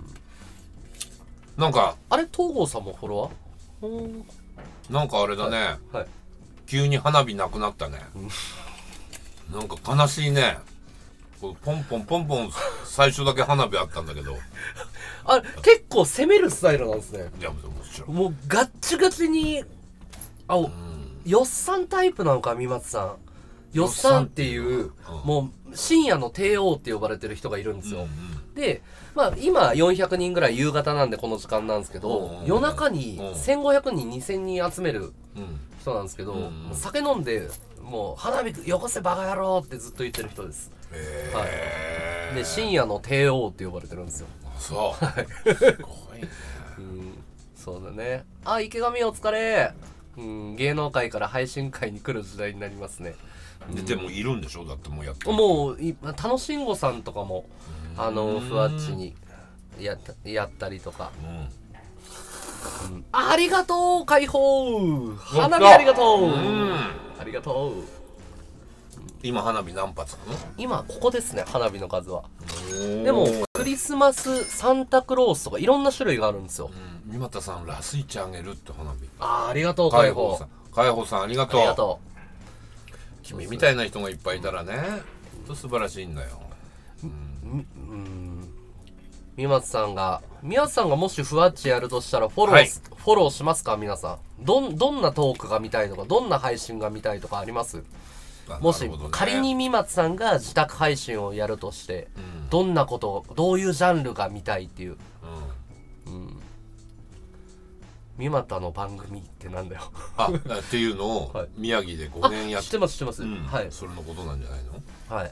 なんかあれ東郷さんもフォロワー？ なんかあれだね、急に花火なくなったね。なんか悲しいね。ポンポン最初だけ花火あったんだけど結構攻めるスタイルなんですね。 いやもちろんもうガッチガチによっさんタイプなのか。三松さんよっさんっていうもう深夜の帝王って呼ばれてる人がいるんですよ。でまあ今400人ぐらい夕方なんでこの時間なんですけど、夜中に1500人2000人集める人なんですけど、酒飲んでもう花火よこせバカ野郎ってずっと言ってる人です。で深夜の帝王って呼ばれてるんですよ。 そうすごいね。 そうだね。池上お疲れ。芸能界から配信界に来る時代になりますね。 でもいるんでしょ？だってもうやってる。 もう楽しんごさんとかもふわっちにやったりとか。ありがとう解放花火ありがとう。ありがとう。 今花火何発なの？ 今ここですね花火の数は。でもクリスマスサンタクロースとかいろんな種類があるんですよ。 三股さんラスイチあげるって花火。 ありがとう解放さんありがとう。君みたいな人がいっぱいいたらねほんと素晴らしいんだよ。 三松さんがもしふわっちやるとしたらフォローしますか？皆さんどんなトークが見たいとか、どんな配信が見たいとかあります？もし仮に三松さんが自宅配信をやるとして、どんなことどういうジャンルが見たいっていう、三股の番組ってなんだよっていうのを宮城で5年やって、 知ってます、はい、 それのことなんじゃないの？ はい。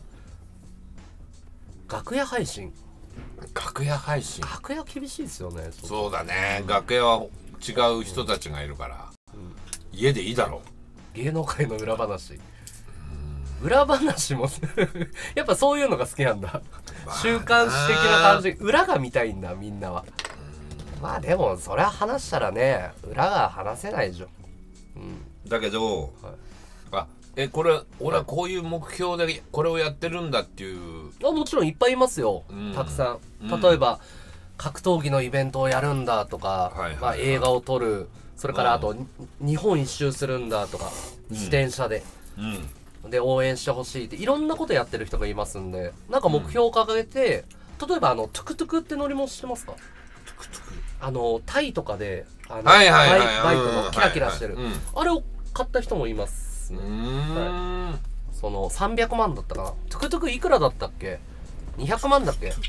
楽屋配信楽屋厳しいですよね。 そうだね、楽屋は違う人たちがいるから、家でいいだろう。芸能界の裏話もやっぱそういうのが好きなんだ、週刊誌的な感じ、裏が見たいんだみんなは。まあでもそれは話したらね、裏が話せないでしょ。 だけど、これ俺はこういう目標でこれをやってるんだっていう、 もちろんいっぱいいますよ、たくさん。例えば、格闘技のイベントをやるんだとか、映画を撮る、それからあと日本一周するんだとか、自転車で、で応援してほしいっていろんなことやってる人がいますんで、なんか目標を掲げて、例えばトゥクトゥクって乗り物知ってますか？タイとかでバイクのキラキラしてる、あれを買った人もいますね。その300万だったかな。トゥクトゥクいくらだったっけ？200万だっけ？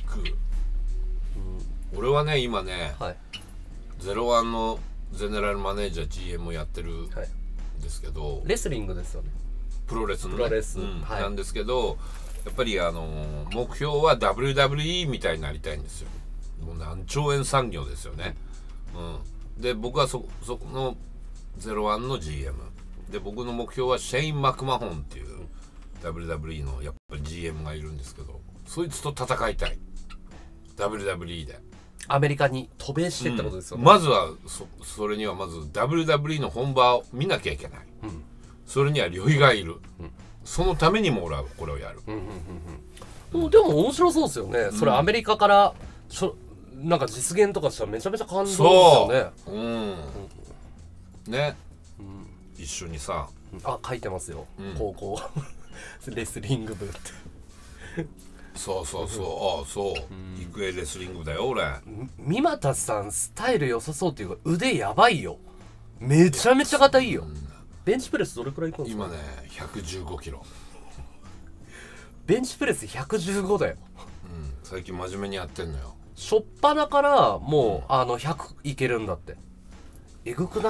俺はね今ね、01のゼネラルマネージャー GM をやってるんですけど、 レスリングですよね。 プロレスのね、なんですけど、やっぱり目標は WWE みたいになりたいんですよ。もう何兆円産業ですよね。で僕はその01の GM で、僕の目標はシェイン・マクマホンっていう WWE のやっぱり GM がいるんですけど、そいつと戦いたい。 WWE でアメリカに渡米してってことですよね。 まずはそれにはまず WWE の本場を見なきゃいけない。それには旅費がいる。そのためにも俺はこれをやる。 でも面白そうですよね。それアメリカからなんか実現とかしたらめちゃめちゃ感動ですよね。ね、一緒にさ、 書いてますよ、高校レスリング部ってそう育英レスリング部だよ俺。 三股さんスタイル良さそうっていうか、腕やばいよ。めちゃめちゃ硬いよ。ベンチプレスどれくらいいくんですか？ 今ね115キロ。 ベンチプレス115だよ。 最近真面目にやってんのよ。 初っ端からもう、100いけるんだって。えぐくない？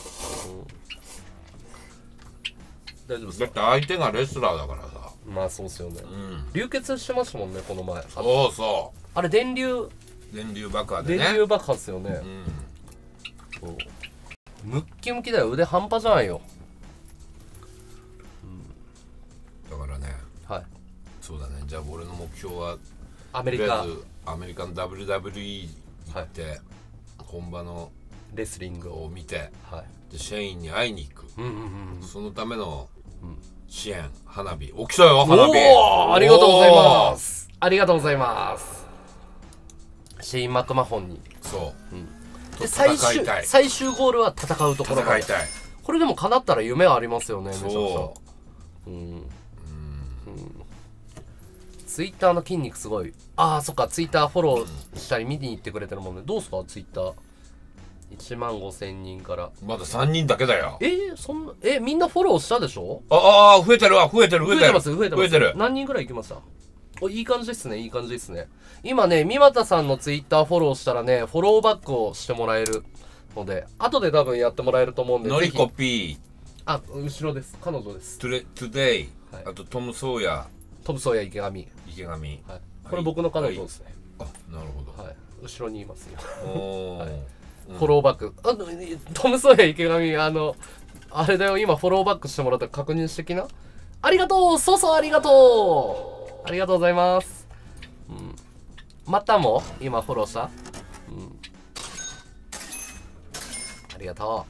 大丈夫ですか？ だって相手がレスラーだからさ。 まあそうっすよね。流血してましたもんねこの前。 そう。 あれ電流爆破でね。 電流爆破っすよね。ムッキムキだよ。腕半端じゃないよ。 だからね、そうだね。じゃあ俺の目標はアメリカの WWE 行って、本場のレスリングを見て、でシェインに会いに行く。そのための支援、花火起きたよ。花火。 ありがとうございます。ありがとうございます。シェイン・マクマホンに。 そう。 で最終ゴールは戦うところ。 戦いたい。 これでも叶ったら夢はありますよね。めちゃくちゃ。ツイッターの筋肉すごい。そっか、ツイッターフォローしたり見に行ってくれてるもんね。どうすかツイッター1万5,000人からまだ3人だけだよ。 そんなみんなフォローしたでしょ？ 増えてるわ。増えてます。 何人ぐらい行きました？いい感じですね。今ね、三股さんのツイッターフォローしたらね、フォローバックをしてもらえるので、後で多分やってもらえると思うんで。 のりこ P。 後ろです。彼女です。 トゥデイ。あとトム・ソーヤ池上。これ僕の彼女ですね。 なるほど。 後ろにいますよ。フォローバック。トム・ソーヤ池上、あれだよ、今フォローバックしてもらったら確認してきな。ありがとう。そうありがとう。ありがとうございます。またも今フォローした。ありがと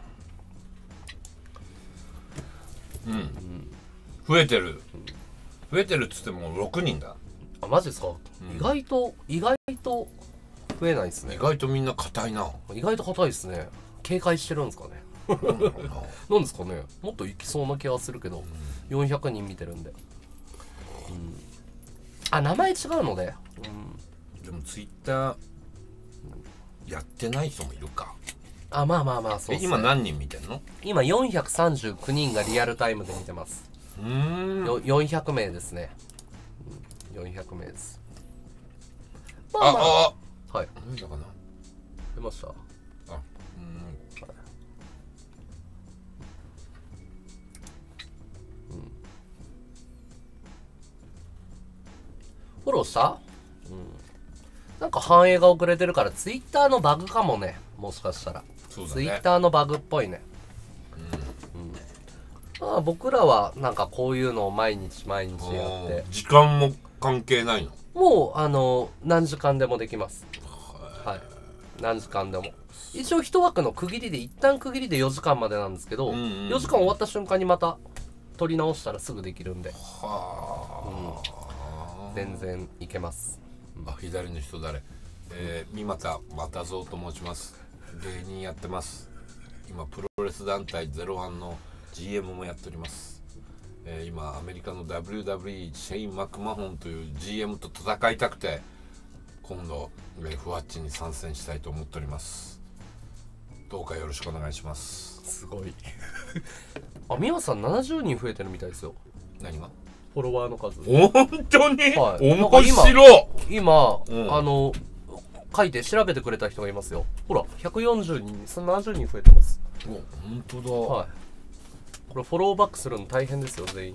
う。増えてるっつっても6人だ。 マジですか？意外と増えないですね。 意外とみんな硬いな。 意外と硬いですね。警戒してるんですかね。なんですかね。もっといきそうな気はするけど、400人見てるんで。 あ、名前違うので、 でもツイッターやってない人もいるか。 あ、まあまあまあ、そうですね。 今何人見てんの？ 今439人がリアルタイムで見てます。400名ですね。400名です。まあまあ、はい。 何だかな。 出ました。フォローした？なんか反映が遅れてるからツイッターのバグかもね。もしかしたら。 そうだね。 ツイッターのバグっぽいね。まあ僕らはなんかこういうのを毎日毎日やって。 時間も関係ないの？ もう何時間でもできます。はい。何時間でも。一応一枠の区切りで一旦区切りで4時間までなんですけど、4時間終わった瞬間にまた撮り直したらすぐできるんで。全然いけます。 あ、左の人誰？三股又蔵と申します。芸人やってます。今プロレス団体01の GM もやっております。今アメリカの WWE シェイン・マクマホンという GM と戦いたくて今度フワッチに参戦したいと思っております。どうかよろしくお願いします。 すごいあ、美和さん70人増えてるみたいですよ。 何が？ フォロワーの数。 本当に、はい、面白い。今、書いて調べてくれた人がいますよ。ほら140人、70人増えてます。 本当だ。 はい。これフォローバックするの大変ですよ、全員。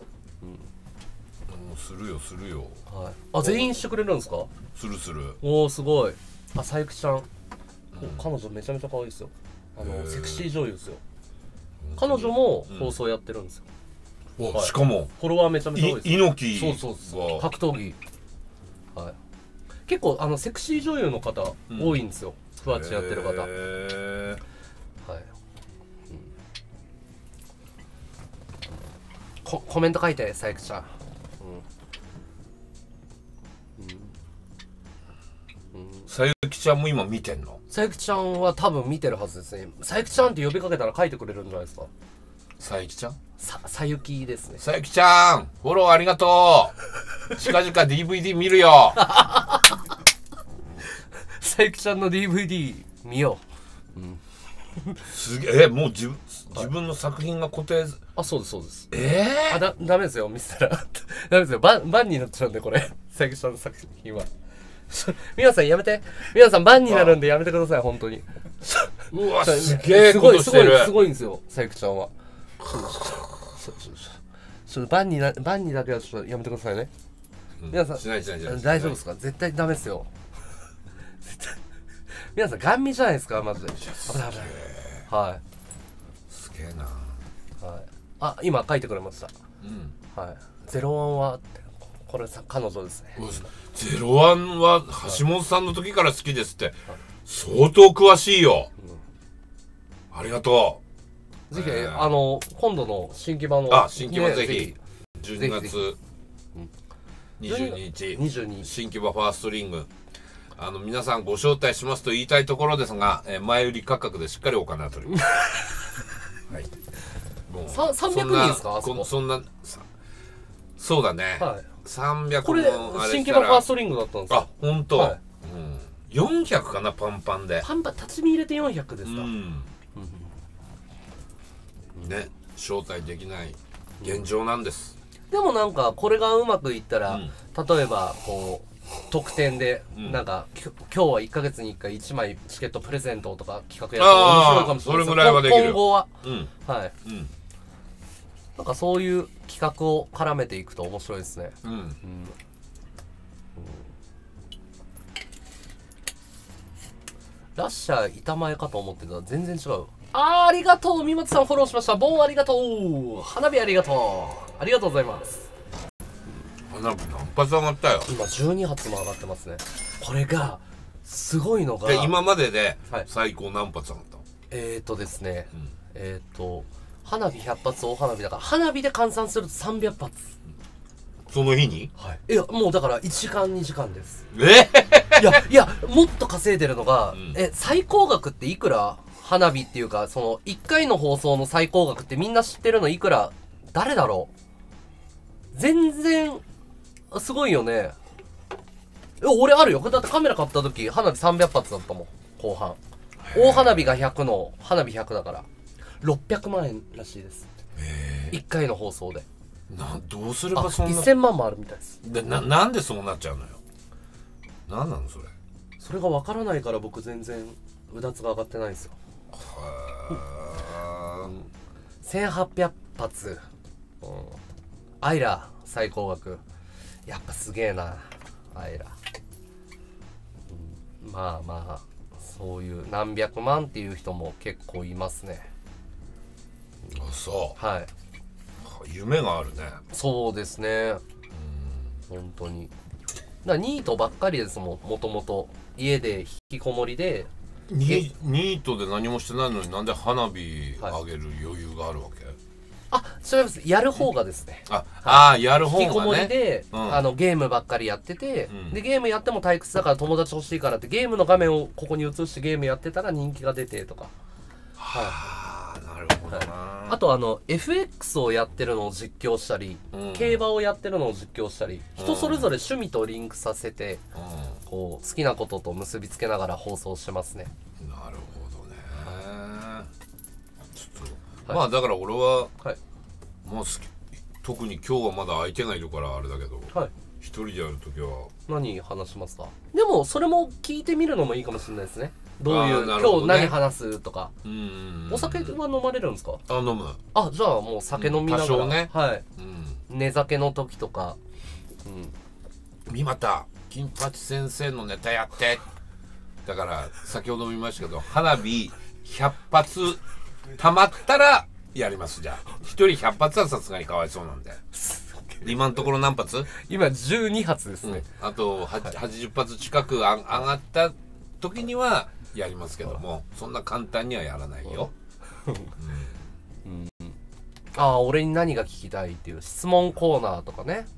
するよするよ。 はい。あ、全員してくれるんですか？ するする。 おお、すごい。あ、さゆきちゃん、彼女めちゃめちゃ可愛いですよ。セクシー女優ですよ。彼女も放送やってるんですよ。 はい、しかもフォロワーめちゃめちゃ多いです。 猪木。 そう格闘技。はい。結構セクシー女優の方多いんですよ。ふわっちやってる方。はい。コメント書いて、さゆきちゃん。 さゆきちゃんも今見てんの？ さゆきちゃんは多分見てるはずですね。さゆきちゃんって呼びかけたら書いてくれるんじゃないですか。 さゆきちゃん？ さゆきですね。 さゆきちゃん、フォローありがとう。近々 DVD 見るよ。 さゆきちゃんの DVD 見よう。すげえ、もう自分の作品が固定。 あ、そうですそうです。ダメですよ、見せたらダメですよ、バンになっちゃうんで、これさゆきちゃんの作品はみわさんやめて、みわさんバンになるんでやめてください、本当に。 うわ、すげえことしてる。 すごいんですよ、さゆきちゃんは。バンにだけはちょっとやめてくださいね。皆さん大丈夫ですか？絶対ダメですよ。皆さんガン見じゃないですか、マジで。はい。 すげえな。 はい。あ、今書いてくれました。はい。01はってこれさ、彼女ですね。 01は橋本さんの時から好きですって。相当詳しいよ。ありがとう。ぜひ今度の新規版の新規版ぜひ12月22日新規版ファーストリング皆さんご招待しますと言いたいところですが、前売り価格でしっかりお金は取ります。はい。もう 300人ですか？ そんなそうだね。 はい。 300 これ新規版ファーストリングだったんですか？ あ、本当。はい。400かな、パンパンで。 パンパン立ち見入れて400ですか？ ね、招待できない現状なんです。 でもなんかこれがうまくいったら、例えばこう特典でなんか今日は1ヶ月に1回1枚チケットプレゼントとか企画やって面白いかもしれないです。 それぐらいはできる。 今後ははい。なんかそういう企画を絡めていくと面白いですね。ラッシャー板前かと思ってたら全然違う。ありがとう、みまつさんフォローしました。ボンありがとう。花火ありがとう。ありがとうございます。 花火何発上がったよ。 今12発も上がってますね。これがすごいのが今までで最高何発上がったの？ ですね、花火100発大花火だから花火で換算すると300発。 その日に？ はい。いやもうだから1時間2時間です。いやもっと稼いでるのが、最高額っていくら？花火っていうかその1回の放送の最高額ってみんな知ってるのいくら？誰だろう？全然すごいよね。俺あるよ。だってカメラ買った時花火300発だったもん、後半。大花火が100の花火100だから600万円らしいです。1回の放送で。 どうすればそんな。 1000万もあるみたいです。 なんでそうなっちゃうのよ。なんなのそれ。 それが分からないから僕全然うだつが上がってないんですよ。1800発、アイラ最高額。やっぱすげえなアイラ。まあまあそういう何百万っていう人も結構いますね。 そう。 はい。 夢があるね。 そうですね。本当に。ニートばっかりですもん。もともと家で引きこもりで。 ニートで何もしてないのになんで花火あげる余裕があるわけ？ 違います。やる方がですね。 やる方がね。 引きこもりで、ゲームばっかりやってて、でゲームやっても退屈だから友達欲しいからってゲームの画面をここに映してゲームやってたら人気が出てとか。 なるほどな。 あとFX をやってるのを実況したり、競馬をやってるのを実況したり、人それぞれ趣味とリンクさせて、こう好きなことと結びつけながら放送してますね。 なるほどね。ちょっとまあだから俺は、まあ特に今日はまだ相手がいるからあれだけど、一人でやるときは何話しますか？でもそれも聞いてみるのもいいかもしれないですね。どういう、今日何話すとか。お酒は飲まれるんですか？ 飲む。 じゃあもう酒飲みながら、 多少ね。 寝酒の時とか。 三股金八先生のネタやって。だから先ほども言いましたけど、花火100発たまったらやります。じゃあ1人100発はさすがにかわいそうなんで。今のところ何発？ 今12発ですね。 あと80発近く上がった時にはやりますけども、そんな簡単にはやらないよ。 俺に何が聞きたいっていう質問コーナーとかね。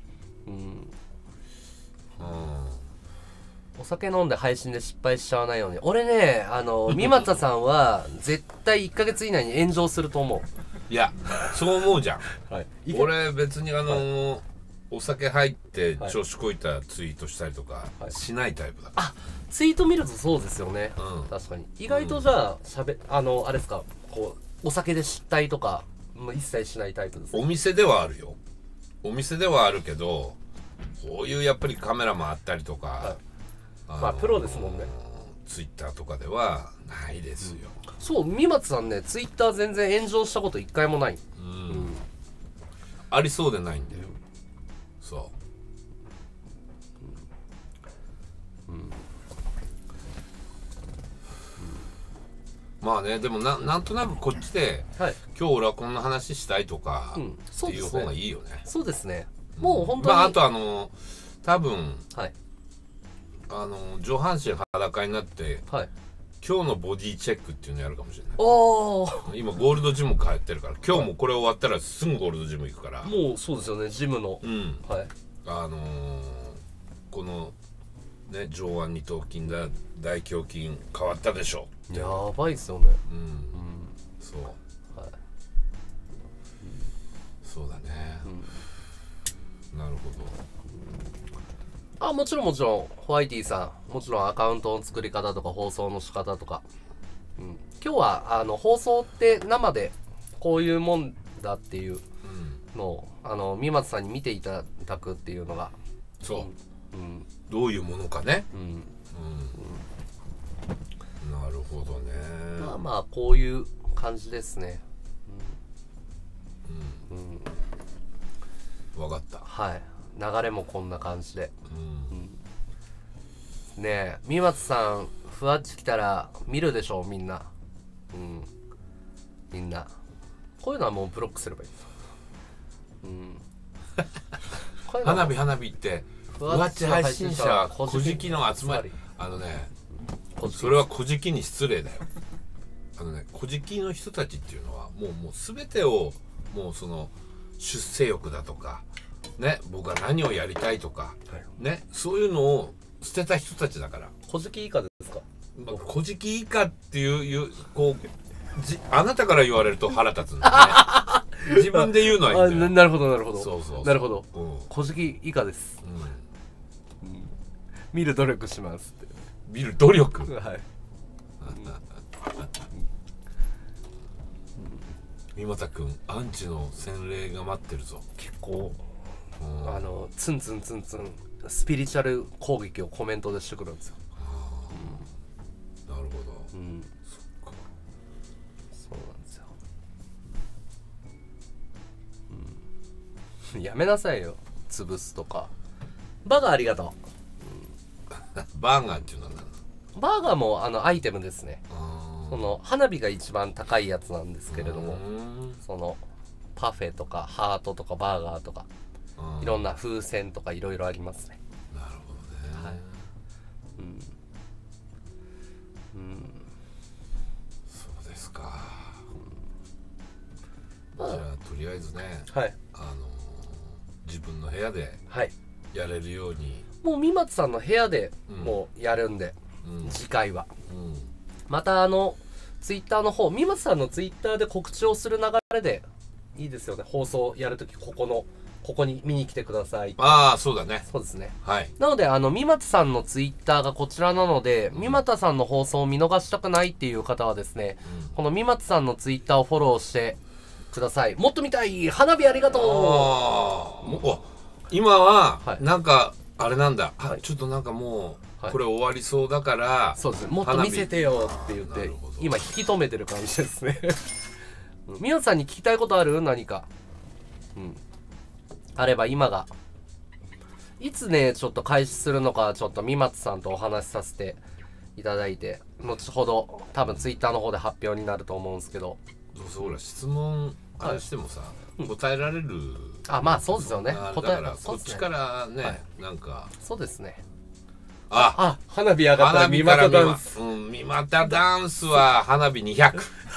お酒飲んで配信で失敗しちゃわないように。俺ね、三股さんは絶対1ヶ月以内に炎上すると思う。 いや、そう思うじゃん。俺別にお酒入って調子こいたツイートしたりとかしないタイプだ。 ツイート見るとそうですよね。確かに。意外とじゃああれですか、こうお酒で失態とか一切しないタイプです。 お店ではあるよ。お店ではあるけど、こういうやっぱりカメラ回ったりとか、 まあプロですもんね。 ツイッターとかではないですよ。 そう、三松さんね、ツイッター全然炎上したこと一回もない。 ありそうでないんだよ。そう。まあね、でもなんとなくこっちで、今日俺はこんな話したいとかっていう方がいいよね。 そうですね。もう本当に。 あと多分、上半身裸になって、今日のボディチェックっていうのやるかもしれない。今ゴールドジム通ってるから、今日もこれ終わったらすぐゴールドジム行くから。 もうそうですよね、ジムの。 このね、上腕二頭筋だ、大胸筋変わったでしょ。 やばいっすよね。 そう。そうだね。なるほど。 もちろんホワイティさん、もちろんアカウントの作り方とか放送の仕方とか、今日は放送って生でこういうもんだっていうのを三松さんに見ていただくっていうのが、 どういうものかね。なるほどね。 まあこういう感じですね。 分かった。 流れもこんな感じで。ねえ、三松さんふわっち来たら見るでしょみんな。みんなこういうのはもうブロックすればいい。 花火ってふわっち配信者は小じきの集まり。それは小じきに失礼だよ。小じきの人たちっていうのはもう全てをもうその出世欲だとかね、僕は何をやりたいとかね、そういうのを捨てた人たちだから。 小じき以下ですか？ 小じき以下っていうこうあなたから言われると腹立つんだ自分で言うのはいいんだよ。 なるほどなるほど。 そうそうそう、 なるほど。 うん、 小じき以下です、うん、見る努力しますって。 見る努力はい三股くんアンチの洗礼が待ってるぞ。 結構、ツンツンツンツンスピリチュアル攻撃をコメントでしてくるんですよ。 なるほど、 うん、 そっか、 そうなんですよ、うん、やめなさいよ潰すとか。バーガーありがとう、うん、バーガーっていうのはバーガーもアイテムですね。その花火が一番高いやつなんですけれども、そのパフェとかハートとかバーガーとかいろんな風船とかいろいろありますね。 なるほどね、はい、うん、うん、そうですか、じゃあとりあえずね、はい、自分の部屋でやれるように、 もう三松さんの部屋でもうやるんで、うん、次回は、うん、またツイッターの方、三松さんのツイッターで告知をする流れでいいですよね。放送やるときここに見に来てください。 ああ、そうだね。 そうですね。 はい。 なので三松さんのツイッターがこちらなので、三松さんの放送を見逃したくないっていう方はですね、この三松さんのツイッターをフォローしてください。もっと見たい、花火ありがとう。 今はなんかあれなんだ、はい、ちょっとなんかもうこれ終わりそうだから、はい、 そうですね、もっと見せてよって言って今引き止めてる感じですね。みおさんに聞きたいことある？何か、うん、あれば今がいつねちょっと開始するのか、ちょっと三松さんとお話しさせていただいて、後ほど多分ツイッターの方で発表になると思うんですけど、 どうせほら質問あれしてもさ、はい、答えられる、 あ、まあそうですよね。 だからこっちからね、はい、なんかそうですね。 あ、 花火上がったら三股ダンス。 三股ダンスは花火200。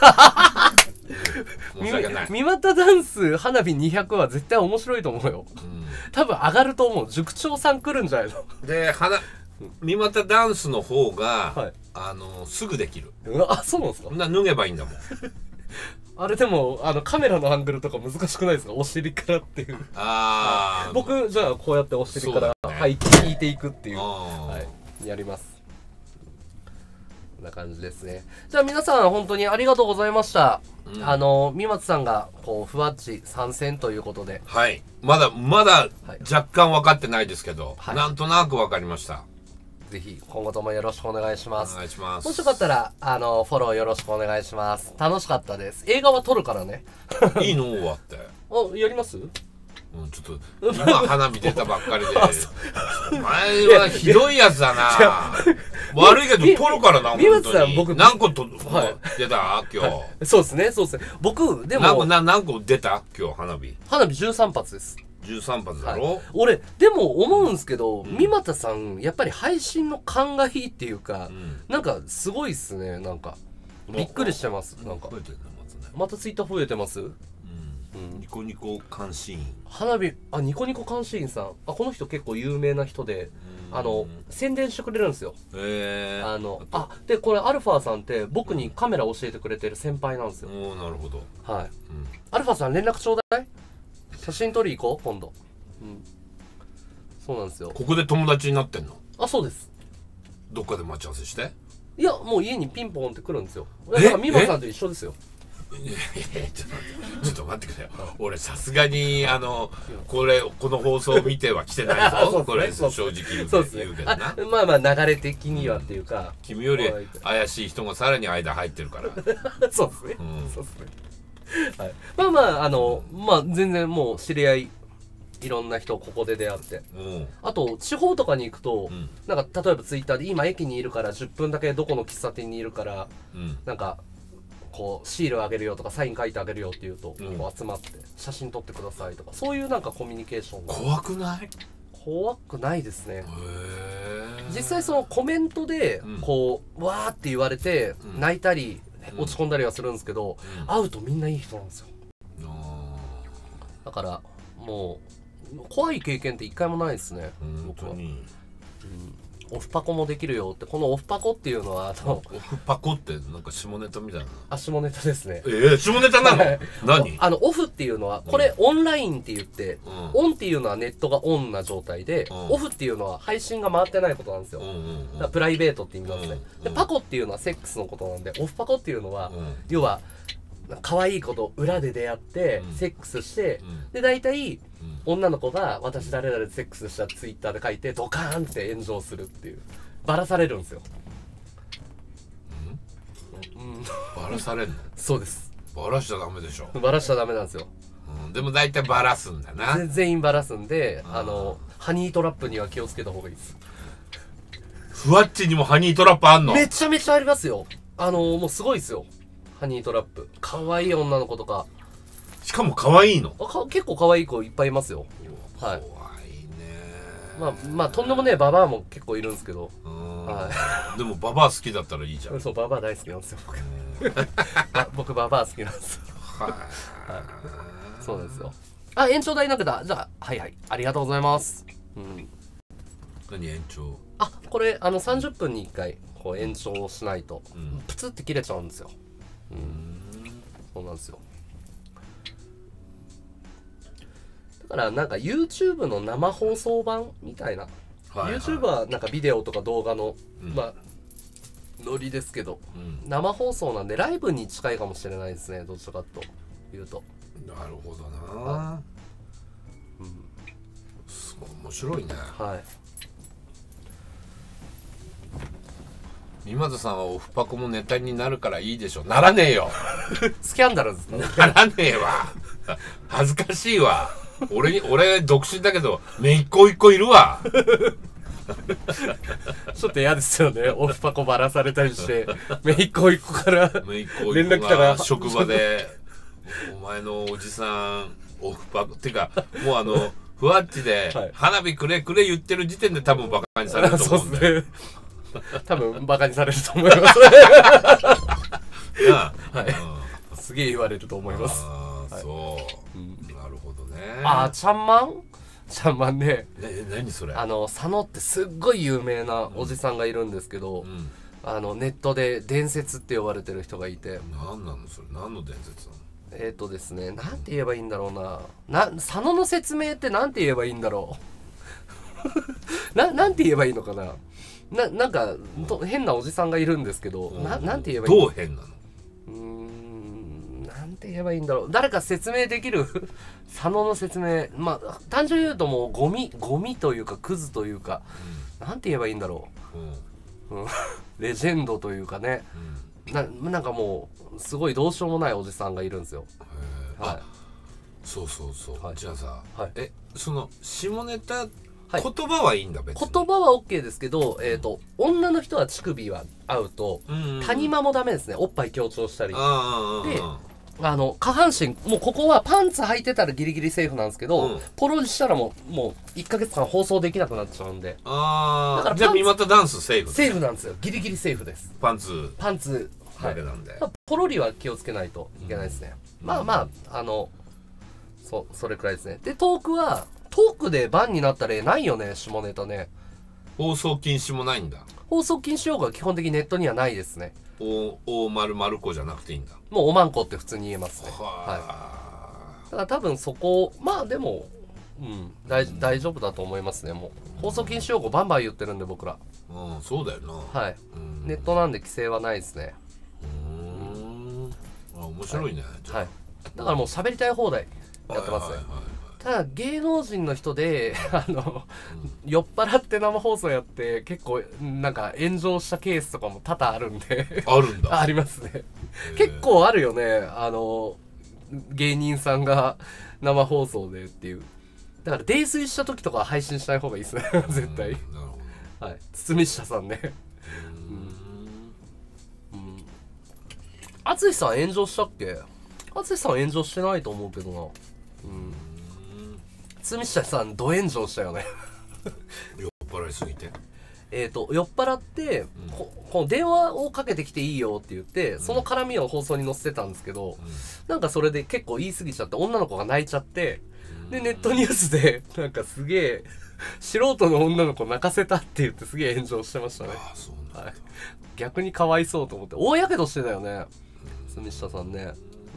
申し訳ない。 三股ダンス花火200は絶対面白いと思うよ。多分上がると思う。塾長さん来るんじゃないの。 で、三股ダンスの方が、はい、すぐできる。 あ、そうなんですか。 脱げばいいんだもん。 あれでもカメラのアングルとか難しくないですか？お尻からっていう。ああ。僕じゃあこうやってお尻から引いていくっていう、はい、やります。こんな感じですね。じゃあ皆さん本当にありがとうございました。三松さんがふわっち参戦ということで、 はい。まだ若干分かってないですけど、はい、なんとなく分かりました。 ぜひ今後ともよろしくお願いします。 お願いします。 もしよかったらフォローよろしくお願いします。楽しかったです。映画は撮るからね。 いいの終わって。 やります？ ちょっと今花火出たばっかりでお前はひどいやつだな。悪いけど撮るからな。本当に僕何個出た今日。そうですね、そうですね。僕でも何個出た今日花火 13発です。 13発だろ、はい、 俺でも思うんですけど、三股さんやっぱり配信の勘がいいっていうか、なんかすごいっすね。なんかびっくりしてます。なんかまたツイッター増えてます。 ニコニコ監視員花火、ニコニコ監視員さん、この人結構有名な人で、宣伝してくれるんですよ。でこれアルファさんって僕にカメラ教えてくれてる先輩なんですよ。 なるほど。 はい、アルファさん連絡ちょうだい。写真撮り行こう今度。そうなんですよ。 ここで友達になってんの？ そうです。 どっかで待ち合わせして？いや、もう家にピンポンって来るんですよ。だから美馬さんと一緒ですよ。 ちょっと待ってくれよ。俺さすがにこの放送を見ては来てないぞ。これ正直言うけどな。 まあまあ流れ的にはっていうか、 君より怪しい人がさらに間入ってるから。 そうですね。そうですね。はい、まあまあ全然もう知り合いいろんな人ここで出会って、あと地方とかに行くと、なんか例えばツイッターで今駅にいるから10分だけどこの喫茶店にいるから、なんかこうシールあげるよとかサイン書いてあげるよって言うと、こう集まって写真撮ってくださいとか、そういうなんかコミュニケーションが怖くない？ 怖くないですね。実際そのコメントでこうわーって言われて泣いたり落ち込んだりはするんですけど、会うとみんないい人なんですよ。だからもう怖い経験って一回もないですね。 本当に、 オフパコもできるよって。このオフパコっていうのはオフパコってなんか下ネタみたいな。 あ、下ネタですね。 下ネタなの？何？ オフっていうのはこれオンラインって言って、オンっていうのはネットがオンな状態で、オフっていうのは配信が回ってないことなんですよ。だからプライベートって意味なんですね。でパコっていうのはセックスのことなんで、オフパコっていうのは要は可愛い子と裏で出会ってセックスして、で大体女の子が私誰々でセックスしたツイッターで書いてドカーンって炎上するっていう、バラされるんですよ。 バラされんの？ そうです。 バラしちゃダメでしょ。 バラしちゃダメなんですよ。 でも大体バラすんだな。 全員バラすんで、ハニートラップには気をつけた方がいいです。 ふわっちにもハニートラップあんの？ めちゃめちゃありますよ。もうすごいですよ。ハニートラップ。可愛い女の子とか。 しかも可愛いの？ 結構可愛い子いっぱいいますよ。はい。 怖いね。 まあとんでもねえババアも結構いるんですけど。 はい。でもババア好きだったらいいじゃん。 そう、ババア大好きなんですよ。僕ババア好きなんですよ。はい。そうなんですよ。あ、延長台なくだ。じゃあ、はいはい。ありがとうございます。 何延長？ あ、これ30分に1回こう延長しないと、プツって切れちゃうんですよ。そうなんですよ。だからなんか YouTube の生放送版みたいな、YouTube はなんかビデオとか動画の、ノリですけど、生放送なんでライブに近いかもしれないですね、どちらかというと。 なるほどな。すごい面白いね。 はい。 三又さんはオフパコもネタになるからいいでしょ。ならねえよ。 スキャンダルですね。 ならねえわ。恥ずかしいわ。俺独身だけど姪っ子一個いるわ。 ちょっと嫌ですよね。オフパコばらされたりして姪っ子一個から連絡来たら職場でお前のおじさんオフパコってかもうふわっちで花火くれくれ言ってる時点で多分バカにされると思うんで。 多分バカにされると思います。すげえ言われると思います。 そう、なるほどね。 ちゃんまんね。 何それ？ 佐野ってすっごい有名なおじさんがいるんですけど、ネットで伝説って呼ばれてる人がいて。 何なのそれ？何の伝説なの？ ですね、なんて言えばいいんだろうな。佐野の説明ってなんて言えばいいんだろう。なんて言えばいいのかな。なんか変なおじさんがいるんですけど、なんて言えばいいの？ どう変なの？ なんて言えばいいんだろう。誰か説明できる？佐野の説明。まあ単純に言うともうゴミというかクズというか、なんて言えばいいんだろう。レジェンドというかね。なんかもうすごいどうしようもないおじさんがいるんですよ。 そうそうそう。じゃあさ、 はいその下ネタ言葉はいいんだ別に。 言葉は OK ですけど、女の人は乳首は合うと、谷間もダメですね。おっぱい強調したりで、下半身もうここはパンツ履いてたらギリギリセーフなんですけど、ポロリしたらもう1ヶ月間放送できなくなっちゃうんで。 だからじゃあ三股ダンスセーフ？ セーフなんですよ。ギリギリセーフです。 パンツだけなんで、ポロリは気をつけないといけないですね。まあそれくらいですね。でトークでバンになった例ないよね、下ネタね。 放送禁止もないんだ。 放送禁止用語は基本的にネットにはないですね。 大丸丸子じゃなくていいんだ。 もうおまんこって普通に言えますね。だから多分そこでも大丈夫だと思いますね。もう放送禁止用語バンバン言ってるんで僕ら。 そうだよな。 はい。ネットなんで規制はないですね。 面白いね。 はい。だからもう喋りたい放題やってますね。ただ芸能人の人で酔っ払って生放送やって結構なんか炎上したケースとかも多々あるんで。 あるんだ。 ありますね。結構あるよね。芸人さんが生放送でっていう。だから泥酔した時とかは配信しない方がいいですね。絶対。なるほど。はい。堤下さんね。淳さん炎上したっけ？淳さん炎上してないと思うけどな。堤下さんド炎上したよね。 酔っ払いすぎて。 酔っ払って、この電話をかけてきていいよって言って、その絡みを放送に載せてたんですけど、なんかそれで結構言い過ぎちゃって女の子が泣いちゃって、 でネットニュースでなんかすげえ素人の女の子泣かせたって言ってすげえ炎上してましたね。 ああそうなんだ、はい、 逆にかわいそうと思って大やけどしてたよね、住下さんね。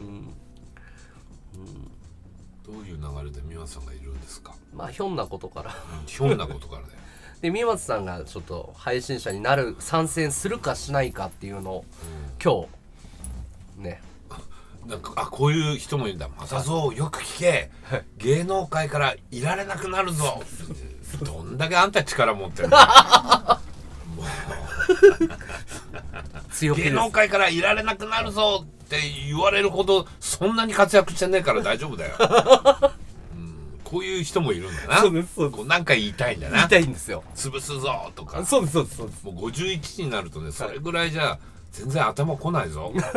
どういう流れで三松さんがいるんですか。 まあひょんなことからひょんなことからねで三松さんがちょっと配信者になる参戦するかしないかっていうのを、今日ねなんかこういう人もいるんだ。正蔵よく聞け、芸能界からいられなくなるぞどんだけあんた力持ってるのもう芸能界からいられなくなるぞって言われるほどそんなに活躍してねえから大丈夫だよ、こういう人もいるんだな。 そうですそうです。 こうなんか言いたいんだな。 言いたいんですよ。 潰すぞとか。 そうですそうですそうです。 もう51になるとね、それぐらいじゃ全然頭来ないぞ。そうな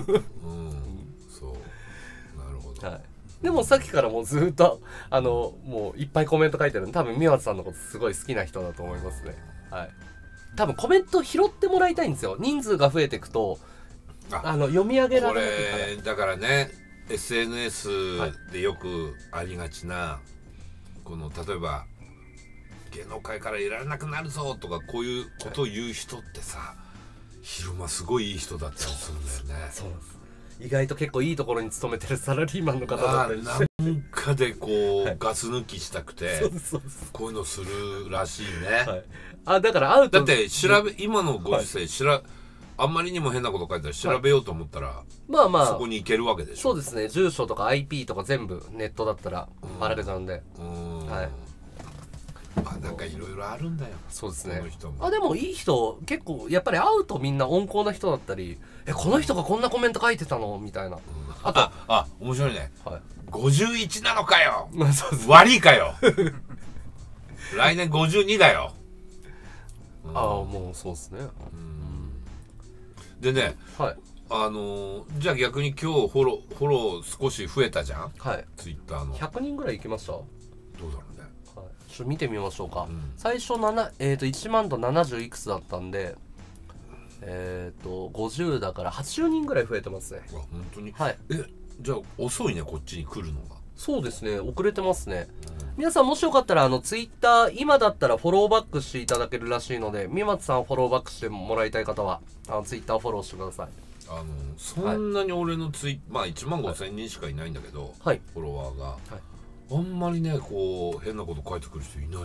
るほど。 でもさっきからもうずっともういっぱいコメント書いてるんで、多分三松さんのことすごい好きな人だと思いますね。はい。多分コメント拾ってもらいたいんですよ。人数が増えていくと読み上げられないから。 これだからね、SNS でよくありがちな、この例えば芸能界からいられなくなるぞとかこういうことを言う人ってさ、昼間すごいいい人だったりするんだよね。 そうです。意外と結構いいところに勤めてるサラリーマンの方だったりして、 なんかでこう、ガス抜きしたくてこういうのするらしいね。 だから会うとだって今のご時世、あんまりにも変なこと書いたら調べようと思ったら、 まあまあそこに行けるわけでしょ。 そうですね。住所とか IP とか全部ネットだったらバレちゃうんで、はい。 なんかいろいろあるんだよ。 そうですね。 この人もでもいい人結構やっぱり会うとみんな温厚な人だったり、この人がこんなコメント書いてたのみたいな。 面白いね。51なのかよ。悪いかよ。来年52だよ。 もうそうですね。 でね、じゃあ逆に今日フォロー少し増えたじゃん。ツイッターの 100人ぐらい行きました。 どうだろうね。 ちょっと見てみましょうか。最初1万と70いくつだったんで、50だから80人ぐらい増えてますね。 本当に。 はい。 じゃあ遅いね、こっちに来るのが。 そうですね、遅れてますね。皆さんもしよかったらツイッター今だったらフォローバックしていただけるらしいので、三松さんフォローバックしてもらいたい方はツイッターフォローしてください。 そんなに俺の1万5000人しかいないんだけど、フォロワーが、あんまりねこう変なこと書いてくる人いないんだ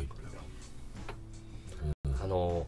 よ。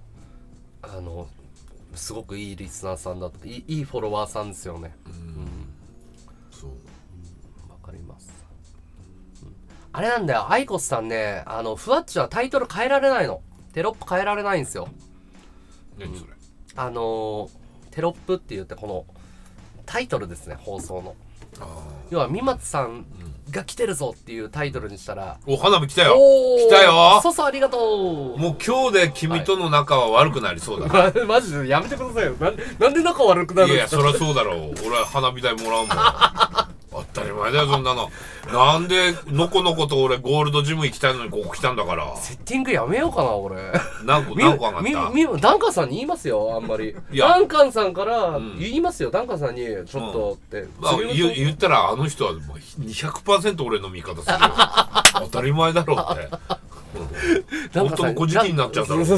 すごくいいリスナーさんだと、いいフォロワーさんですよね。 そう。 わかります。あれなんだよ、アイコスさんね、ふわっちはタイトル変えられないの。テロップ変えられないんですよ。 何それ？ テロップって言ってこのタイトルですね、放送の。要は三松さんが来てるぞっていうタイトルにしたら、 花火来たよ。来たよ。 そうありがとう。 もう今日で君との仲は悪くなりそうだな。 マジでやめてくださいよ。なんで仲悪くなるんですか。 いやそりゃそうだろう。俺は花火代もらうもん。当たり前だよそんなの。なんでのこのこと俺ゴールドジム行きたいのにここ来たんだから。 セッティングやめようかな俺。 何個上がった？ ダンカンさんに言いますよ、あんまり。ダンカンさんから言いますよ、ダンカンさんにちょっとって。 言ったらあの人は 200% 俺の味方するよ。当たり前だろうって。本当の小じきになっちゃうだろう。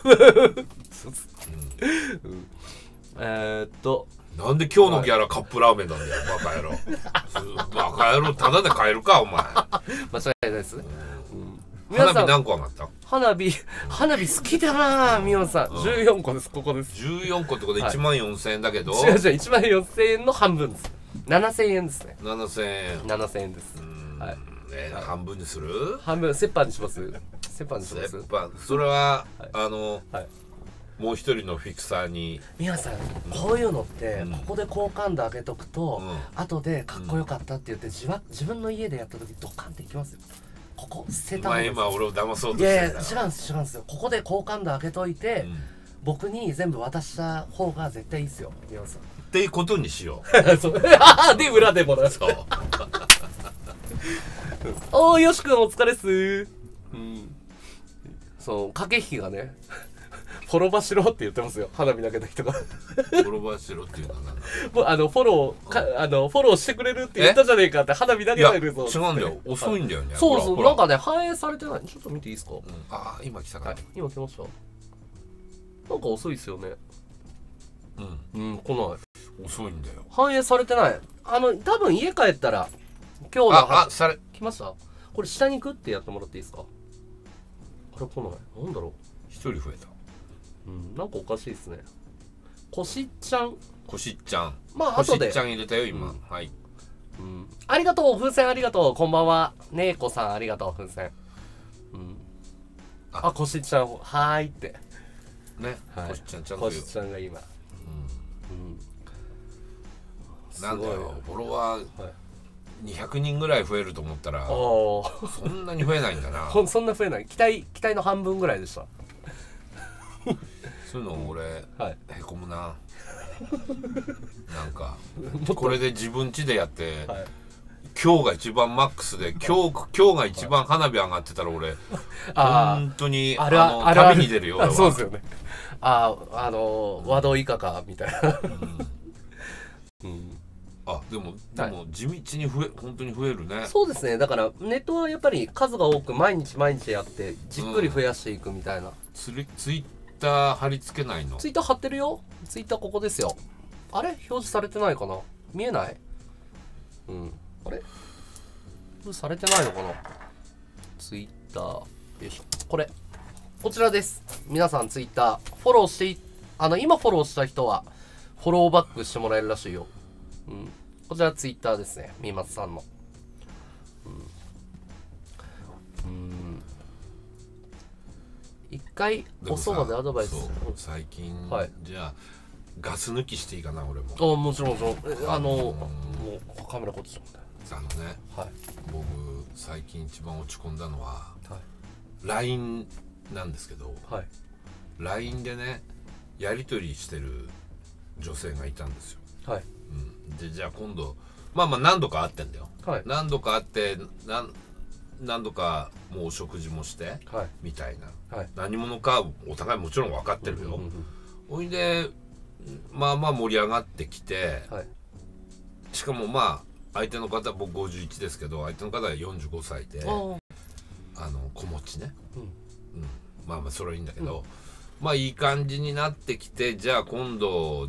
なんで今日のギャラカップラーメンなんだよ、バカ野郎。バカ野郎、ただで買えるか、お前。 間違いないです。 花火何個上がった？ 花火好きだな、みおさん。14個です、ここです。 14個ってことで1万4000円だけど。 違う、1万4000円の半分です。7000円ですね。7000円です。 半分にする？ 半分、折半にします？折半にします？ それは、もう一人のフィクサーに。 皆さんこういうのってここで好感度上げとくと、後でかっこよかったって言って自分の家でやった時ドカンっていきますよ。ここ捨てたんです。 今俺を騙そうとしてる。 違うんですよ。ここで好感度上げといて、僕に全部渡した方が絶対いいですよ、皆さん。 っていうことにしよう。 で裏でもらう。おー、よし君お疲れっす。そう駆け引きがね。 フォロバしろって言ってますよ、花火投げた人が。フォロバしろっていうのは何だもうフォローしてくれるって言ったじゃねえかって、花火投げないでぞ。 違うんだよ、遅いんだよね。 そうそう、なんかね、反映されてない。ちょっと見ていいですか。 ああ、今来たから。 今来ました。なんか遅いですよね。うん、来ない。 遅いんだよ。 反映されてない。多分家帰ったら、今日の来ました。これ下にグッてやってもらっていいですか。あれ来ない。なんだろう。 一人増えた。 なんかおかしいですね。こしっちゃん。 こしっちゃん。 まあ後で。 こしっちゃん入れたよ今。はい。 ありがとう風船ありがとう、こんばんは。ねえこさんありがとう風船。あ、こしっちゃんはーいって。 ね。こしっちゃんちゃんと。 こしっちゃんが今。 なんだよ、フォロワー200人ぐらい増えると思ったら、そんなに増えないんだな。 そんな増えない。期待の半分ぐらいでした。 そういうの俺、へこむな。なんかこれで自分家でやって、今日が一番マックスで、今日が一番花火上がってたら俺本当に旅に出るよ。俺はそうですよね。和道以下かみたいな。 でも地道に本当に増えるね。 そうですね。だからネットはやっぱり数が多く毎日やってじっくり増やしていくみたいな。 ツイッター貼り付けないの？ ツイッター貼ってるよ。ツイッターここですよ。あれ表示されてないかな。見えない？あれ？表示されてないのかな。ツイッターよいしょ。こちらです。皆さんツイッターフォローして今フォローした人はフォローバックしてもらえるらしいよ。こちらツイッターですね、みまつさんの。一回おそばでアドバイス。 最近、じゃあガス抜きしていいかな俺も。 もちろんもうカメラこっち僕最近一番落ち込んだのは LINE なんですけど、LINE でねやり取りしてる女性がいたんですよ。でじゃあ今度何度か会ってんだよ。何度か会って何度かもうお食事もして、みたいな、何者かお互いもちろん分かってるよ。ほいで盛り上がってきて、しかも相手の方僕51ですけど相手の方は45歳で子持ちね。それはいいんだけど、いい感じになってきて、じゃあ今度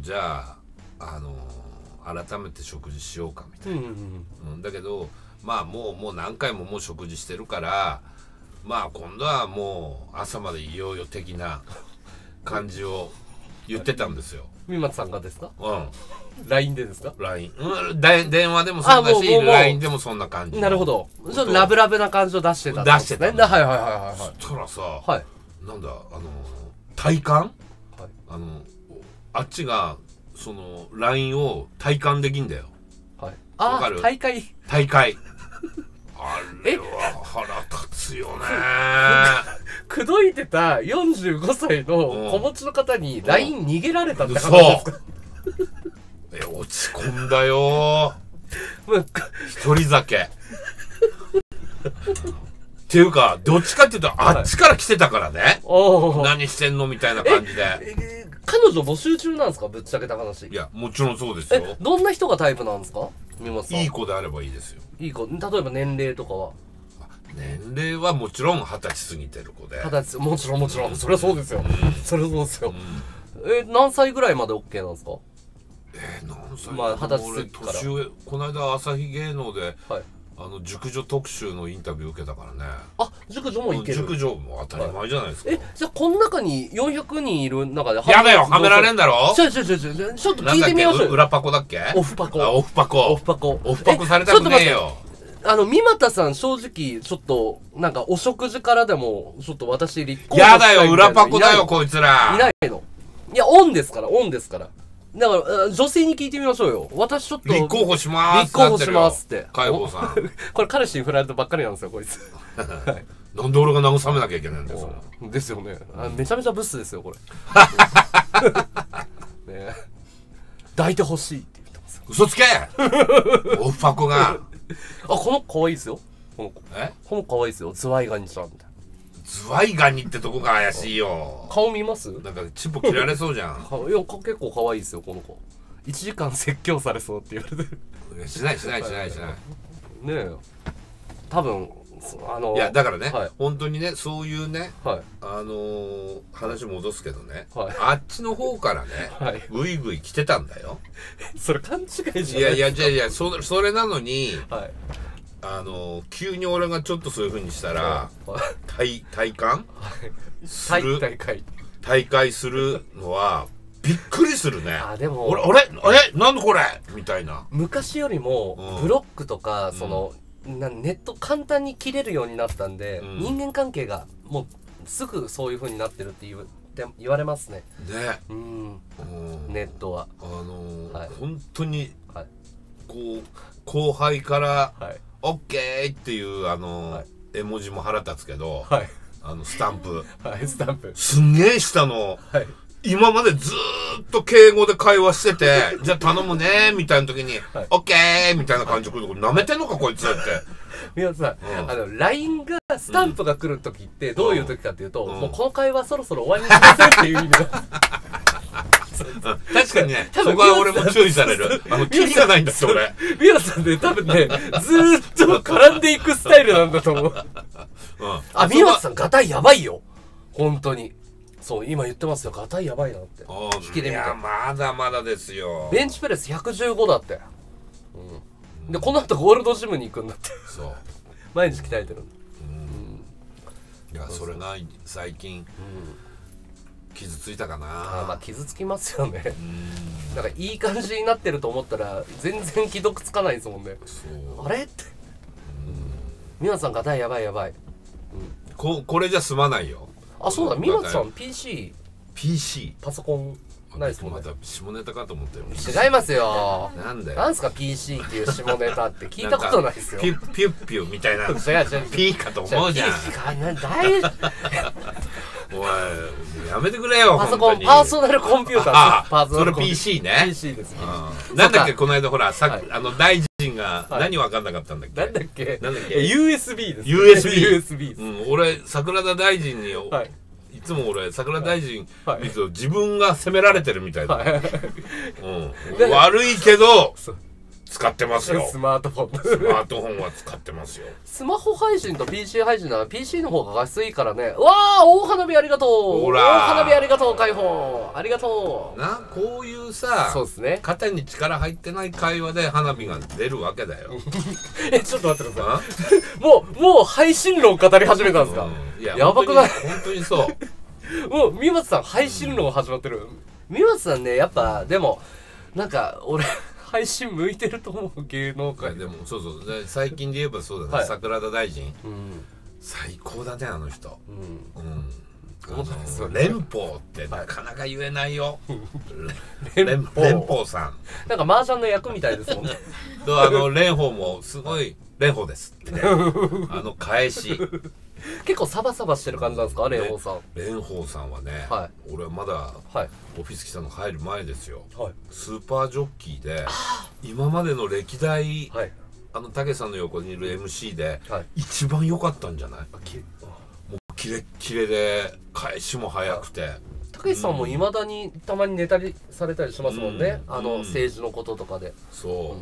改めて食事しようかみたいな。だけどもう何回ももう食事してるから今度はもう朝までいようよ的な感じを言ってたんですよ。 みまつさんがですか？LINE でですか ？LINE、電話でもそうだし LINE でもそんな感じ。 なるほど。ちょっとラブラブな感じを出してたんですね。そしたらさ、なんだ体感？あっちがその LINE を体感できんだよ。わかる？大会あれは腹立つよね。 口説いてた45歳の子持ちの方に LINE 逃げられたって話ですか？ 落ち込んだよ。一人酒っていうかどっちかっていうとあっちから来てたからね。何してんのみたいな感じで。 彼女募集中なんですか？ぶっちゃけた話。 いやもちろんそうですよ。 どんな人がタイプなんですか？ いい子であればいいですよ。 いい子。例えば年齢とかは？ 年齢はもちろん20歳過ぎてる子で。 20歳、もちろんそれはそうですよ。それはそうですよ。何歳ぐらいまで OK なんですか？ 何歳？ 20歳過ぎから。 年上。この間朝日芸能で熟女特集のインタビュー受けたからね。 熟女もいける。 熟女も当たり前じゃないですか。 じゃあこの中に400人いる中でやだよ、はめられんだろ。 ちょっと聞いてみましょう。 裏パコだっけ？ オフパコされたくねえよ。 三股さん正直ちょっとなんかお食事からでもちょっと私立候補やだよ、裏パコだよこいつら。 いないの。いやオンですからだから女性に聞いてみましょうよ。私ちょっと立候補しますって海保さん。 これ彼氏に振られたばっかりなんですよこいつ。 なんで俺が慰めなきゃいけないんだよ。 ですよね。めちゃめちゃブスですよこれ。抱いてほしいって言ってます。 嘘つけ。オフパコが。 この子可愛いですよ。この子可愛いですよ。ズワイガニちゃんみたいな。 ズワイガニってとこが怪しいよ。 顔見ます？ なんかチンポ切られそうじゃん。 いや結構可愛いですよこの子。1時間説教されそうって言われてる。 しないねえ、多分いやだからね、 はい、 本当にねそういうね、 はい、 話戻すけどね、 はい、 あっちの方からね、はい、グイグイ来てたんだよ。 それ勘違いじゃないですか。いやそれなのに、 はい、 急に俺がちょっとそういう風にしたら、体感大会するのはびっくりするね。 でもあれなんでこれみたいな。 昔よりもブロックとか、そのネット簡単に切れるようになったんで、人間関係がもうすぐそういう風になってるって言われますね。 ね、 ネットは本当にこう後輩からオッケーっていう絵文字も腹立つけど、スタンプすんげえ下の、今までずーっと敬語で会話しててじゃあ頼むねみたいな時にオッケーみたいな感じで来るとこなめてんのかこいつって。 皆さん、LINE がスタンプが来る時ってどういう時かっていうと、もうこの会話そろそろ終わりにしませんっていう意味だ。 確かにね、そこは俺も注意される。キリがないんだって俺。 宮野さんね、多分ね、ずーっと絡んでいくスタイルなんだと思う。宮野さん、ガタイやばいよ。本当に。そう、今言ってますよ。ガタイやばいなって。引きで見て。いや、 まだまだですよ。 ベンチプレス115だって。で、この後ゴールドジムに行くんだって。 そう。 毎日鍛えてる。 いや、それが最近。傷ついたかな。 まあ傷つきますよね。なんかいい感じになってると思ったら全然既読つかないですもんね。あれって。皆さんガタイやばい。 これじゃ済まないよ。 そうだ、皆さん PC パソコンないですもんね。 また下ネタかと思ってる。 違いますよ。 なんだよ。 なんすか PC っていう下ネタって聞いたことないですよ。 ピュッピュみたいな。違うピーかと思うじゃん。おいやめてくれよ。 パソコンパーソナルコンピューター。 それ PC ね。 PC です。 なんだっけこの間ほら大臣が何分かんなかったんだっけ。 なんだっけ USB です。 USB。俺桜田大臣にいつも俺桜田大臣見ると自分が責められてるみたいだ。悪いけど使ってますよ。 スマートフォンは使ってますよ。 スマホ配信と PC 配信なら PC の方が画質いいからね。うわー、大花火ありがとう。大花火ありがとう。開放ありがとう。 こういうさ、 そうですね、 肩に力入ってない会話で花火が出るわけだよ。 ちょっと待ってください。もう配信論語り始めたんですか。やばくない？ 本当にそう。 もう三松さん配信論始まってる。三松さんね、やっぱでもなんか俺配信向いてると思う、芸能界でも。そう最近で言えばそうだね、桜田大臣最高だねあの人。連邦ってなかなか言えないよ。連邦さんなんか麻雀の役みたいですもんね。 蓮舫もすごい蓮舫ですってね。返し結構サバサバしてる感じなんですか、蓮舫さん。 蓮舫さんはね、俺はまだオフィス来たの入る前ですよ。スーパージョッキーで今までの歴代たけさんの横にいる MC で一番良かったんじゃない？もうキレッキレで返しも早くて。 たけしさんもいまだにたまにネタにされたりしますもんね。政治のこととかで。 そう、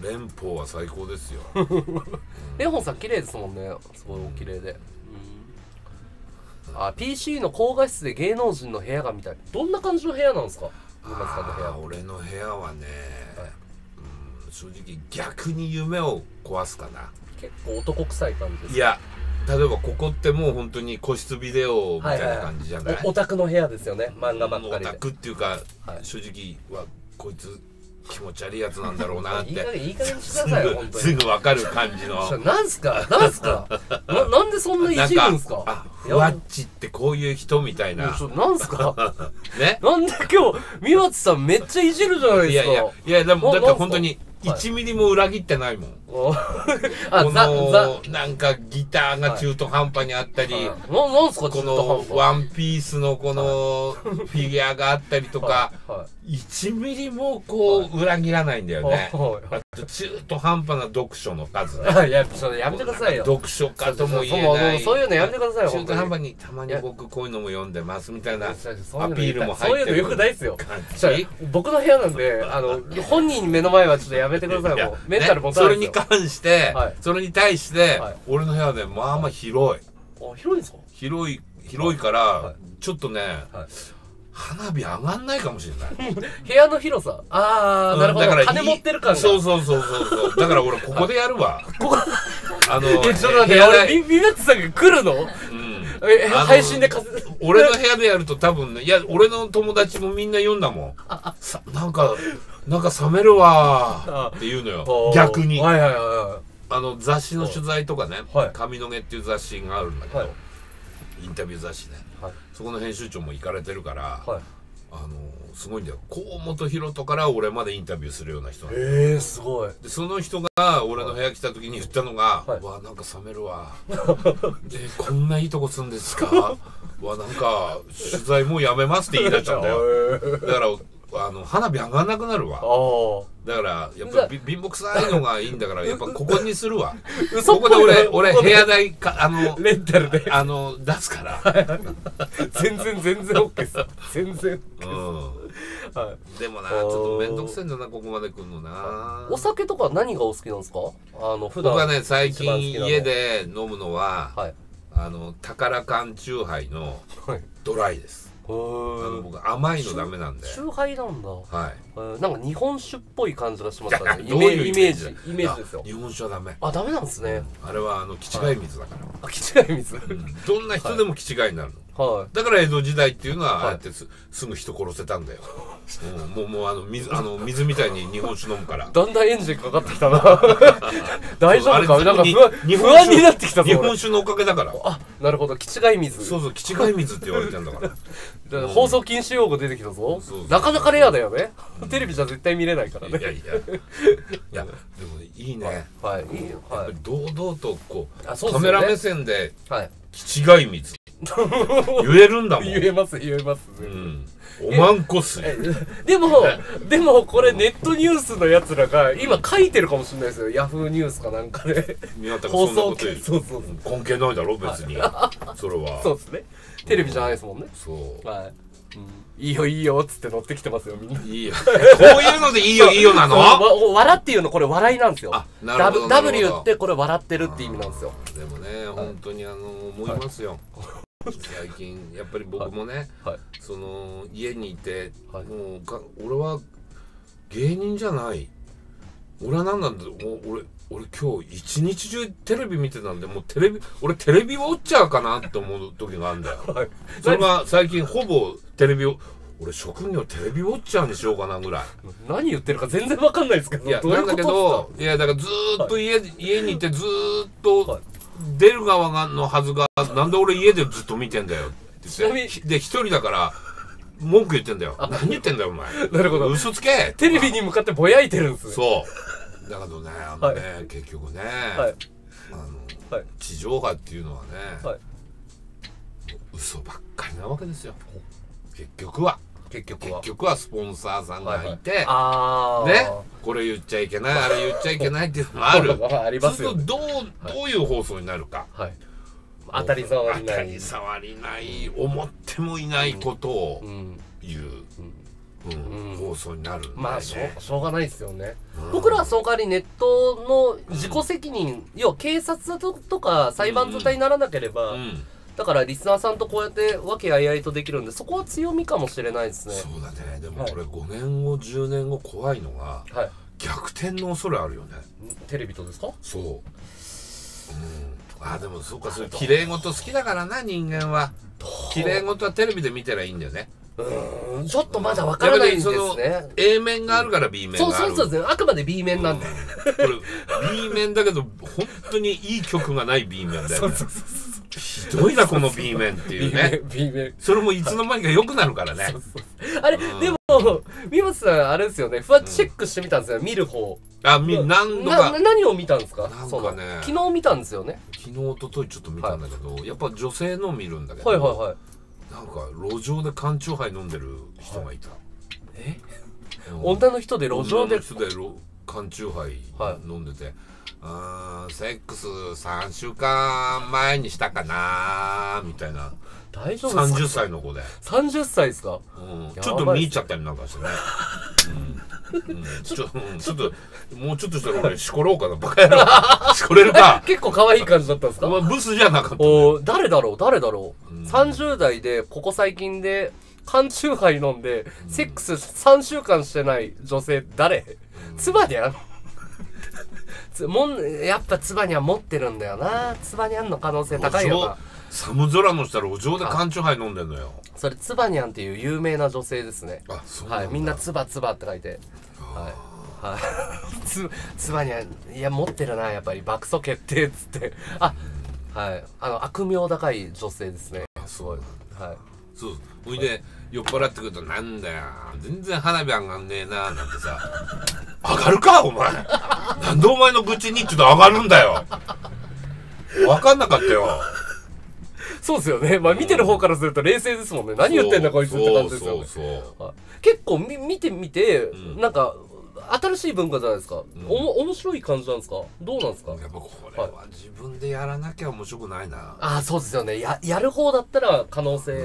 連邦は最高ですよ。 蓮舫さん綺麗ですもんね。すごいお綺麗で。PC の高画質で芸能人の部屋が見たい。どんな感じの部屋なんですか、今津さんの部屋。 俺の部屋はね、正直逆に夢を壊すかな。 結構男臭い感じです。 いや、例えばここってもう本当に個室ビデオみたいな感じじゃない。 オタクの部屋ですよね、漫画ばっかりで。 オタクっていうか、正直はこいつ気持ち悪いやつなんだろうなって。 いい加減にしてくださいよ、本当に。 すぐ分かる感じの。 なんすかなんでそんないじるんすか。 ふわっちってこういう人みたいな。 なんすかね。なんで今日三松さんめっちゃいじるじゃないですか。 いやでもだって本当に1ミリも裏切ってないもん。 このなんかギターが中途半端にあったり、 なんすかこのワンピースのこのフィギュアがあったりとか、1ミリもこう裏切らないんだよね。あと中途半端な読書の数ね。 いや、それやめてくださいよ。 読書家とも言えない。 そういうのやめてくださいよ。 中途半端にたまに僕こういうのも読んでますみたいなアピールも入ってる。 そういうのよくないですよ。僕の部屋なんで、本人目の前はちょっとやめてください。もうメンタル持たないですよ。 それに関して、それに対して、俺の部屋でまあまあ広い。 広いんですか？ 広いから、ちょっとね、花火上がんないかもしれない。 部屋の広さ。ああ、なるほど。金持ってるから。 そう。だから俺ここでやるわ。 ちょっと待って、俺ビベッツさんが来るの？配信で俺の部屋でやると多分ね、いや俺の友達もみんな言うんだもん。なんか冷めるわって言うのよ。逆に。雑誌の取材とかね、髪の毛っていう雑誌があるんだけど、インタビュー雑誌ね。そこの編集長も行かれてるから、すごいんだよ。河本大翔から俺までインタビューするような人なんだよ。 すごい。 でその人が俺の部屋来た時に言ったのが「わなんか冷めるわ」で「こんないいとこ住んですか?」わなんか取材もうやめますって言い出しちゃうんだよ。だから花火上がんなくなるわ。だからやっぱり貧乏くさいのがいいんだからやっぱここにするわ。ここで俺部屋代レンタルで出すから。 全然 OK です。全然。 でもなちょっと面倒くせえんだなここまで来るのな。 お酒とか何がお好きなんですか？普段僕はね最近家で飲むのは宝缶チューハイのドライです。僕甘いのダメなんで。 チューハイなんだ。 はい。 なんか日本酒っぽい感じがしますからね。イメージですよ。 日本酒はダメ。 ダメなんですね。 あれは気違い水だから。 気違い水。 どんな人でも気違いになるの。だから江戸時代っていうのはああやってすぐ人殺せたんだよ。もう水みたいに日本酒飲むから。 だんだんエンジンかかってきたな。大丈夫か？なんか不安になってきたぞ。 日本酒のおかげだから。 なるほど。気違い水。 そう気違い水って言われてんだから。 放送禁止用語出てきたぞ。なかなかレアだよね。テレビじゃ絶対見れないからね。 いやでもいいね。やっぱり堂々とこうカメラ目線で気違い水言えるんだもん。 言えます。 おまんこ水。 でもこれネットニュースのやつらが今書いてるかもしれないですよ。ヤフーニュースかなんかで。 放送権。関係ないだろ別に。それは。 そうですね。テレビじゃないですもんね。 そう。 いいよっつって乗ってきてますよみんな。 いいよ。こういうのでいいよなの？ 笑っていうのこれ笑いなんですよ。W ってこれ笑ってるって意味なんですよ。 でもね本当に思いますよ。最近やっぱり僕もねその家にいてもう俺は芸人じゃない。俺は何なんだろう。俺今日一日中テレビ見てたんでもう俺テレビウォッチャーかなって思う時があるんだよ。それが最近ほぼテレビを俺職業テレビウォッチャーにしようかなぐらい。 何言ってるか全然わかんないですけど。 いやなんだけどだからずーっと家にいてずーっと出る側のはずがなんで俺家でずっと見てんだよって言ってで一人だから文句言ってんだよ。何言ってんだよお前。 なるほど。 嘘つけ。 テレビに向かってぼやいてるんですね。 そうだけどね結局ね地上波っていうのはね嘘ばっかりなわけですよ。結局はスポンサーさんがいてねこれ言っちゃいけないあれ言っちゃいけないっていうのがある。 ありますよ。 どういう放送になるか。 当たり障りない思ってもいないことを言う放送になる。 まあしょうがないですよね。僕らはその代わりネットの自己責任要は警察とか裁判沙汰にならなければだからリスナーさんとこうやって和気あいあいとできるんでそこは強みかもしれないですね。 そうだね。でもこれ5年後10年後怖いのが逆転の恐れあるよね。 テレビとですか？ そう。でもそうかそういう綺麗事好きだからな人間は。綺麗事はテレビで見たらいいんだよね。 ちょっとまだわからないんですね。 A 面があるから B 面がある。 そうですね。あくまで B 面なんで。これ B 面だけど本当にいい曲がない B 面だよね。ひどいなこの B 面っていうね。それもいつの間にか良くなるからね。 あれ、でも三松さんあれですよね、ふわっチェックしてみたんですよ、見る方。 何度か何を見たんですか？ なんかね、 昨日見たんですよね。 昨日一昨日ちょっと見たんだけど、やっぱ女性の見るんだけど、なんか路上で缶チューハイ飲んでる人がいた。 女の人で路上で缶チューハイ飲んでて、セックス3週間前にしたかなみたいな。 大丈夫ですか ？30歳の子で。 30歳ですか？ ちょっと見入っちゃったりなんかしてね。ちょっともうちょっとしたら俺しころうかな、バカ野郎。しこれるか。 結構可愛い感じだったんですか？ ブスじゃなかったね。 誰だろう30代でここ最近で缶チューハイ飲んでセックス3週間してない女性誰？ツバニャンやっぱツバニャン持ってるんだよな。ツバニャンの可能性高いよな。 寒空の下路上で缶チューハイ飲んでんのよ。 それツバニャンっていう有名な女性ですね。 そうなんだ。 はい、みんなツバツバって書いて、ツバニャン、いや持ってるな、やっぱり爆速決定っつって、悪名高い女性ですね。すごい。 そうほいで酔っ払ってくると、なんだよ全然花火上がんねえななんてさ、上がるかお前、なんでお前の愚痴にちょっと上がるんだよ。分かんなかったよ。 そうですよね。見てる方からすると冷静ですもんね。何言ってんだこいつって感じですよね。結構見てみて、なんか新しい文化じゃないですか。面白い感じなんですか？どうなんですか？ やっぱこれは自分でやらなきゃ面白くないな。 そうですよね。やる方だったら可能性。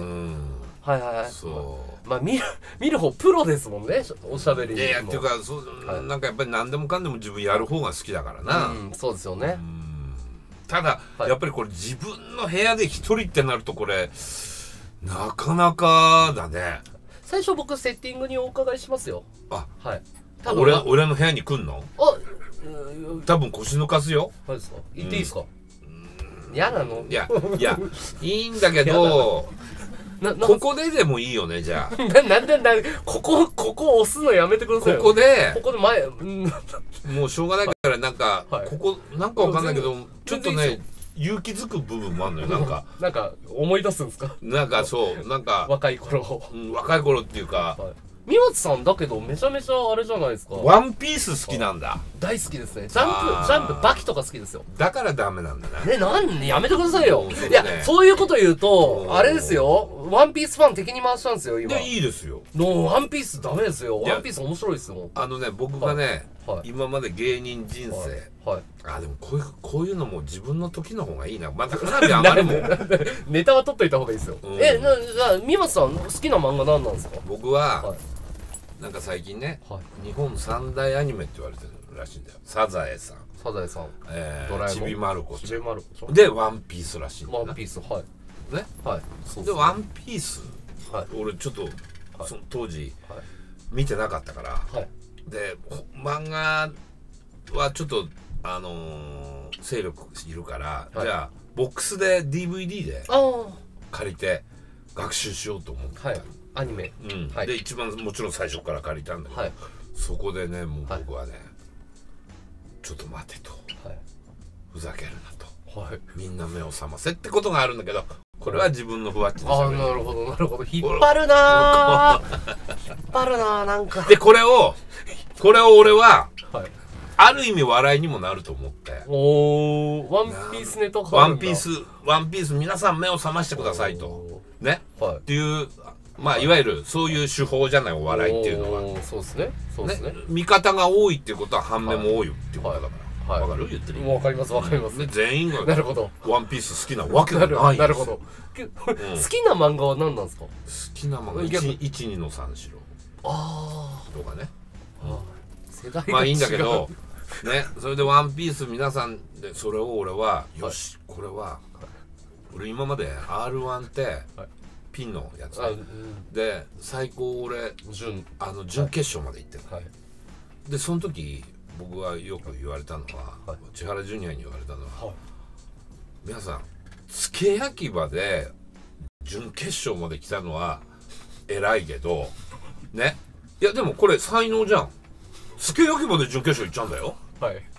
見る方プロですもんね、おしゃべり。 いやっていうか、なんかやっぱり何でもかんでも自分やる方が好きだからな。 そうですよね。 ただ、やっぱりこれ自分の部屋で一人ってなると、これなかなかだね。 最初僕セッティングにお伺いしますよ。 俺の部屋に来んの？多分腰抜かすよ。 はいですか？言っていいですか？嫌なの？ いやいいんだけどここでもいいよね。じゃあここ押すのやめてくださいよ。 ここで前もうしょうがないからなんかここなんかわかんないけどちょっとね勇気づく部分もあるのよ。 なんか思い出すんですか？ なんかそうなんか若い頃っていうか。 三松さんだけどめちゃめちゃあれじゃないですか。 ワンピース好きなんだ。 大好きですね。ジャンプバキとか好きですよ。 だからダメなんだね。 やめてくださいよ。いやそういうこと言うとあれですよ。ワンピースファン敵に回したんですよ今。 いいですよ。 ワンピースダメですよ。ワンピース面白いですよ。 僕がね今まで芸人人生でもこういうのも自分の時の方がいいな。また花火上がるもん。 ネタは取っといた方がいいですよ。じゃあ三松さん好きな漫画何なんですか？ 僕はなんか最近ね、日本三大アニメって言われてるらしいんだよ。サザエさん、ちびまる子ちゃんでワンピースらしいんだよな。 ワンピースでワンピース俺ちょっと当時見てなかったからで、漫画はちょっと勢力いるから、じゃあボックスで DVD で借りて学習しようと思ってアニメで一番もちろん最初から借りたんだけど、そこでねもう僕はねちょっと待てと、ふざけるなと、みんな目を覚ませってことがあるんだけど、これは自分のふわっちのしゃべり。 なるほど引っ張るななんかでこれを俺はある意味笑いにもなると思って、 ワンピースネタワンピース皆さん目を覚ましてくださいとね、っていういわゆるそういう手法じゃない、お笑いっていうのは。 そうですね味方が多いっていうことは反面も多いっていうことだから。わかる？言ってる。 わかります全員がなるほどワンピース好きなわけがない。 なるほど。好きな漫画は何なんですか？好きな漫画12の三四郎とかね。まあいいんだけどね、それでワンピース皆さんで、それを俺はよし、これは俺今まで R1 ってピンのやつで最高俺準決勝まで行ってる。でその時僕はよく言われたのは、千原ジュニアに言われたのは、皆さん付け焼き場で準決勝まで来たのは偉いけどね、いやでもこれ才能じゃん。付け焼き場で準決勝行っちゃうんだよ。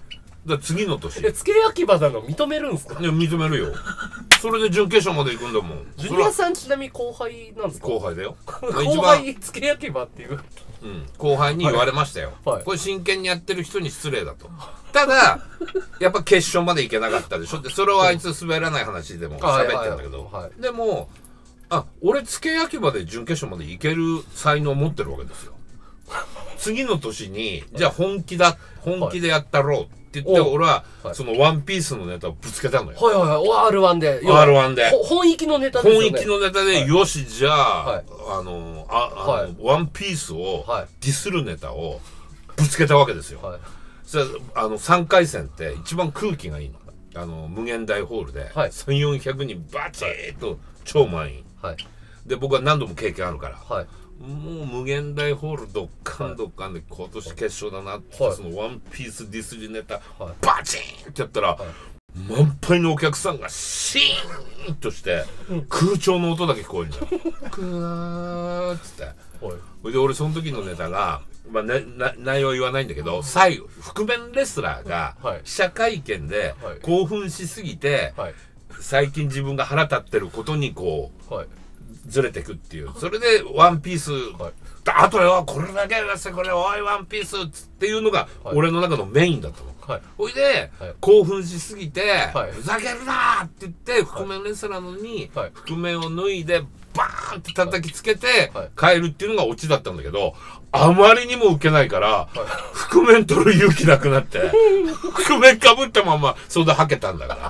ら次の年付け焼き場なの認めるんすか？ いや認めるよ。それで準決勝まで行くんだもん。 ジュニアさんちなみに後輩なんですか？ 後輩だよ。 後輩付け焼き場っていう、 後輩に言われましたよ、 はい、 これ真剣にやってる人に失礼だと。ただやっぱ決勝まで行けなかったでしょって、それはあいつ滑らない話でも喋ってるんだけど、でも俺付け焼き場で準決勝まで行ける才能を持ってるわけですよ。次の年にじゃあ本気でやったろうって言って、俺はそのワンピースのネタをぶつけたのよ。 はいはいはい、R1 で。 R1 で。 本域のネタですよね。 本域のネタで、よし、じゃあ、ワンピースをディスるネタをぶつけたわけですよ。3回戦って一番空気がいいの。無限大ホールで、3、400人バチーッと超満員。で、僕は何度も経験あるから。もう無限大ホールドッカンドッカンで今年決勝だなって、そのワンピースディスりネタバチーンってやったら、満杯のお客さんがシーンとして空調の音だけ聞こえるんだよ。クーッつって。それで俺その時のネタが、内容は言わないんだけど、最後覆面レスラーが記者会見で興奮しすぎて、最近自分が腹立ってることにこうずれてくっていう。それでワンピース、あとよこれだけやらせこれおいワンピースっていうのが俺の中のメインだったの。ほいで興奮しすぎてふざけるなって言って覆面レスラーなのに覆面を脱いでバーンって叩きつけて帰るっていうのがオチだったんだけど、あまりにもウケないから覆面取る勇気なくなって覆面かぶったまま袖はけたんだから。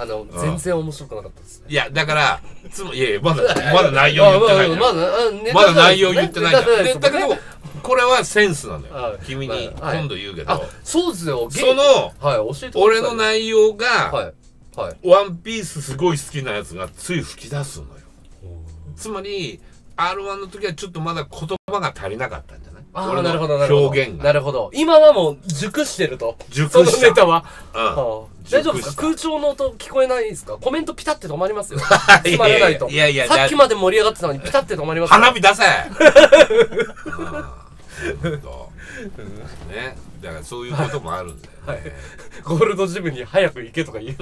全然面白くなかったです。 いやだからいやまだ内容言ってない。まだ内容言ってない。だけどこれはセンスなのよ。君に今度言うけど、 そうですよ。 その俺の内容がワンピースすごい好きなやつがつい吹き出すのよ。つまり R1 の時はちょっとまだ言葉が足りなかったんじゃない？俺の表現が。 なるほど。今はもう熟してると。 熟した。 そのネタは。大丈夫ですか？空調の音聞こえないですか？コメントピタって止まりますよ。つまらないと。さっきまで盛り上がってたのにピタって止まります。 花火出せ。ね、だからそういうこともあるんだよね。 ゴールドジムに早く行けとか言う。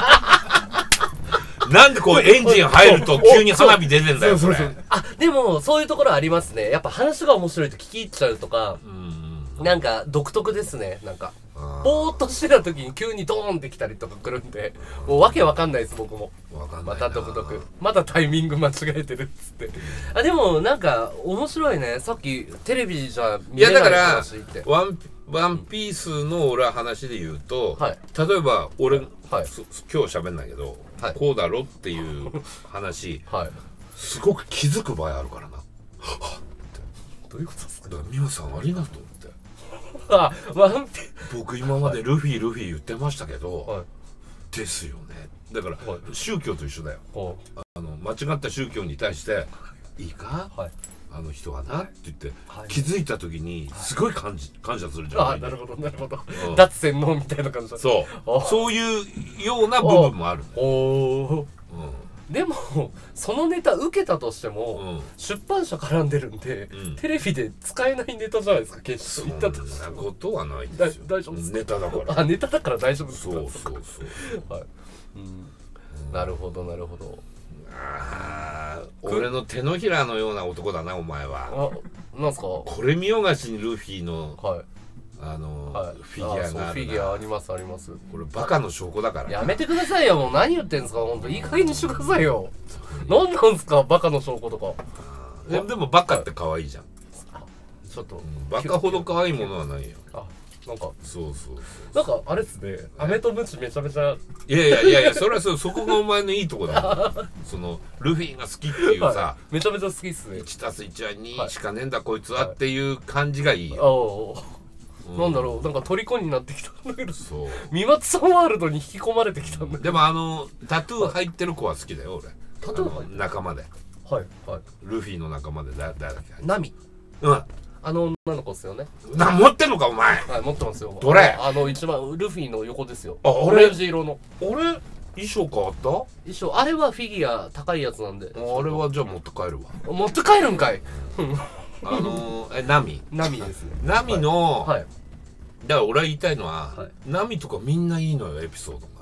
なんでこうエンジン入ると急に花火出てんだよこれ。 でもそういうところありますね。やっぱ話が面白いと聞き入っちゃうとか、なんか独特ですね。なんかぼーっとしてた時に急にドーンってきたりとか来るんで、もうわけわかんないです僕も。また独特、またタイミング間違えてるっつって。でもなんか面白いね。さっきテレビじゃ見れない話って。 ワンピースの俺は話で言うと、例えば俺、今日喋んないけど、こうだろっていう話、すごく気づく場合あるからな。 どういうことですか？ 美穂さん悪いなと思って。僕今までルフィ言ってましたけど、ですよね。だから宗教と一緒だよ。間違った宗教に対していいか、あの人はなって言って気づいた時にすごい感謝するじゃん。 なるほどなるほど。脱洗脳みたいな感じだ。 そういうような部分もある。 でもそのネタ受けたとしても出版社絡んでるんでテレビで使えないネタじゃないですか。決して言ったとしても。 そんなことはないんですよ。 大丈夫ですか？ ネタだから。 ネタだから大丈夫ですか？ そうなるほどなるほど。 俺の手のひらのような男だなお前は。 なんすか？ これ見よがしにルフィのフィギュアがあるな。 フィギュアありますあります。 これバカの証拠だから。 やめてくださいよ。もう何言ってんすか。本当いい加減にしてくださいよ。何なんすかバカの証拠とか。 でもバカって可愛いじゃん。 ちょっとバカほど可愛いものはないよ。 なんかそうなんかあれっすね。飴とムチめちゃめちゃ。 いやそれはそこがお前のいいとこだもん。そのルフィが好きっていうさ、 めちゃめちゃ好きっすね。 1+1 は2しかねえんだこいつはっていう感じがいいよ。 なんだろう、なんか虜になってきたんだけど、三松さんワールドに引き込まれてきたんだ。 でもタトゥー入ってる子は好きだよ俺。 タトゥー入ってる仲間で。ルフィの仲間で誰だっけ？ナミ。女の子っすよね。 持ってんのかお前。 持ってますよ。 どれ？ 一番ルフィの横ですよ。 オレンジ色の。 衣装変わった？ 衣装あれはフィギュア高いやつなんで。 あれはじゃあ持って帰るわ。 持って帰るんかい。 ナミですね。 ナミのだから俺は言いたいのは、 はい、 ナミとかみんないいのよエピソードが、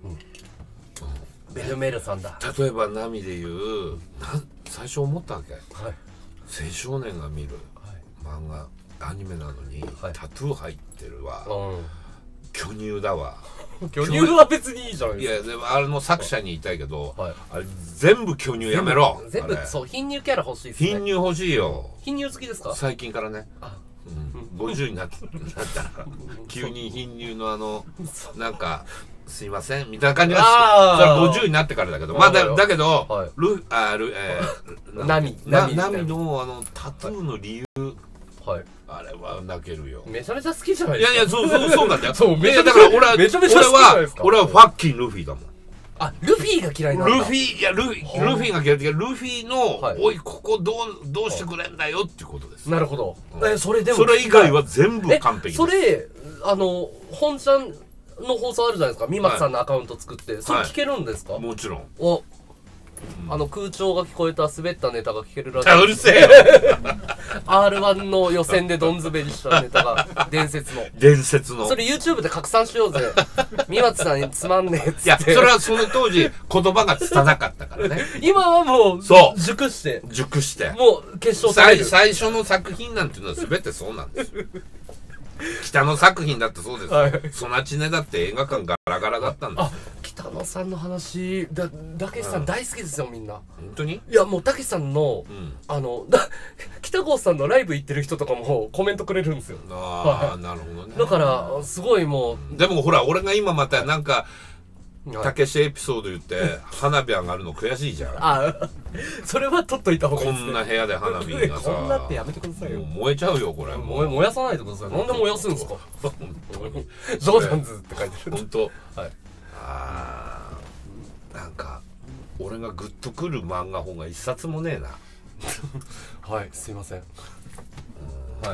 ベルメールさんだ。 例えばナミで言う最初思ったわけ、 はい、 青少年が見る漫画アニメなのに、はい、タトゥー入ってるわ、巨乳だわ。 巨乳は別にいいじゃん。 いやでもあの作者に言いたいけど、はい、あれ全部巨乳やめろ。 全部そう貧乳キャラ欲しいですね。 貧乳欲しいよ。 貧乳好きですか？ 最近からね。50になったら急に貧乳のなんかすいませんみたいな感じがそれは50になってからだけど、まあだけど、はい、ナミのタトゥーの理由、はい、あれは泣けるよ。 めちゃめちゃ好きじゃないですか。 いやいやそうなんだよ。そうめちゃだから俺はファッキールフィだもん。 あ、ルフィが嫌いなんだ。 ルフィが嫌いってルフィの、はい、おいここどうしてくれんだよっていうことです。 なるほど。それ以外は全部完璧です。それ本ちゃんの放送あるじゃないですか。三松さんのアカウント作って、はい、それ聞けるんですか？ もちろん。 お、空調が聞こえた滑ったネタが聞けるらしい。 うるせえよ。 R1 の予選でどん滑りしたネタが伝説の。それ YouTube で拡散しようぜ。三松さんつまんねえっつって。 いや、それはその当時言葉が拙かったからね。 今はもう熟して。もう決勝最初の作品なんていうのは全てそうなんですよ。北野作品だってそうです、はい、ソナチネだって映画館ガラガラだったんです。あ、 北野さんの話たけしさん大好きですよみんな。 本当に？ いやもうたけしさんの、北郷さんのライブ行ってる人とかもコメントくれるんですよ。 ああ、なるほどね。 だからすごいもう、 でもほら俺が今またなんかたけしエピソード言って花火上がるの悔しいじゃん。 あ、それは取っといた方がいいですね。 こんな部屋で花火がさ、 こんなってやめてくださいよ。 燃えちゃうよこれ。 燃やさないでください。なんで燃やすんですか？ジョーダンズって書いてる。 本当。はい。ああ、なんか俺がグッとくる漫画本が一冊もねえな。 はい、すいません。はい。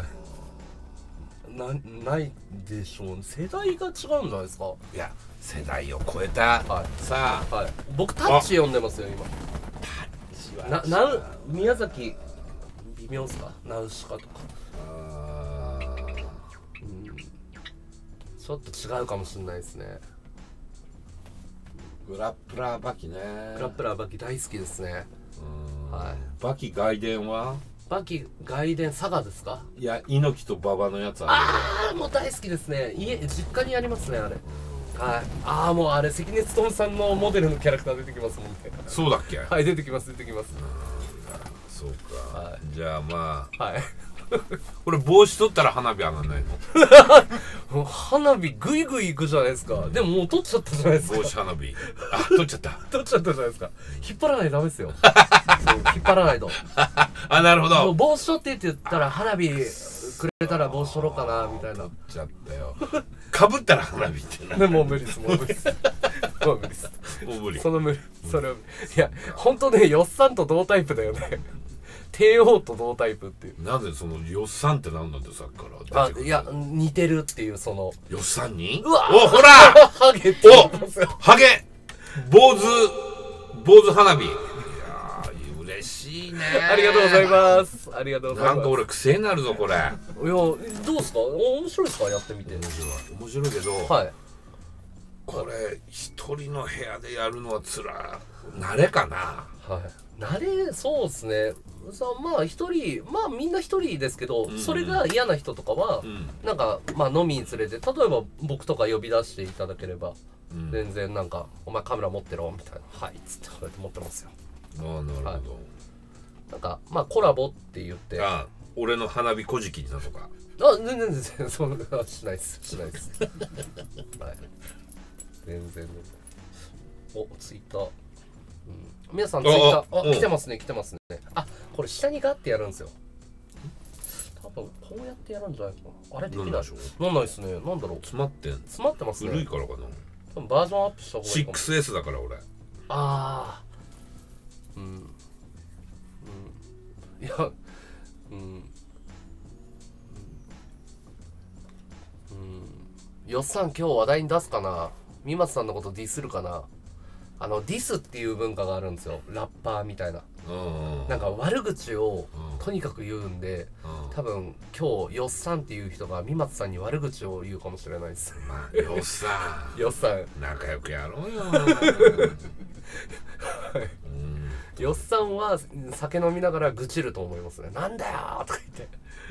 ないでしょう。世代が違うんじゃないですか。 いや、世代を超えた、はい、さあ、はい、 僕タッチ読んでますよ今。タッチは宮崎微妙っすか？ナウシカとか。ちょっと違うかもしれないですね。 グラップラーバキね。 グラップラーバキ大好きですね。 はい。バキ外伝は？ バキ外伝佐賀ですか？ いや、猪木と馬場のやつある。 ああ、もう大好きですね。実家にありますねあれ。はい。ああ、もうあれ関根勤さんのモデルのキャラクター出てきますもんね。 そうだっけ？ はい、出てきます。 そうか。はい、じゃあまあ。 はい。 俺帽子取ったら花火上がんないの？花火グイグイいくじゃないですか。でももう取っちゃったじゃないですか。 帽子花火。あ、取っちゃった。 取っちゃったじゃないですか。引っ張らないとダメですよ。引っ張らないと。 あ、なるほど。 帽子取ってって言ったら花火くれたら帽子取ろうかなみたいな。 取っちゃったよ。かぶったら花火ってな。もう無理です。もう無理です。もう無理です。 もう無理。 それいや本当ね、よっさんと同タイプだよね。帝王と同タイプっていう。 なぜそのよっさんって何なんでさっきから出てくる。 いや似てるっていうそのよっさんに。 うわお、ほらハゲって言ってますよ。 ハゲ坊主花火。いやー嬉しいね。 ありがとうございます。ありがとうございます。 なんか俺癖になるぞこれ。いやどうですか？面白いですか？やってみて。 面白いけど、 はい、 これ一人の部屋でやるのは慣れかな。 はい、慣れそうですね。まあ一人、まあみんな一人ですけど、それが嫌な人とかは、なんかまあ飲みに連れて、例えば僕とか呼び出していただければ、全然なんかお前カメラ持ってろみたいな、はいっつってこうやって持ってますよ。 ああ、なるほど、はい、 なんかまあコラボって言って、 あ、俺の花火小じきだとか。 あ、全然そんなしないですはい、全然。お、ツイッター、皆さんツイッター、来てますね。あ、これ下にガッてやるんですよ。多分こうやってやるんじゃないかな。あれできない。なんないですね。なんだろう。 詰まってますね。古いからかな。 多分バージョンアップした方がいいかも。 6S だから俺。 ああ、いや、よっさん今日話題に出すかな。三松さんのことディスるかな。ディスっていう文化があるんですよ。ラッパーみたいな。 なんか悪口をとにかく言うんで、多分今日よっさんっていう人が三松さんに悪口を言うかもしれないです。 まあよっさんよっさん仲良くやろうよ。 よっさんは酒飲みながら愚痴ると思いますね。なんだよとか言って、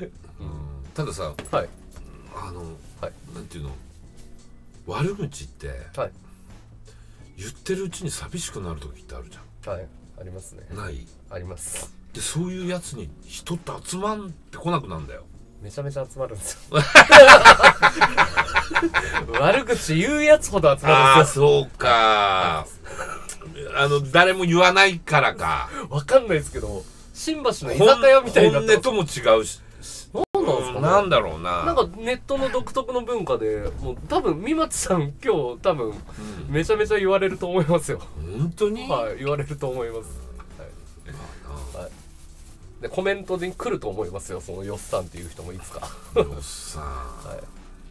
たださ、 はい、 なんていうの、悪口って、はい、言ってるうちに寂しくなる時ってあるじゃん。はい、ありますね。ない？あります。でそういうやつに人って集まってこなくなるんだよ。めちゃめちゃ集まるんですよ。悪口言うやつほど集まるんですよ。ああそうか。誰も言わないからか。わかんないですけど、新橋の居酒屋みたいな。本音とも違うし。なんなんですかね。なんだろうな。なんかネットの独特の文化で、もう多分三松さん今日多分めちゃめちゃ言われると思いますよ。本当に？はい、言われると思います。はい。でコメントで来ると思いますよ。そのよっさんっていう人もいつか。よっさん。はい。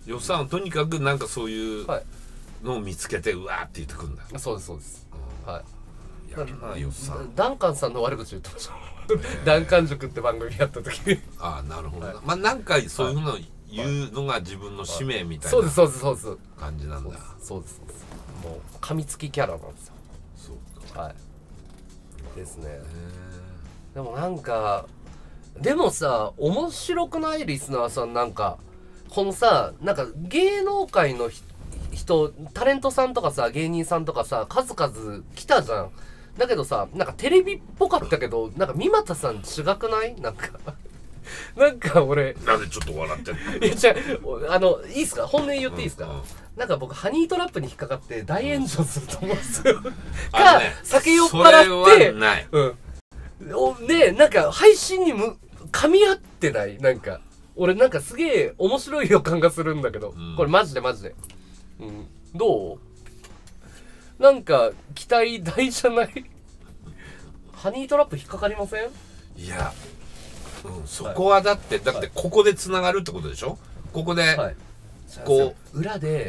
よっさんはとにかくなんかそういうのを見つけてうわーって言ってくるんだ。そうですそうです。はい。よっさん。ダンカンさんの悪口言ってました。ダンカン塾って番組やった時に。ああなるほど。まあなんかそういうの言うのが自分の使命みたいな。そうですそうですそうです。感じなんだ。そうですそうです。もう噛みつきキャラなんですよ。そうか。はい。ですね。でもなんかでもさ面白くないリスナーさんなんかこのさなんか芸能界の人タレントさんとかさ芸人さんとかさ数々来たじゃん。だけどさなんかテレビっぽかったけどなんか三股さん違くない？なんかなんか俺なんでちょっと笑ってんの？いやいいっすか本音言っていいですか？なんか僕ハニートラップに引っかかって大炎上すると思うんですよ。か酒酔っ払ってでなんか配信に噛み合ってないなんか俺なんかすげえ面白い予感がするんだけど、これマジでマジで、どう？なんか期待大じゃない？ハニートラップ引っかかりません？いや、そこはだってここでつながるってことでしょ？ここで、こう裏で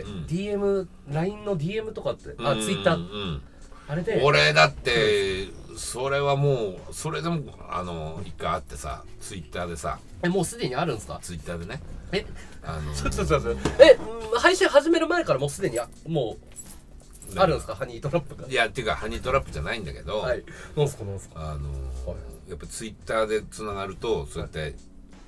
LINE の DM とかってTwitterあれで俺だってそれはもうそれでも一回あってさTwitterでさもうすでにあるんですか？Twitterでねちょっと配信始める前からもうすでにもうあるんですか？ハニートラップが。いやっていうかハニートラップじゃないんだけど、はい、なんすかなんすか。やっぱツイッターでつながるとそうやって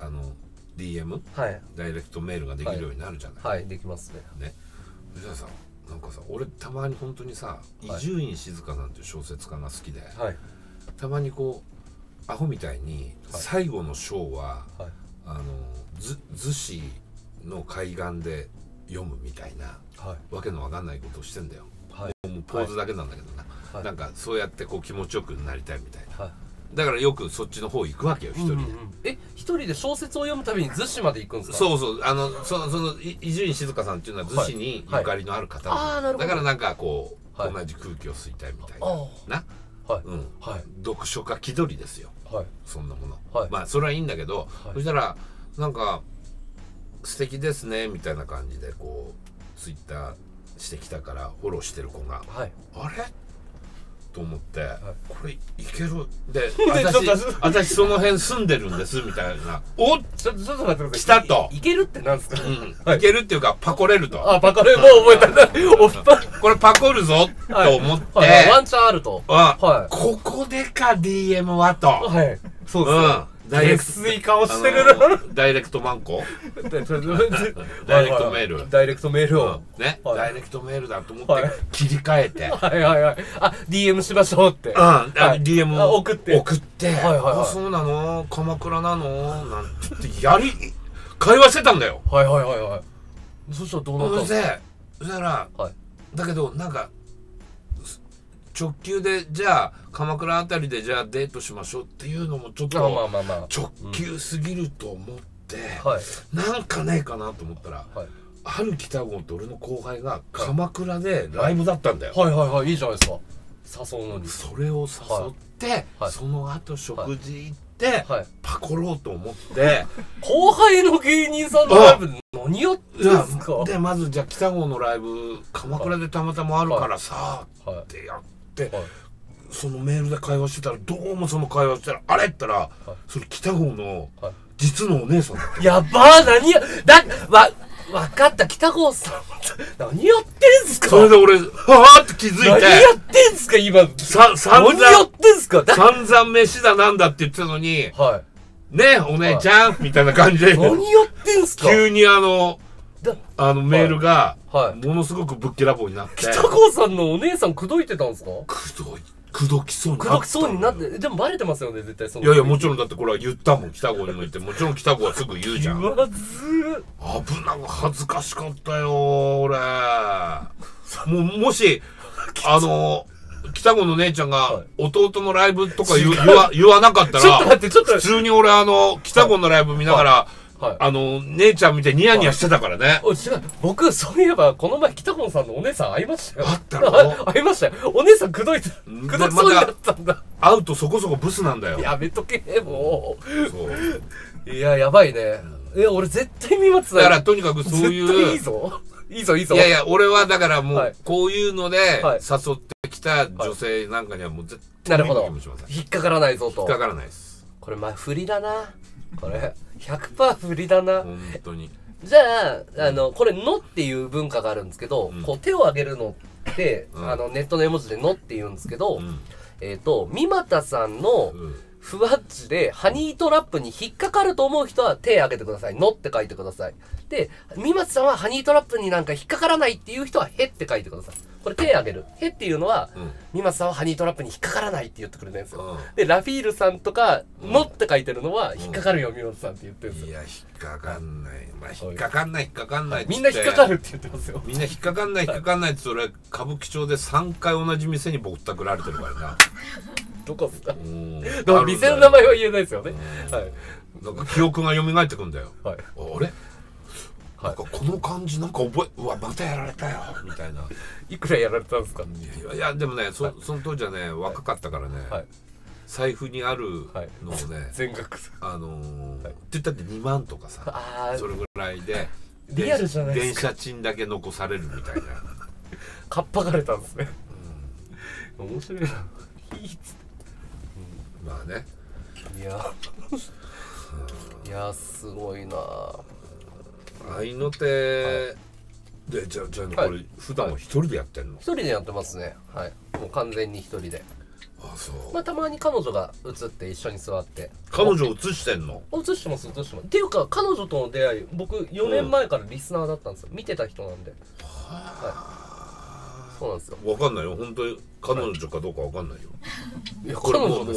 DM、はい、ダイレクトメールができるようになるじゃない。はい、はい、できますね。ね。そしたらさなんかさ俺たまに本当にさ伊集院静香さんっていう小説家が好きで、はい、たまにこうアホみたいに最後の章は、はい、逗子の海岸で読むみたいな、はい、わけのわかんないことをしてんだよ。もうポーズだけなんだけどな、はい、なんかそうやってこう気持ちよくなりたいみたいな、はい、だからよくそっちの方行くわけよ一人で。一人で小説を読むたびに逗子まで行くんですか？そうそうその伊集院静香さんっていうのは逗子にゆかりのある方なんだ、だからなんかこう、同じ空気を吸いたいみたいな読書家気取りですよ、そんなもの、まあそれはいいんだけど、そしたらなんか素敵ですねみたいな感じでこうツイッターしてきたからフォローしてる子が、あれと思って、これいけるで私その辺住んでるんですみたいなおっちょっと待ってください来たといけるってなんですか？いけるっていうかパコれるとパコれもう覚えたこれパコるぞと思ってワンチャンあるとここでか DM はとそうですダイレクト薄い顔してるなダイレクトマンコダイレクトメールダイレクトメールをねダイレクトメールだと思って切り替えてDM しましょうってDM 送ってそうなの鎌倉なのなんて会話してたんだよ。そしたらどうなったんですか？そしたらだけどなんか直球でじゃあ鎌倉あたりでじゃあデートしましょうっていうのもちょっと直球すぎると思って、なんかねえかなと思ったら、春北郷って俺の後輩が鎌倉でライブだったんだよ。いいじゃないですか誘うのに。それを誘って、その後食事行ってパコろうと思って後輩の芸人さんのライブ何やってんすか？でまずじゃあ北郷のライブ鎌倉でたまたまあるからさってやってそのメールで会話してたらどうもその会話してたらあれって言ったら、それ北郷の実のお姉さんだった。 やばー、何やわかった、北郷さん何やってんすか。 それで俺はーって気づいて、 何やってんすか今。何やってんすか。 散々飯だなんだって言ってたのに、ねえお姉ちゃんみたいな感じで何やってんすか。 急にメールがものすごくぶっきらぼうになって、 北郷さんのお姉さん口説いてたんすか。 口説きそうになった。 でもバレてますよね絶対。そのいやいやもちろん、だってこれは言ったもん、北郷にも言って、もちろん北郷はすぐ言うじゃん。 言わず危なく恥ずかしかったよ俺。もし北郷の姉ちゃんが弟のライブとか言わなかったら、 ちょっと待って、 普通に俺北郷のライブ見ながら、姉ちゃん見てニヤニヤしてたからね。 違う、僕そういえばこの前北郷さんのお姉さん会いましたよ。 あったろ。 会いましたよ。お姉さん口説きそうになったんだ。 会うとそこそこブスなんだよ。 やめとけもう。いややばいね。俺絶対見ます。 だからとにかくそういう、 いいぞいいぞ。いや俺はだからもうこういうので誘ってきた女性なんかにはもう絶対なるほど、引っかからないぞと。 引っかからないです。 これ振りだな、これ 100% 振りだな本当に。 じゃあこれ「の」っていう文化があるんですけど、こう手を挙げるのってネットの絵文字で「の」って言うんですけど、三股さんのふわっちでハニートラップに引っかかると思う人は手を挙げてください。のって書いてください。で、三松さんはハニートラップになんか引っかからないっていう人はへって書いてください。これ手を挙げる。へっていうのは、三松さんはハニートラップに引っかからないって言ってくれてるんですよ。で、ラフィールさんとか、のって書いてるのは、引っかかるよ、三松さんって言ってるんですよ。 いや、引っかかんない。まあ、引っかかんない。 みんな引っかかるって言ってますよ。 みんな引っかかんないってそれ、歌舞伎町で3回同じ店にぼったくられてるからな。 どこですか。でも店の名前は言えないですよね。はい。 なんか記憶が蘇ってくんだよ。 はい。 あれなんかこの感じなんかうわまたやられたよみたいな。 いくらやられたんですか。 いやでもね、その当時はね若かったからね、財布にあるのをね全額って言ったって2万とかさ、それぐらいでリアルじゃないですか。 電車賃だけ残されるみたいな。 かっぱがれたんですね。面白いな。いいっつって。 まあね。 いやすごいな。 合いの手でじゃあこれ普段は一人でやってんの？ 一人でやってますね。はい。もう完全に一人で。 あ、そう。 まあたまに彼女が映って一緒に座って。 彼女映してんの？ 映してます。っていうか彼女との出会い、僕4年前からリスナーだったんですよ。見てた人なんで。はい。そうなんですよ。 わかんないよ。本当に彼女かどうかわかんないよ。 いやこれもう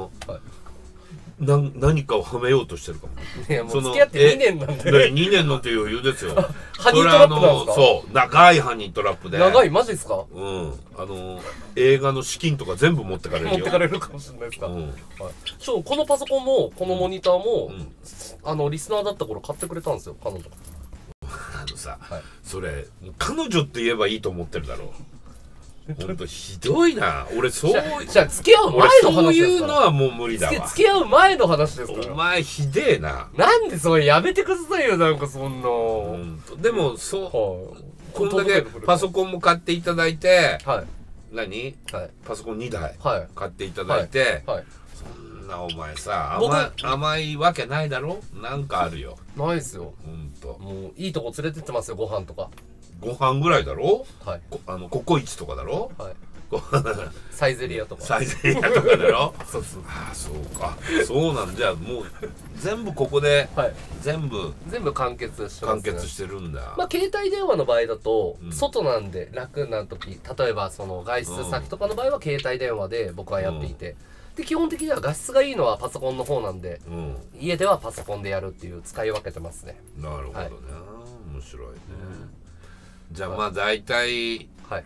何かをはめようとしてるかも。 いやもう付き合って2年なんで。 2年のって余裕ですよ。 ハニートラップなんですか？ そう、長いハニートラップで。 長いマジですか？ うん。映画の資金とか全部持ってかれるよ。 持ってかれるかもしれないですか。このパソコンもこのモニターもリスナーだった頃買ってくれたんですよ、彼女。 さ、それ彼女って言えばいいと思ってるだろう。ほんとひどいな。俺そうじゃあ付き合う前の話ですから。 そういうのはもう無理だわ。 付き合う前の話ですから。 お前ひでえな。 なんでそれやめてくださいよ、なんかそんな。 でもこんだけパソコンも買っていただいて、何パソコン2台買っていただいて、そんなお前さ甘いわけないだろ。なんかあるよ。 ないですよ。 ほんともういいとこ連れてってますよ、ご飯とか。 ご飯ぐらいだろ。ココイチとかだろ。 サイゼリヤとか。 サイゼリヤとかだろ。 そうそう。 ああそうか。そうなんじゃもう全部ここで全部完結してますね。 完結してるんだ。 まあ携帯電話の場合だと外なんで楽な時、例えばその外出先とかの場合は携帯電話で僕はやっていて、で基本的には画質がいいのはパソコンの方なんで、家ではパソコンでやるっていう使い分けてますね。 なるほどね。面白いね。じゃあまあ大体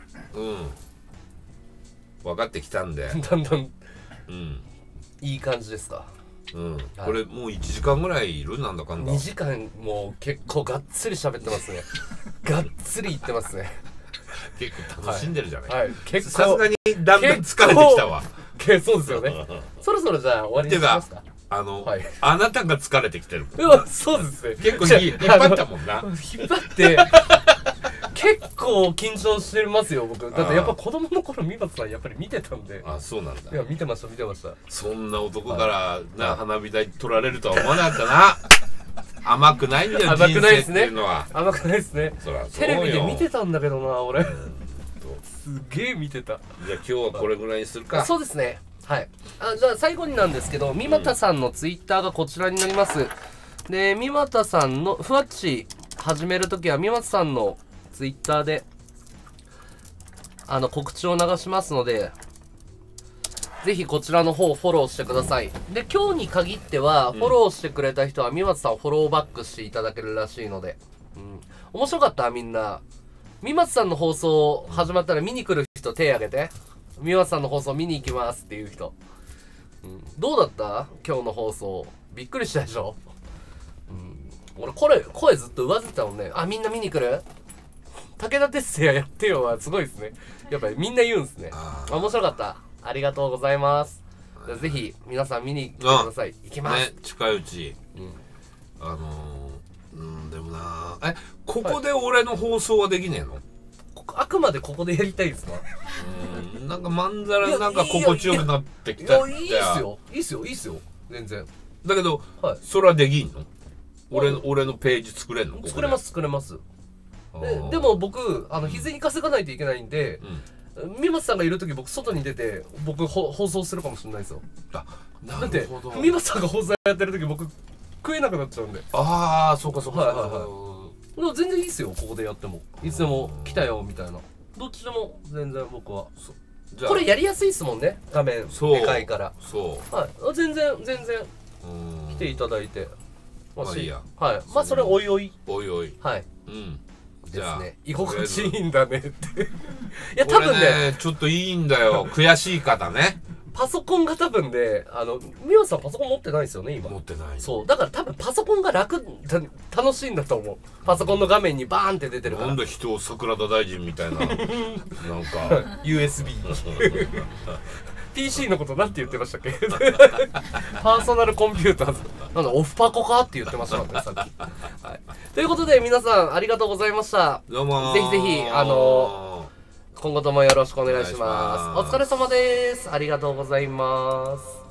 分かってきたんで、 だんだんいい感じですか。 これもう1時間ぐらいいるなんだかんだ。 2時間もう結構がっつり喋ってますね。がっつり言ってますね。 結構楽しんでるじゃない。 結構さすがにだんだん疲れてきたわ。 そうですよね。そろそろじゃあ終わりにしますか。 あなたが疲れてきてる。 そうですね。 結構引っ張ったもんな。 引っ張って結構緊張してますよ僕。だってやっぱ子供の頃三松さんやっぱり見てたんで。 あ、そうなんだ。 いや見てました見てました。 そんな男からな花火代取られるとは思わなかったな。甘くないんだよ、 甘くないですね。 人生っていうのは。 甘くないですね。テレビで見てたんだけどな俺。すげえ見てた。 じゃあ今日はこれぐらいにするか。 そうですね。はい。じゃあ最後になんですけど、三股さんのツイッターがこちらになります。で、三股さんのふわっち始めるときは三股さんのツイッターで告知を流しますので、ぜひこちらの方をフォローしてください。で、今日に限っては、フォローしてくれた人は三松さんをフォローバックしていただけるらしいので、面白かったみんな。三松さんの放送始まったら見に来る人手挙げて。三松さんの放送見に行きますっていう人。どうだった今日の放送。びっくりしたでしょ。俺声ずっと上ずってたもんね。あ、みんな見に来る？武田鉄矢やってよはすごいですね。やっぱりみんな言うんですね。面白かった。ありがとうございます。ぜひ皆さん見に来てください。行きます。 ね、近いうち。でもな、ここで俺の放送はできねえの？ あくまでここでやりたいですか？ なんかまんざらなんか心地よくなってきたって。 いいっすよ。いいっすよ。いいっすよ。全然。 だけど、それはできんの？俺のページ作れんの？ 作れます作れます。でも僕日銭稼がないといけないんで、三松さんがいる時僕外に出て僕放送するかもしれないですよ。だって三松さんが放送やってる時僕食えなくなっちゃうんで。 ああ、そうかそうか。 でも全然いいっすよ。ここでやってもいつでも来たよみたいな。どっちでも全然僕は。これやりやすいっすもんね。画面でかいから。そう。はい。全然来ていただいて。 まあいいや。 はい。まあそれおいおい。 おいおい。 はい。 ですね。居心地いいんだねって。いや多分ね、 ちょっといいんだよ。悔しい方ね。 パソコンが多分ね、ミオさんパソコン持ってないですよね今。 持ってない。 そうだから多分パソコンが楽しいんだと思う。パソコンの画面にバーンって出てるから。 なんで人を桜田大臣みたいななんか USB PC のことなんて言ってましたっけ？パーソナルコンピューターズなんだオフパコかって言ってましたもんねさっき。はい、ということで皆さんありがとうございました。 どうもぜひぜひ今後ともよろしくお願いします。お疲れ様です。ありがとうございます。